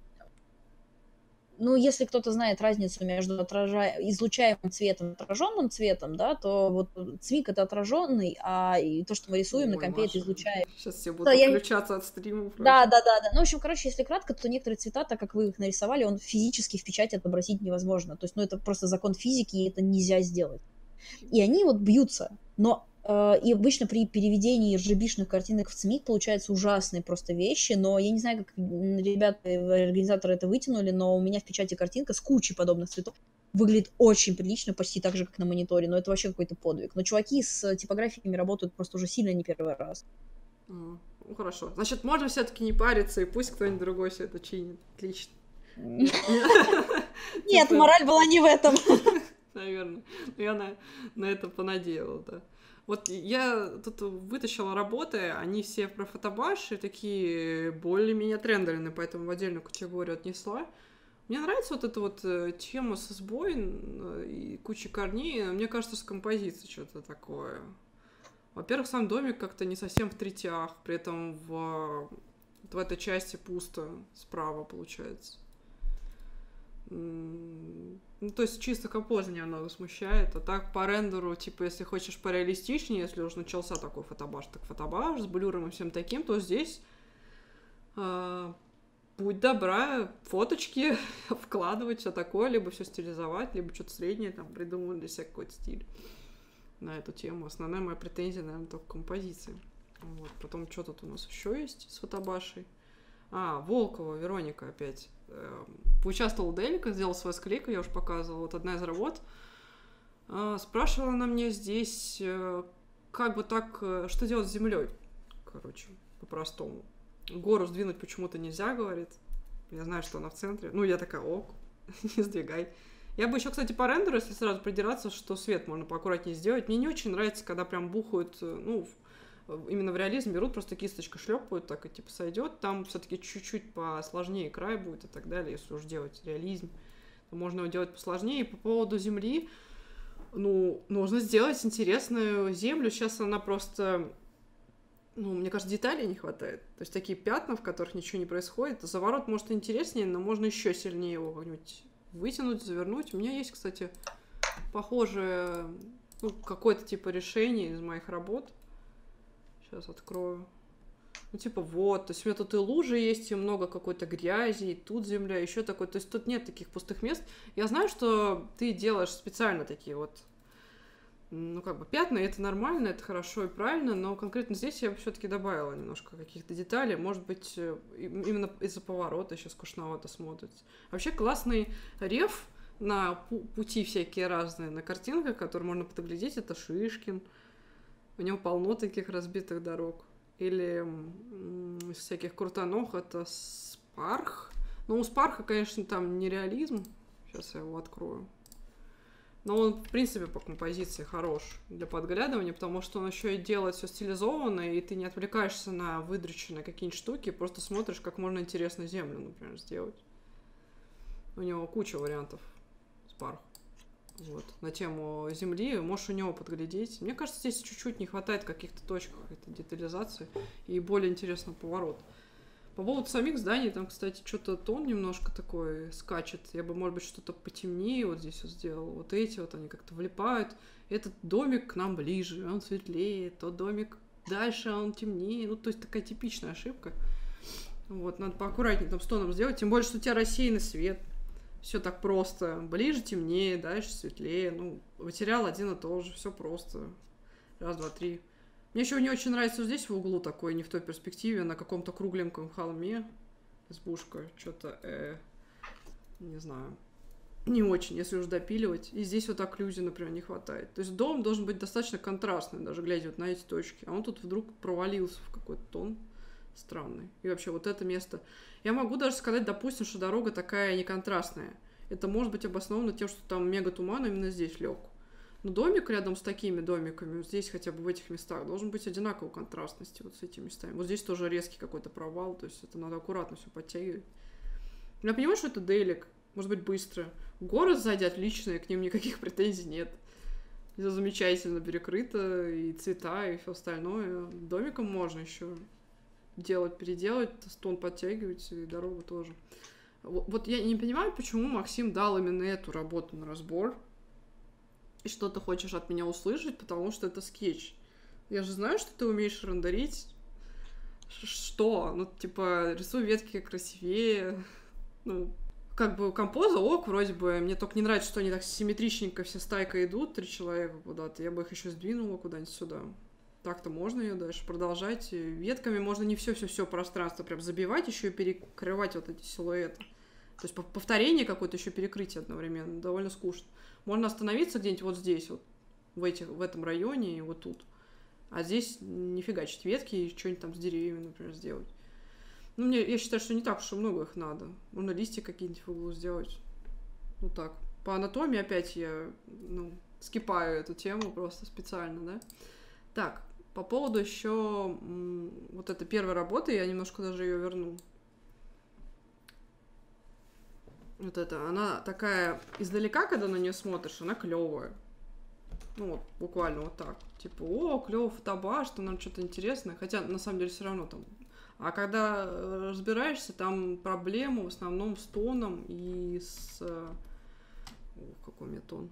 ну, если кто-то знает разницу между отража... излучаемым цветом и отраженным цветом, да, то вот ЦМИК это отраженный, а и то, что мы рисуем Ой, на компе, Маша, это излучаемый. Сейчас все будут да, отключаться я... от стрима. Да, да, да, да. Ну, в общем, короче, если кратко, то некоторые цвета, так как вы их нарисовали, он физически в печати отобразить невозможно. То есть, ну, это просто закон физики, и это нельзя сделать. И они вот бьются. Но э, и обычно при переведении эр джи би-шных картинок в ЦМИК получаются ужасные просто вещи, но я не знаю, как ребята, организаторы это вытянули, но у меня в печати картинка с кучей подобных цветов выглядит очень прилично, почти так же, как на мониторе, но это вообще какой-то подвиг. Но чуваки с типографиями работают просто уже сильно не первый раз. Mm. Ну, хорошо. Значит, можно все-таки не париться, и пусть кто-нибудь другой все это чинит. Отлично. Нет, мораль была не в этом. Наверное. Я на, на это понадеялась, да. Вот я тут вытащила работы, они все про фотобаши, такие более-менее трендерные, поэтому в отдельную категорию отнесла. Мне нравится вот эта вот тема со сбоем и кучей корней. Мне кажется, с композицией что-то такое. Во-первых, сам домик как-то не совсем в третьях, при этом в, в этой части пусто справа получается. Ну, то есть чисто композиция немного смущает, а так по рендеру, типа, если хочешь пореалистичнее, если уже начался такой фотобаш, так фотобаш с блюром и всем таким, то здесь э, будь добра, фоточки вкладывать, все такое, либо все стилизовать, либо что-то среднее, там, придумывать для себя какой-то стиль на эту тему. Основная моя претензия, наверное, только к композиции. Вот. Потом, что тут у нас еще есть с фотобашей? А, Волкова, Вероника опять. Поучаствовала в Делика, сделала свой склейку, я уже показывала. Вот одна из работ. Спрашивала она мне здесь, как бы так, что делать с землей. Короче, по-простому. Гору сдвинуть почему-то нельзя, говорит. Я знаю, что она в центре. Ну, я такая, ок, не сдвигай. Я бы еще, кстати, по рендеру, если сразу придираться, что свет можно поаккуратнее сделать. Мне не очень нравится, когда прям бухают, ну, именно в реализм берут, просто кисточкой шлепают, так и типа сойдет. Там все-таки чуть-чуть посложнее край будет и так далее, если уж делать реализм. То можно его делать посложнее. И по поводу земли, ну, нужно сделать интересную землю. Сейчас она просто... Ну, мне кажется, деталей не хватает. То есть такие пятна, в которых ничего не происходит. Заворот, может, интереснее, но можно еще сильнее его как-нибудь вытянуть, завернуть. У меня есть, кстати, похожее, ну, какое-то типа решение из моих работ. Сейчас открою. Ну, типа вот, то есть у меня тут и лужи есть, и много какой-то грязи, и тут земля, еще такой. То есть тут нет таких пустых мест. Я знаю, что ты делаешь специально такие вот, ну, как бы пятна, и это нормально, это хорошо и правильно, но конкретно здесь я все-таки добавила немножко каких-то деталей. Может быть, именно из-за поворота еще скучновато смотрится. Вообще классный реф на пути всякие разные, на картинках, которые можно подглядеть, это Шишкин. У него полно таких разбитых дорог. Или из всяких крутанох это Спарх. Ну, у Спарха, конечно, там не реализм. Сейчас я его открою. Но он, в принципе, по композиции хорош для подглядывания, потому что он еще и делает все стилизованно, и ты не отвлекаешься на выдроченные какие-нибудь штуки, просто смотришь, как можно интересно землю, например, сделать. У него куча вариантов Спарх. Вот, на тему земли, можешь у него подглядеть. Мне кажется, здесь чуть-чуть не хватает каких-то точек, какой-то детализации и более интересного поворота. По поводу самих зданий, там, кстати, что-то тон немножко такой скачет. Я бы, может быть, что-то потемнее вот здесь вот сделала. Вот эти вот, они как-то влипают. Этот домик к нам ближе, он светлее. Тот домик дальше, он темнее. Ну, то есть такая типичная ошибка. Вот, надо поаккуратнее там с тоном сделать. Тем более, что у тебя рассеянный свет. Все так просто. Ближе темнее, дальше светлее. Ну, материал один и тот же. Все просто. Раз, два, три. Мне еще не очень нравится вот здесь в углу такой, не в той перспективе, на каком-то кругленьком холме. Избушка. Что-то, э, не знаю. Не очень, если уж допиливать. И здесь вот окклюзии, например, не хватает. То есть дом должен быть достаточно контрастный, даже глядя вот на эти точки. А он тут вдруг провалился в какой-то тон странный. И вообще вот это место... Я могу даже сказать, допустим, что дорога такая неконтрастная. Это может быть обосновано тем, что там мега туман именно здесь лег. Но домик рядом с такими домиками, вот здесь хотя бы в этих местах, должен быть одинаковой контрастности вот с этими местами. Вот здесь тоже резкий какой-то провал, то есть это надо аккуратно все подтягивать. Я понимаю, что это дейлик, может быть быстро. Город сзади отличный, к ним никаких претензий нет. Все замечательно перекрыто, и цвета, и все остальное. Домиком можно еще делать, переделать, тон подтягивать, и дорогу тоже. Вот, вот я не понимаю, почему Максим дал именно эту работу на разбор. И что ты хочешь от меня услышать, потому что это скетч. Я же знаю, что ты умеешь рендерить. Что? Ну, типа, рисуй ветки красивее. Ну, как бы композа ок, вроде бы. Мне только не нравится, что они так симметричненько все стайкой идут, три человека куда-то. Я бы их еще сдвинула куда-нибудь сюда. Так-то можно ее дальше продолжать. Ветками можно не все-все-все пространство прям забивать, еще и перекрывать вот эти силуэты. То есть повторение какое-то, еще перекрытие одновременно. Довольно скучно. Можно остановиться где-нибудь вот здесь, вот в, этих, в этом районе и вот тут. А здесь не фигачить ветки и что-нибудь там с деревьями, например, сделать. Ну, мне, я считаю, что не так уж и много их надо. Можно листья какие-нибудь в углу сделать. Вот так. По анатомии опять я, ну, скипаю эту тему просто специально, да. Так, по поводу еще вот этой первой работы, я немножко даже ее верну. Вот это, она такая издалека, когда на нее смотришь, она клевая. Ну вот, буквально вот так. Типа, о, клёво фотобаш, что нам что-то интересное. Хотя, на самом деле, все равно там. А когда разбираешься, там проблемы в основном с тоном и с... О, какой у меня тон.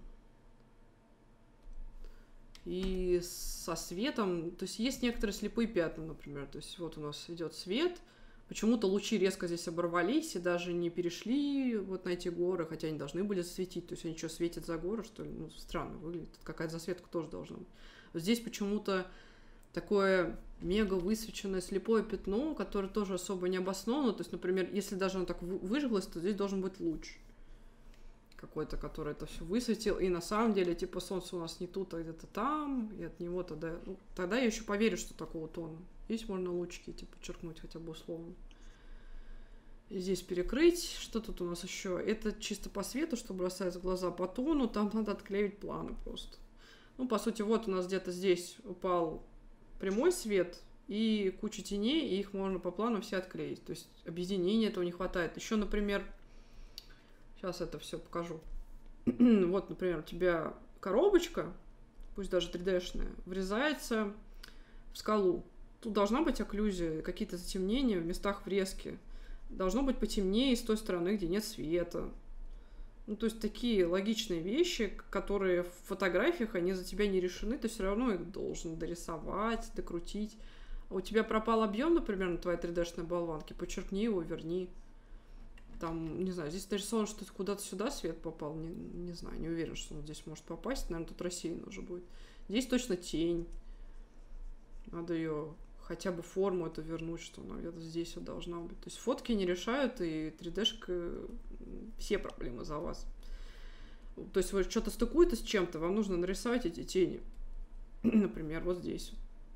И со светом. То есть есть некоторые слепые пятна, например. То есть вот у нас идет свет. Почему-то лучи резко здесь оборвались и даже не перешли вот на эти горы, хотя они должны были засветить. То есть они что, светят за горы, что ли? Ну, странно выглядит. Какая-то засветка тоже должна быть. Вот здесь почему-то такое мега высвеченное слепое пятно, которое тоже особо не обосновано. То есть, например, если даже оно так выжглось, то здесь должен быть луч какой-то, который это все высветил. И на самом деле, типа, солнце у нас не тут, а где-то там, и от него тогда... Ну, тогда я еще поверю, что такого тона. Здесь можно лучики, типа, подчеркнуть хотя бы условно. Здесь перекрыть. Что тут у нас еще? Это чисто по свету, что бросается в глаза, по тону. Там надо отклеивать планы просто. Ну, по сути, вот у нас где-то здесь упал прямой свет и куча теней, и их можно по плану все отклеить. То есть объединения этого не хватает. Еще, например, сейчас это все покажу. Вот, например, у тебя коробочка, пусть даже три дэ-шная, врезается в скалу. Тут должна быть окклюзия, какие-то затемнения в местах врезки. Должно быть потемнее с той стороны, где нет света. Ну, то есть такие логичные вещи, которые в фотографиях, они за тебя не решены, ты все равно их должен дорисовать, докрутить. А у тебя пропал объем, например, на твоей три дэ-шной болванке, подчеркни его, верни. Там, не знаю, здесь нарисовано, что куда-то сюда свет попал, не, не знаю, не уверен, что он здесь может попасть, наверное, тут рассеян уже будет. Здесь точно тень. Надо ее хотя бы форму эту вернуть, что она где-то здесь вот должна быть. То есть фотки не решают, и три дэ-шка все проблемы за вас. То есть вы что-то стыкуете с чем-то, вам нужно нарисовать эти тени. Например, вот здесь.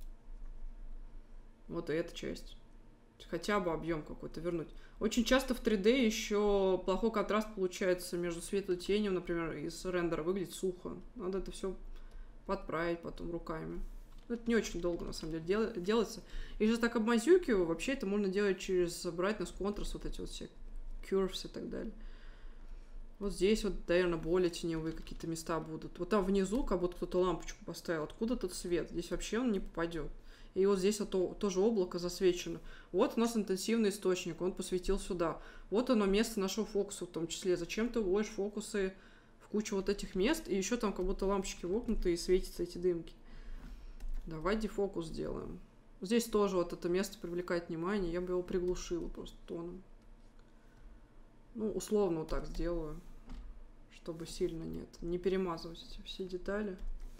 Вот и эта часть. Хотя бы объем какой-то вернуть. Очень часто в три дэ еще плохой контраст получается между светлой и тенью, например, из рендера выглядит сухо. Надо это все подправить потом руками. Это не очень долго, на самом деле, дел- делается. Если так обмазюкиваю, вообще это можно делать через brightness, contrast, вот эти вот все curves и так далее. Вот здесь вот, наверное, более теневые какие-то места будут. Вот там внизу, как будто кто-то лампочку поставил. Откуда тут свет? Здесь вообще он не попадет. И вот здесь вот то, тоже облако засвечено. Вот у нас интенсивный источник, он посветил сюда. Вот оно место нашего фокуса в том числе. Зачем ты вводишь фокусы в кучу вот этих мест, и еще там как будто лампочки вокнуты и светятся эти дымки. Давай дефокус сделаем. Здесь тоже вот это место привлекает внимание. Я бы его приглушила просто тоном. Ну, условно вот так сделаю, чтобы сильно нет. Не перемазывать эти все детали.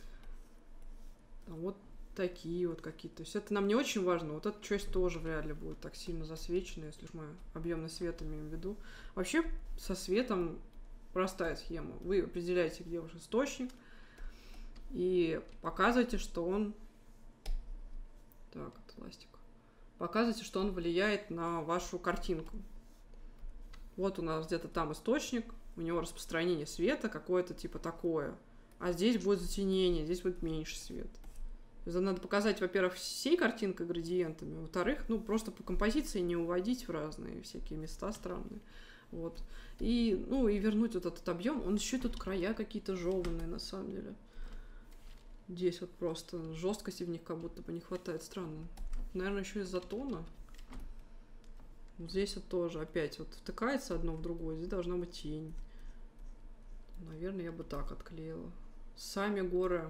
А вот такие вот какие-то. То есть это нам не очень важно. Вот эта часть тоже вряд ли будет так сильно засвечена, если мы объемный свет имеем в виду. Вообще со светом простая схема. Вы определяете, где ваш источник, и показываете, что он... Так, это ластик. Показывайте, что он влияет на вашу картинку. Вот у нас где-то там источник, у него распространение света какое-то типа такое. А здесь будет затенение, здесь будет меньше света. Надо показать, во-первых, всей картинкой градиентами, во-вторых, ну, просто по композиции не уводить в разные всякие места странные. Вот. И, ну, и вернуть вот этот объем. Он еще тут края какие-то жеванные, на самом деле. Здесь вот просто жесткости в них как будто бы не хватает. Странно. Наверное, еще из-за тона. Вот здесь вот тоже опять вот втыкается одно в другое. Здесь должна быть тень. Наверное, я бы так отклеила. Сами горы...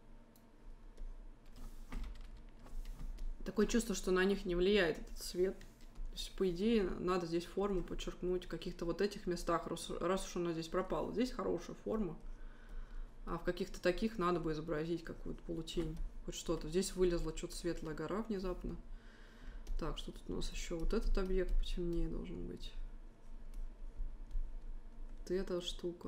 Такое чувство, что на них не влияет этот свет. То есть, по идее, надо здесь форму подчеркнуть в каких-то вот этих местах, раз, раз уж она здесь пропала. Здесь хорошая форма. А в каких-то таких надо бы изобразить какую-то полутень. Хоть что-то. Здесь вылезла что-то светлая гора внезапно. Так, что тут у нас еще? Вот этот объект потемнее должен быть. Вот эта штука.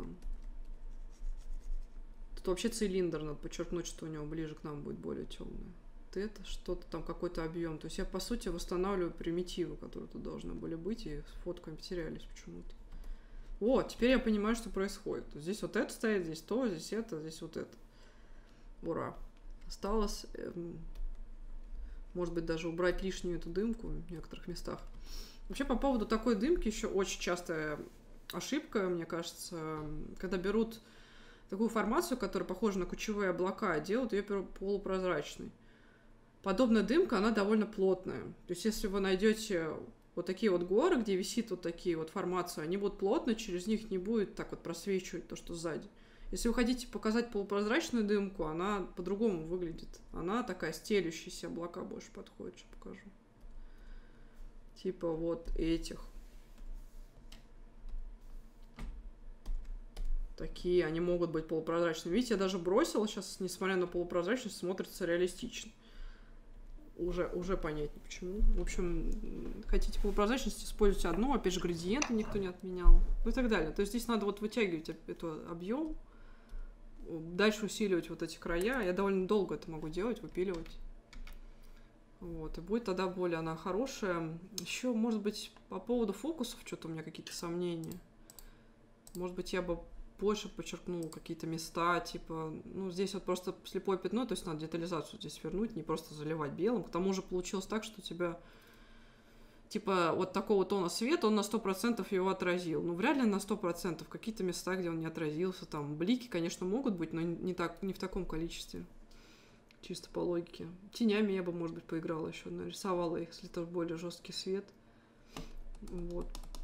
Тут вообще цилиндр надо подчеркнуть, что у него ближе к нам будет более темное. Это что-то там, какой-то объем. То есть я, по сути, восстанавливаю примитивы, которые тут должны были быть, и с фотками потерялись почему-то. О, теперь я понимаю, что происходит. Здесь вот это стоит, здесь то, здесь это, здесь вот это. Ура. Осталось, эм, может быть, даже убрать лишнюю эту дымку в некоторых местах. Вообще, по поводу такой дымки еще очень частая ошибка, мне кажется, когда берут такую формацию, которая похожа на кучевые облака, делают ее полупрозрачной. Подобная дымка, она довольно плотная. То есть, если вы найдете вот такие вот горы, где висит вот такие вот формации, они будут плотные, через них не будет так вот просвечивать то, что сзади. Если вы хотите показать полупрозрачную дымку, она по-другому выглядит. Она такая стелющаяся, облака больше подходит, сейчас покажу. Типа вот этих. Такие, они могут быть полупрозрачными. Видите, я даже бросила сейчас, несмотря на полупрозрачность, смотрится реалистично. Уже, уже понятнее, почему. В общем, хотите полупрозрачность, используйте одну, опять же, градиенты никто не отменял, ну и так далее. То есть здесь надо вот вытягивать этот объем, дальше усиливать вот эти края. Я довольно долго это могу делать, выпиливать. Вот, и будет тогда более она хорошая. Еще, может быть, по поводу фокусов что-то у меня какие-то сомнения. Может быть, я бы больше подчеркнула какие-то места, типа, ну, здесь вот просто слепое пятно, то есть надо детализацию здесь вернуть, не просто заливать белым. К тому же получилось так, что у тебя, типа, вот такого тона света, он на сто процентов его отразил. Ну, вряд ли на сто процентов. Какие-то места, где он не отразился, там, блики, конечно, могут быть, но не, так, не в таком количестве. Чисто по логике. Тенями я бы, может быть, поиграла еще, нарисовала их, если это более жесткий свет. Вот.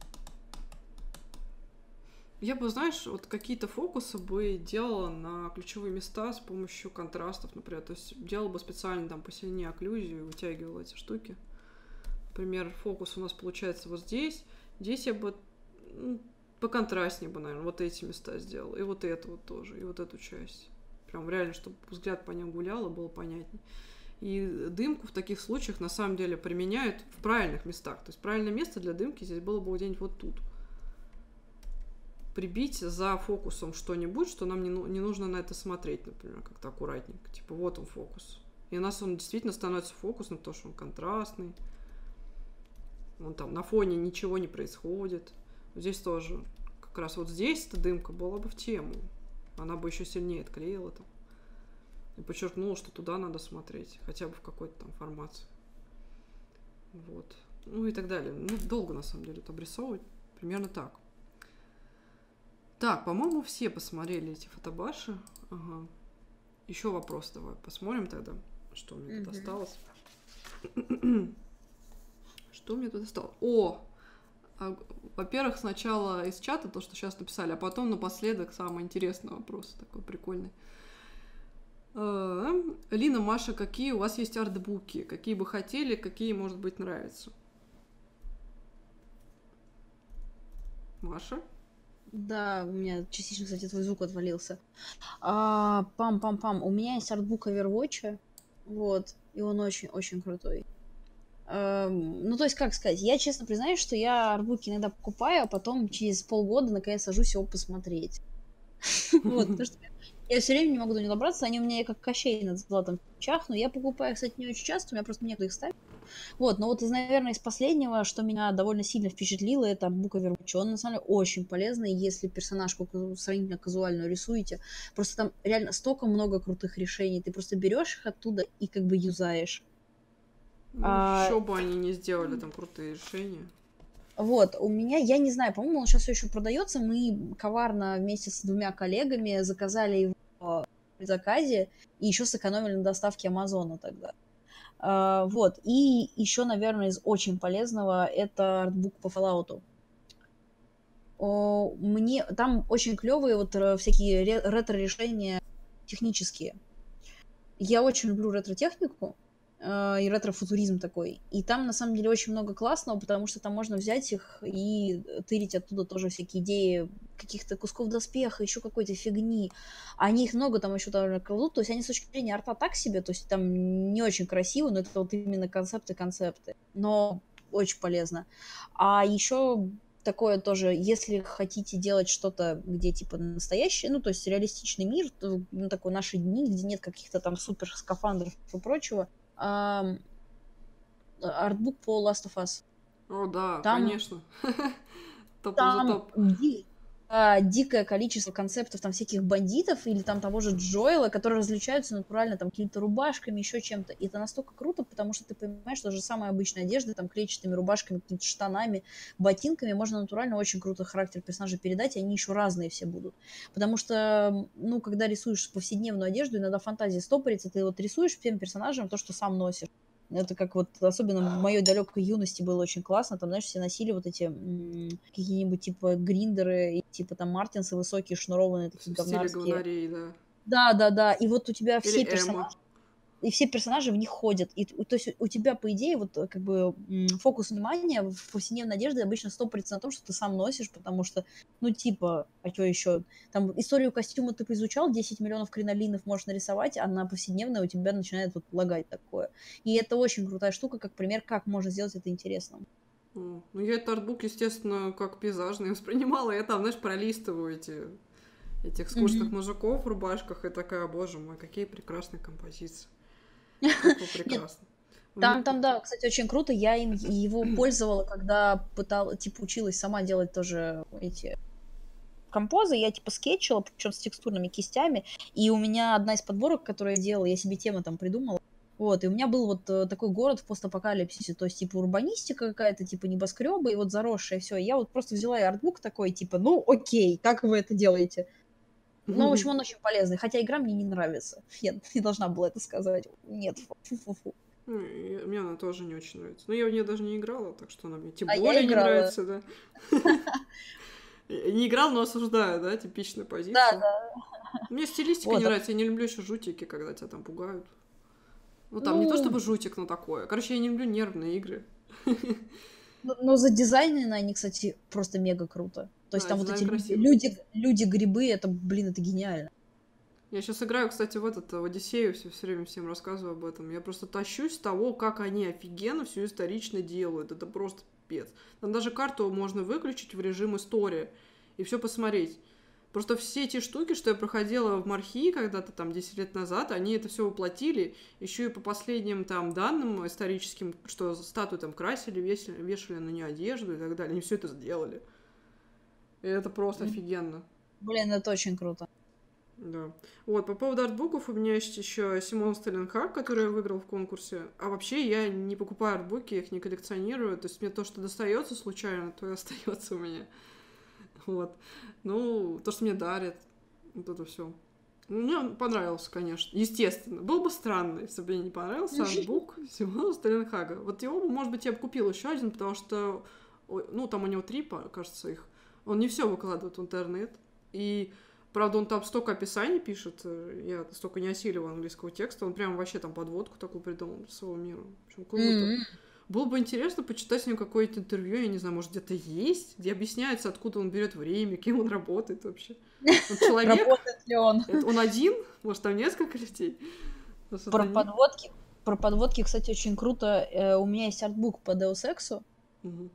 Я бы, знаешь, вот какие-то фокусы бы делала на ключевые места с помощью контрастов, например. То есть делала бы специально там посильнее окклюзию, вытягивала эти штуки. Например, фокус у нас получается вот здесь. Здесь я бы ну, поконтрастнее бы, наверное, вот эти места сделала. И вот это вот тоже, и вот эту часть. Прям реально, чтобы взгляд по ним гулял, было понятнее. И дымку в таких случаях на самом деле применяют в правильных местах. То есть правильное место для дымки здесь было бы где-нибудь вот тут. Прибить за фокусом что-нибудь, что нам не, не нужно на это смотреть, например, как-то аккуратненько. Типа вот он фокус. И у нас он действительно становится фокусным, потому что он контрастный. Он там на фоне ничего не происходит. Здесь тоже. Как раз вот здесь эта дымка была бы в тему. Она бы еще сильнее отклеила там. И подчеркнула, что туда надо смотреть. Хотя бы в какой-то там формации. Вот. Ну и так далее. Ну, долго, на самом деле, это обрисовывать. Примерно так. Так, по-моему, все посмотрели эти фотобаши. Ага. Еще вопрос давай. Посмотрим тогда, что мне тут осталось. Что мне тут осталось? О! А, во-первых, сначала из чата то, что сейчас написали, а потом напоследок самый интересный вопрос, такой прикольный. А, Лина, Маша, какие у вас есть артбуки? Какие бы хотели, какие, может быть, нравятся? Маша? Да, у меня частично, кстати, твой звук отвалился. А, пам-пам-пам. У меня есть артбук Overwatch, вот, и он очень-очень крутой. Ну, то есть, как сказать, я честно признаюсь, что я артбуки иногда покупаю, а потом через полгода наконец сажусь его посмотреть. Вот, потому что я все время не могу до него добраться, они у меня как Кощей над златом чах, но я покупаю, кстати, не очень часто, у меня просто некуда их ставить. Вот, но вот, из, наверное, из последнего, что меня довольно сильно впечатлило, это артбук Overwatch. Он, на самом деле, очень полезный, если персонажку сравнительно казуальную рисуете. Просто там реально столько много крутых решений, ты просто берешь их оттуда и как бы юзаешь. Ну, а... Еще бы они не сделали там крутые решения. Вот, у меня, я не знаю, по-моему, он сейчас все еще продается. Мы коварно вместе с двумя коллегами заказали его в предзаказе и еще сэкономили на доставке Амазона тогда. Uh, вот, и еще, наверное, из очень полезного это артбук по Fallout. Uh, мне там очень клевые вот всякие ретро-решения технические. Я очень люблю ретро-технику uh, и ретро-футуризм такой. И там, на самом деле, очень много классного, потому что там можно взять их и тырить оттуда тоже всякие идеи каких-то кусков доспеха, еще какой-то фигни. Они их много там еще довольно кладут, то есть они с точки зрения арта так себе, то есть там не очень красиво, но это вот именно концепты-концепты, но очень полезно. А еще такое тоже, если хотите делать что-то, где типа настоящее, ну то есть реалистичный мир, то, ну, такой наши дни, где нет каких-то там супер скафандров и прочего, артбук по Last of Us. О, да, там, конечно. Топ там за топ. Ди- а, дикое количество концептов там всяких бандитов или там того же Джоэла, которые различаются натурально там какими-то рубашками, еще чем-то. И это настолько круто, потому что ты понимаешь, что даже самая обычная одежда, там клетчатыми рубашками, какими-то штанами, ботинками, можно натурально очень круто характер персонажа передать, и они еще разные все будут. Потому что, ну, когда рисуешь повседневную одежду, иногда фантазия стопорится, ты вот рисуешь всем персонажам то, что сам носишь. Это как вот, особенно в моей далекой юности было очень классно. Там, знаешь, все носили вот эти м- какие-нибудь типа гриндеры, и, типа там мартинсы высокие, шнурованные, такие говнарские. Говнарей, да. Да, да, да. И вот у тебя Или все эмо. персонажи, и все персонажи в них ходят. И, то есть у тебя, по идее, вот как бы фокус внимания в повседневной одежде обычно стопорится на том, что ты сам носишь, потому что, ну, типа, а что еще? Там историю костюма ты поизучал, десять миллионов кринолинов можешь нарисовать, а на повседневной у тебя начинает вот лагать такое. И это очень крутая штука, как пример, как можно сделать это интересным. О, ну, я этот артбук, естественно, как пейзажный воспринимала. Я там, знаешь, пролистываю эти, этих скучных mm-hmm. мужиков в рубашках и такая, боже мой, какие прекрасные композиции. Как прекрасно. Мне... Там, там, да, кстати, очень круто. Я им его пользовала, когда пыталась, типа, училась сама делать тоже эти композы. Я, типа, скетчила, причем с текстурными кистями. И у меня одна из подборок, которую я делала, я себе темы там придумала. Вот, и у меня был вот э, такой город в постапокалипсисе, то есть, типа, урбанистика какая-то, типа, небоскребы, и вот заросшее все. Я вот просто взяла и артбук такой, типа, ну, окей, как вы это делаете? Ну, в общем, он очень полезный, хотя игра мне не нравится. Я не должна была это сказать. Нет, фу-фу-фу. Ну, и мне она тоже не очень нравится. Но я в нее даже не играла, так что она мне тем А я более не играла. нравится, да. Не играл, но осуждаю, да, типичная Да, позиция. да. Мне стилистика Вот, не а- нравится, я не люблю еще жутики, когда тебя там пугают. Ну, там не то Ну, чтобы жутик, но такое. Короче, я не люблю нервные игры. но, но задизайнены они, кстати, просто мега круто. То есть Да, там вот дизайн эти люди, красивый. люди, люди-грибы, это, блин, это гениально. Я сейчас играю, кстати, в этот, в Одиссею, все, все время всем рассказываю об этом. Я просто тащусь с того, как они офигенно все исторично делают. Это просто пипец. Там даже карту можно выключить в режим история и все посмотреть. Просто все эти штуки, что я проходила в Мархи когда-то там десять лет назад, они это все воплотили. Еще и по последним там данным историческим, что статуи там красили, вешали, вешали на нее одежду и так далее. Они все это сделали. И это просто офигенно. Блин, это очень круто. Да. Вот, по поводу артбуков, у меня есть еще Симон Сталленхаг, который я выиграл в конкурсе. А вообще я не покупаю артбуки, я их не коллекционирую. То есть мне то, что достается случайно, то и остается у меня. Вот. Ну, то, что мне дарят, вот это все. Мне он понравился, конечно. Естественно. Было бы странно, если бы мне не понравился артбук Симона Сталленхага. Вот его, может быть, я бы купила еще один, потому что, ну, там у него три, кажется, их. Он не все выкладывает в интернет. И правда, он там столько описаний пишет, я столько не осиливаю английского текста, он прям вообще там подводку такую придумал для своего мира. В общем, круто. Mm-hmm. Было бы интересно почитать с ним какое-то интервью, я не знаю, может, где-то есть, где объясняется, откуда он берет время, кем он работает вообще. Он человек? Работает ли он? Это он один? Может, там несколько людей? Про подводки, про подводки, кстати, очень круто. У меня есть артбук по Deus Ex'у. Угу.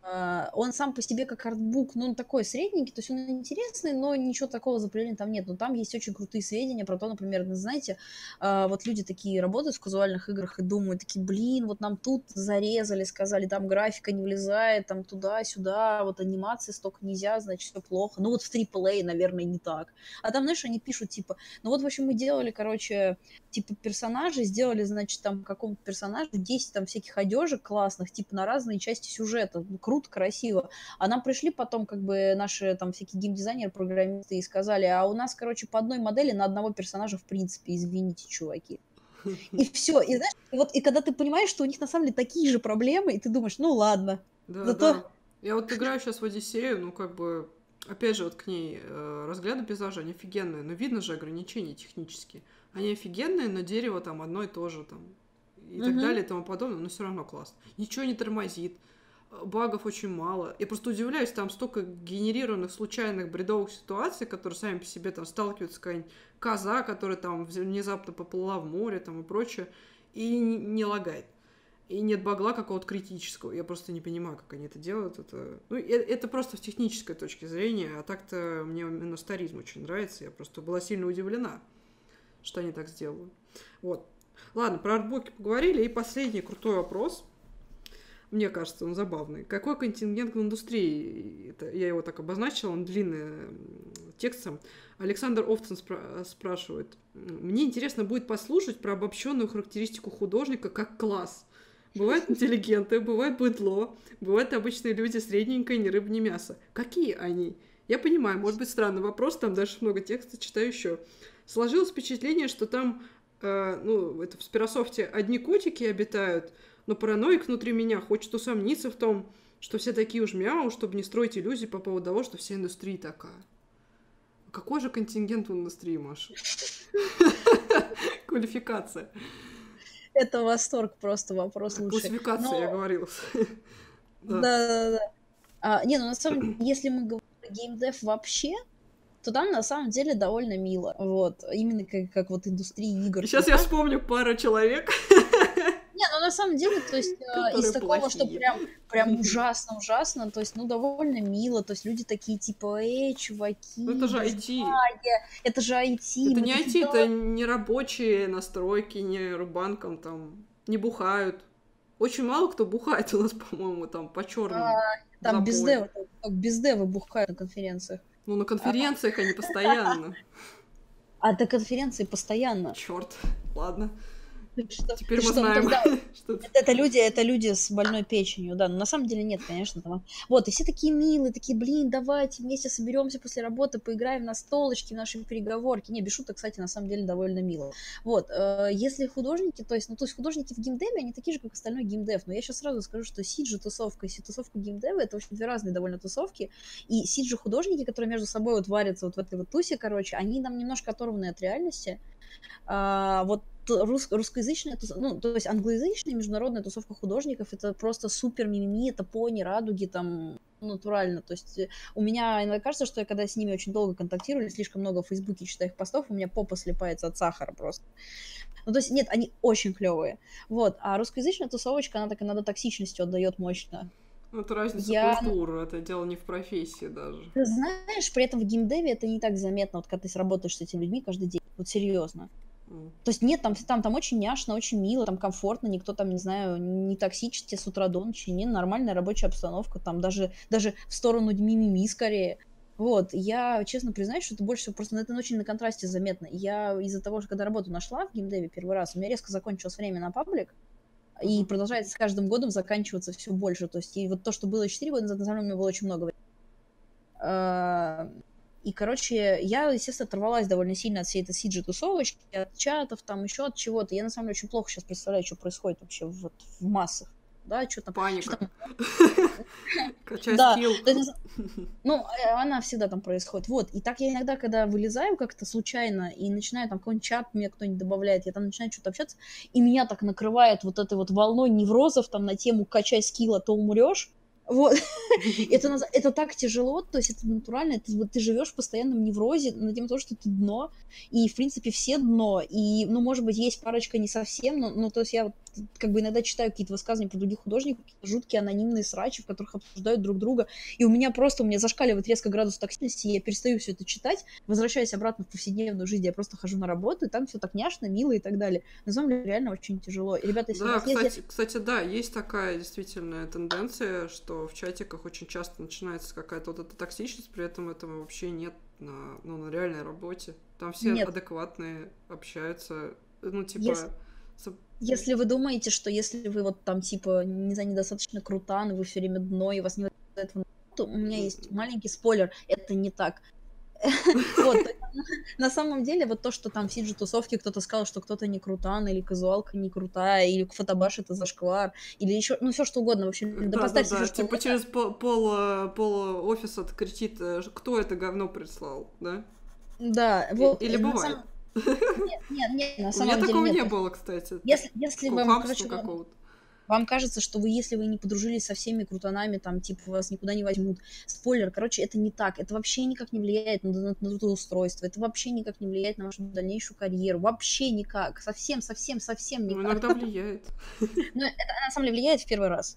Он сам по себе как артбук, ну, он такой средненький, то есть он интересный, но ничего такого запредельного там нет. Но там есть очень крутые сведения про то, например, знаете, вот люди такие работают в казуальных играх и думают, такие, блин, вот нам тут зарезали, сказали, там графика не влезает, там туда-сюда, вот анимации столько нельзя, значит, все плохо. Ну, вот в трипл эй, наверное, не так. А там, знаешь, они пишут, типа, ну, вот, в общем, мы делали, короче, типа, персонажей, сделали, значит, там, какому-то персонажу десять там всяких одежек классных, типа, на разные части сюжета. Круто, красиво. А нам пришли потом, как бы, наши там всякие геймдизайнеры, программисты и сказали, а у нас, короче, по одной модели на одного персонажа, в принципе, извините, чуваки. И все. И знаешь, и вот, и когда ты понимаешь, что у них на самом деле такие же проблемы, и ты думаешь, ну ладно. Да, Зато... да. Я вот играю сейчас в Одиссею, ну, как бы, опять же, вот к ней э, разгляды пейзажа, они офигенные, но видно же ограничения технические. Они офигенные, но дерево там одно и то же, там, и uh-huh. так далее, и тому подобное, но все равно классно. Ничего не тормозит, багов очень мало. Я просто удивляюсь, там столько генерированных случайных бредовых ситуаций, которые сами по себе там сталкиваются, какая-нибудь коза, которая там внезапно поплыла в море, там, и прочее, и не лагает. И нет багла какого-то критического. Я просто не понимаю, как они это делают. Это, ну, это просто с технической точки зрения. А так-то мне именно старизм очень нравится. Я просто была сильно удивлена, что они так сделали. Вот. Ладно, про артбуки поговорили. И последний крутой вопрос. Мне кажется, он забавный. Какой контингент в индустрии? Это, я его так обозначила, он длинный текстом. Александр Овцин спра- спрашивает. Мне интересно будет послушать про обобщенную характеристику художника как класс. Бывают интеллигенты, бывает быдло, бывают обычные люди средненькое, ни рыба, ни мясо. Какие они? Я понимаю, может быть, странный вопрос, там дальше много текста, читаю еще. Сложилось впечатление, что там, э, ну, это в Спирософте одни котики обитают, но параноик внутри меня хочет усомниться в том, что все такие уж мяу, чтобы не строить иллюзий по поводу того, что вся индустрия такая. Какой же контингент в индустрии, Маша? Квалификация. Это восторг, просто вопрос лучший. Классификация, я говорила. Да-да-да. А, не, ну на самом деле, если мы говорим про геймдев вообще, то там на самом деле довольно мило. Вот. Именно как, как вот индустрии игр. Сейчас я вспомню пару человек. Не, ну на самом деле, то есть из такого, что прям, прям ужасно-ужасно, то есть, ну, довольно мило, то есть люди такие, типа, эй, чуваки, ну, это же ай ти. Это же ай ти. Это не ай ти, это не рабочие настройки, не рубанком там, не бухают, Очень мало кто бухает у нас, по-моему, там по черному. А, там без запою. дева, без дева бухают на конференциях. Ну, на конференциях они постоянно. А до конференции постоянно. Черт, ладно. Что, Теперь мы что, знаем. Ну, тогда, что это, это, люди, это люди с больной печенью, да. Но на самом деле нет, конечно. Там, вот, и все такие милые, такие, блин, давайте вместе соберемся после работы, поиграем на столочке в нашей переговорке. Не, без шуток, кстати, на самом деле довольно мило. Вот, э, если художники, то есть, ну, то есть художники в геймдеве, они такие же, как остальной геймдев. Но я сейчас сразу скажу, что сиджи-тусовка и тусовка геймдева — это очень две разные довольно тусовки. И сиджи-художники, которые между собой вот варятся вот в этой вот тусе, короче, они нам немножко оторваны от реальности. А, вот рус, русскоязычная, ну, то есть англоязычная международная тусовка художников — это просто супер мимими, это пони, радуги, там, натурально. То есть у меня иногда кажется, что я когда с ними очень долго контактирую, или слишком много в Фейсбуке читаю их постов, у меня попа слипается от сахара просто. Ну, то есть, нет, они очень клевые. Вот, а русскоязычная тусовочка, она так иногда токсичностью отдает мощно. Ну, это разница Я... культуры, это дело не в профессии даже. Ты знаешь, при этом в геймдеве это не так заметно, вот когда ты работаешь с этими людьми каждый день, вот серьезно. То есть нет, там, там, там очень няшно, очень мило, там комфортно, никто там, не знаю, не токсичит тебе с утра до ночи, не, нормальная рабочая обстановка, там даже, даже в сторону мимими скорее. Вот, я честно признаюсь, что это больше всего просто, это очень на контрасте заметно. Я из-за того, что когда работу нашла в геймдеве первый раз, у меня резко закончилось время на паблик, и продолжается с каждым годом заканчиваться все больше. То есть и вот то, что было четыре года назад, на самом деле у меня было очень много времени. И, короче, я, естественно, оторвалась довольно сильно от всей этой сиджи-тусовочки, от чатов, там, еще от чего-то. Я, на самом деле, очень плохо сейчас представляю, что происходит вообще вот в массах. Да, что там... Паника. Качай скилл. Ну, она всегда там происходит. Вот, и так я иногда, когда вылезаю как-то случайно и начинаю там какой-нибудь чат, мне кто-нибудь добавляет, я там начинаю что-то общаться, и меня так накрывает вот этой вот волной неврозов там на тему «качай скилл, а то умрешь». Вот. это, это так тяжело, то есть это натурально, это, вот, ты живешь в постоянном неврозе на тему того, что ты дно, и, в принципе, все дно, и, ну, может быть, есть парочка не совсем, но, но то есть я вот, как бы иногда читаю какие-то высказывания про других художников, жуткие анонимные срачи, в которых обсуждают друг друга, и у меня просто, у меня зашкаливает резко градус токсичности, и я перестаю все это читать, возвращаюсь обратно в повседневную жизнь, я просто хожу на работу, и там все так няшно, мило и так далее. На самом деле, реально очень тяжело. И, ребята, если да, кстати, есть... кстати, да, есть такая действительно тенденция, что в чатиках очень часто начинается какая-то вот эта токсичность, при этом этого вообще нет на, ну, на реальной работе. Там все нет. адекватные общаются, ну, типа... Если... Если вы думаете, что если вы вот там, типа, не знаю, недостаточно крутан, вы все время дно, и вас не хватает в то у меня есть маленький спойлер, это не так. Вот, на самом деле, вот то, что там в сиджи-тусовке кто-то сказал, что кто-то не крутан, или казуалка не крутая, или фотобаш это зашквар, или еще, ну, все что угодно, вообще. Да, да, да, типа через пол, пол офиса кричит, кто это говно прислал, да? Да, вот. Или бывает. Нет, нет, нет, на самом деле. У меня такого нет. не было, кстати. Если, если вам, короче, вам, вам кажется, что вы, если вы не подружились со всеми крутанами, там, типа, вас никуда не возьмут. Спойлер, короче, это не так. Это вообще никак не влияет на, на, на трудоустройство. Это вообще никак не влияет на вашу дальнейшую карьеру. Вообще никак. Совсем, совсем, совсем никак. Ну, иногда влияет. Ну, это на самом деле влияет в первый раз.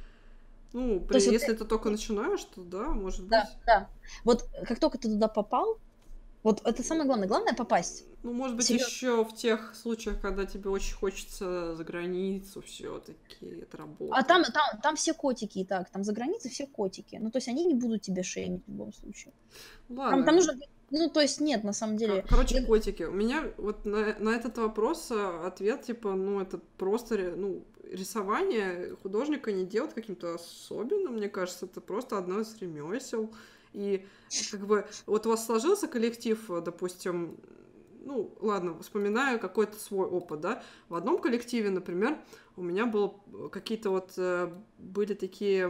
Ну, при, если ты... ты только начинаешь, то да, может быть. Да, да. Вот как только ты туда попал, вот это самое главное. Главное попасть. Ну, может быть, Серьезно? Еще в тех случаях, когда тебе очень хочется за границу все-таки это работать. А там, там, там все котики и так. Там за границей все котики. Ну, то есть они не будут тебя шеймить в любом случае. Ладно. Там, там нужно... Ну, то есть нет, на самом деле. Короче, Я... котики. У меня вот на, на этот вопрос ответ, типа, ну, это просто, ну, рисование художника не делает каким-то особенным, мне кажется, это просто одно из ремесел. И как бы вот у вас сложился коллектив, допустим, ну, ладно, вспоминаю какой-то свой опыт, да. В одном коллективе, например, у меня было какие-то вот, были такие,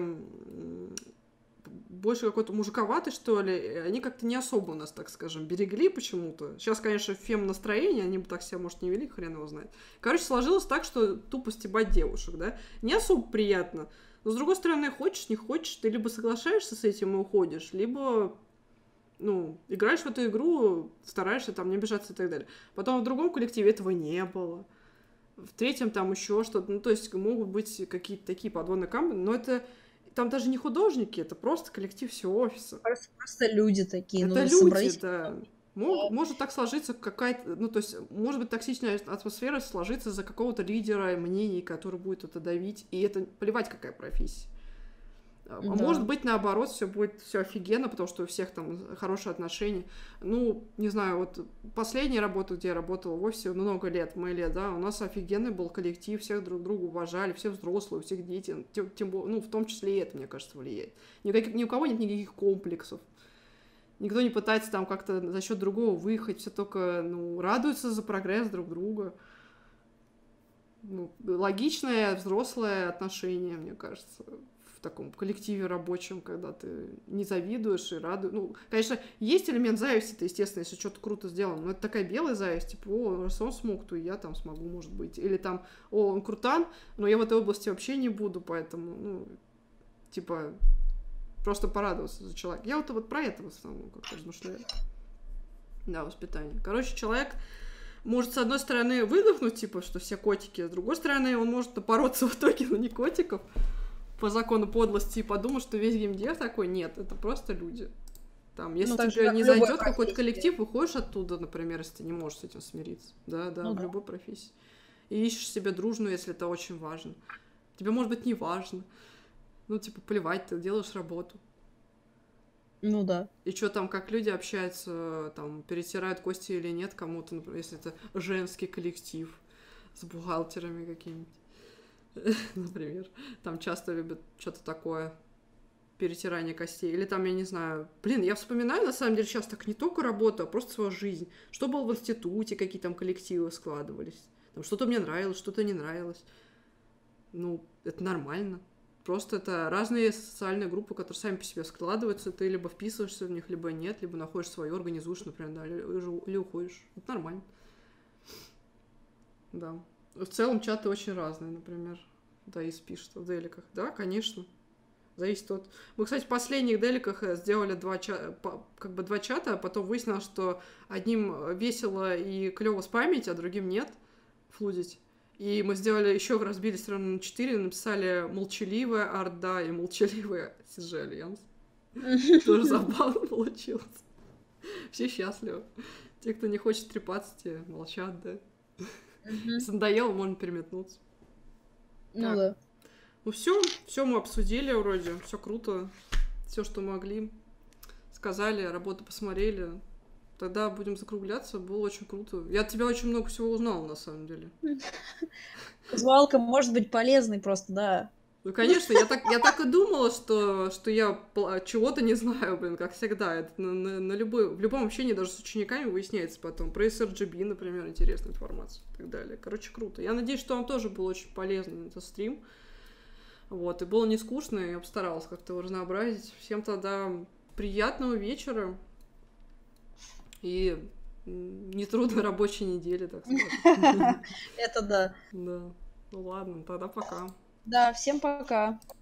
больше какой-то мужиковатый, что ли, и они как-то не особо у нас, так скажем, берегли почему-то. Сейчас, конечно, фем-настроение, они бы так себя, может, не вели, хрен его знает. Короче, сложилось так, что тупо стебать девушек, да. Не особо приятно. Но, с другой стороны, хочешь, не хочешь, ты либо соглашаешься с этим и уходишь, либо... ну, играешь в эту игру, стараешься там не обижаться и так далее. Потом в другом коллективе этого не было. В третьем там еще что-то. Ну, то есть могут быть какие-то такие подводные камни, но это там даже не художники, это просто коллектив всего офиса. Просто, просто люди такие. Это ну, люди, собрались... да. Мог, может так сложиться какая-то, ну, то есть, может быть, токсичная атмосфера сложится из-за какого-то лидера мнений, который будет это давить, и это плевать, какая профессия. А Да. может быть, наоборот, все будет все офигенно, потому что у всех там хорошие отношения. Ну, не знаю, вот последняя работа, где я работала в офисе много лет, мои лет, да, у нас офигенный был коллектив, всех друг друга уважали, все взрослые, у всех дети, тем, тем более, ну, в том числе и это, мне кажется, влияет. Никаких, ни у кого нет никаких комплексов. Никто не пытается там как-то за счет другого выехать, все только, ну, радуются за прогресс друг друга. Ну, логичное взрослое отношение, мне кажется, в таком коллективе рабочем, когда ты не завидуешь и радуешь. Ну, конечно, есть элемент зависти-то, естественно, если что-то круто сделано, но это такая белая зависть, типа, о, раз он смог, то и я там смогу, может быть. Или там, о, он крутан, но я в этой области вообще не буду, поэтому, ну, типа, просто порадоваться за человека. Я вот, вот про это в основном как-то размышляю. Да, воспитание. Короче, человек может, с одной стороны, выдохнуть, типа, что все котики, а с другой стороны, он может напороться в итоге на не котиков по закону подлости и подумать, что весь геймдев такой. Нет, это просто люди. Там, если Ну, тебе так не же, как в любой зайдет какой-то профессии. коллектив, выходишь оттуда, например, если ты не можешь с этим смириться. Да, да, Ну в да. любой профессии. И ищешь себе дружную, если это очень важно. Тебе, может быть, не важно. Ну, типа, плевать, ты делаешь работу. Ну да. И что там, как люди общаются, там, перетирают кости или нет кому-то, например, если это женский коллектив с бухгалтерами какими-нибудь, например. Там часто любят что-то такое, перетирание костей. Или там, я не знаю, блин, я вспоминаю, на самом деле, сейчас так не только работу, а просто свою жизнь. Что было в институте, какие там коллективы складывались. Там что-то мне нравилось, что-то не нравилось. Ну, это нормально. Просто это разные социальные группы, которые сами по себе складываются. Ты либо вписываешься в них, либо нет, либо находишь свое, организуешь, например, да, или, или уходишь. Это нормально. Да. В целом чаты очень разные, например. Да, и пишет в деликах. Да, конечно. Зависит от... Мы, кстати, в последних деликах сделали два, ча... как бы два чата, а потом выяснилось, что одним весело и клево спамить, а другим нет флудить. И мы сделали еще, разбили сторону на четыре, написали молчаливая орда и молчаливая си джи Альянс. Тоже забавно получилось. Все счастливы. Те, кто не хочет трепаться, те молчат, да. Если надоело, можно переметнуться. Ну да. Ну все, все мы обсудили вроде, все круто, все, что могли, сказали, работу посмотрели. Тогда будем закругляться, было очень круто. Я от тебя очень много всего узнала, на самом деле. Казуалка может быть полезной просто, да. Ну, конечно, я так, я так и думала, что, что я чего-то не знаю, блин, как всегда. Это на, на, на любой, в любом общении, даже с учениками, выясняется потом. Про эс эр джи би, например, интересная информация и так далее. Короче, круто. Я надеюсь, что вам тоже был очень полезный этот стрим. Вот, и было не скучно, я постаралась как-то его разнообразить. Всем тогда приятного вечера и нетрудной рабочей недели, так сказать. Это да. Да. Ну ладно, тогда пока. Да, всем пока.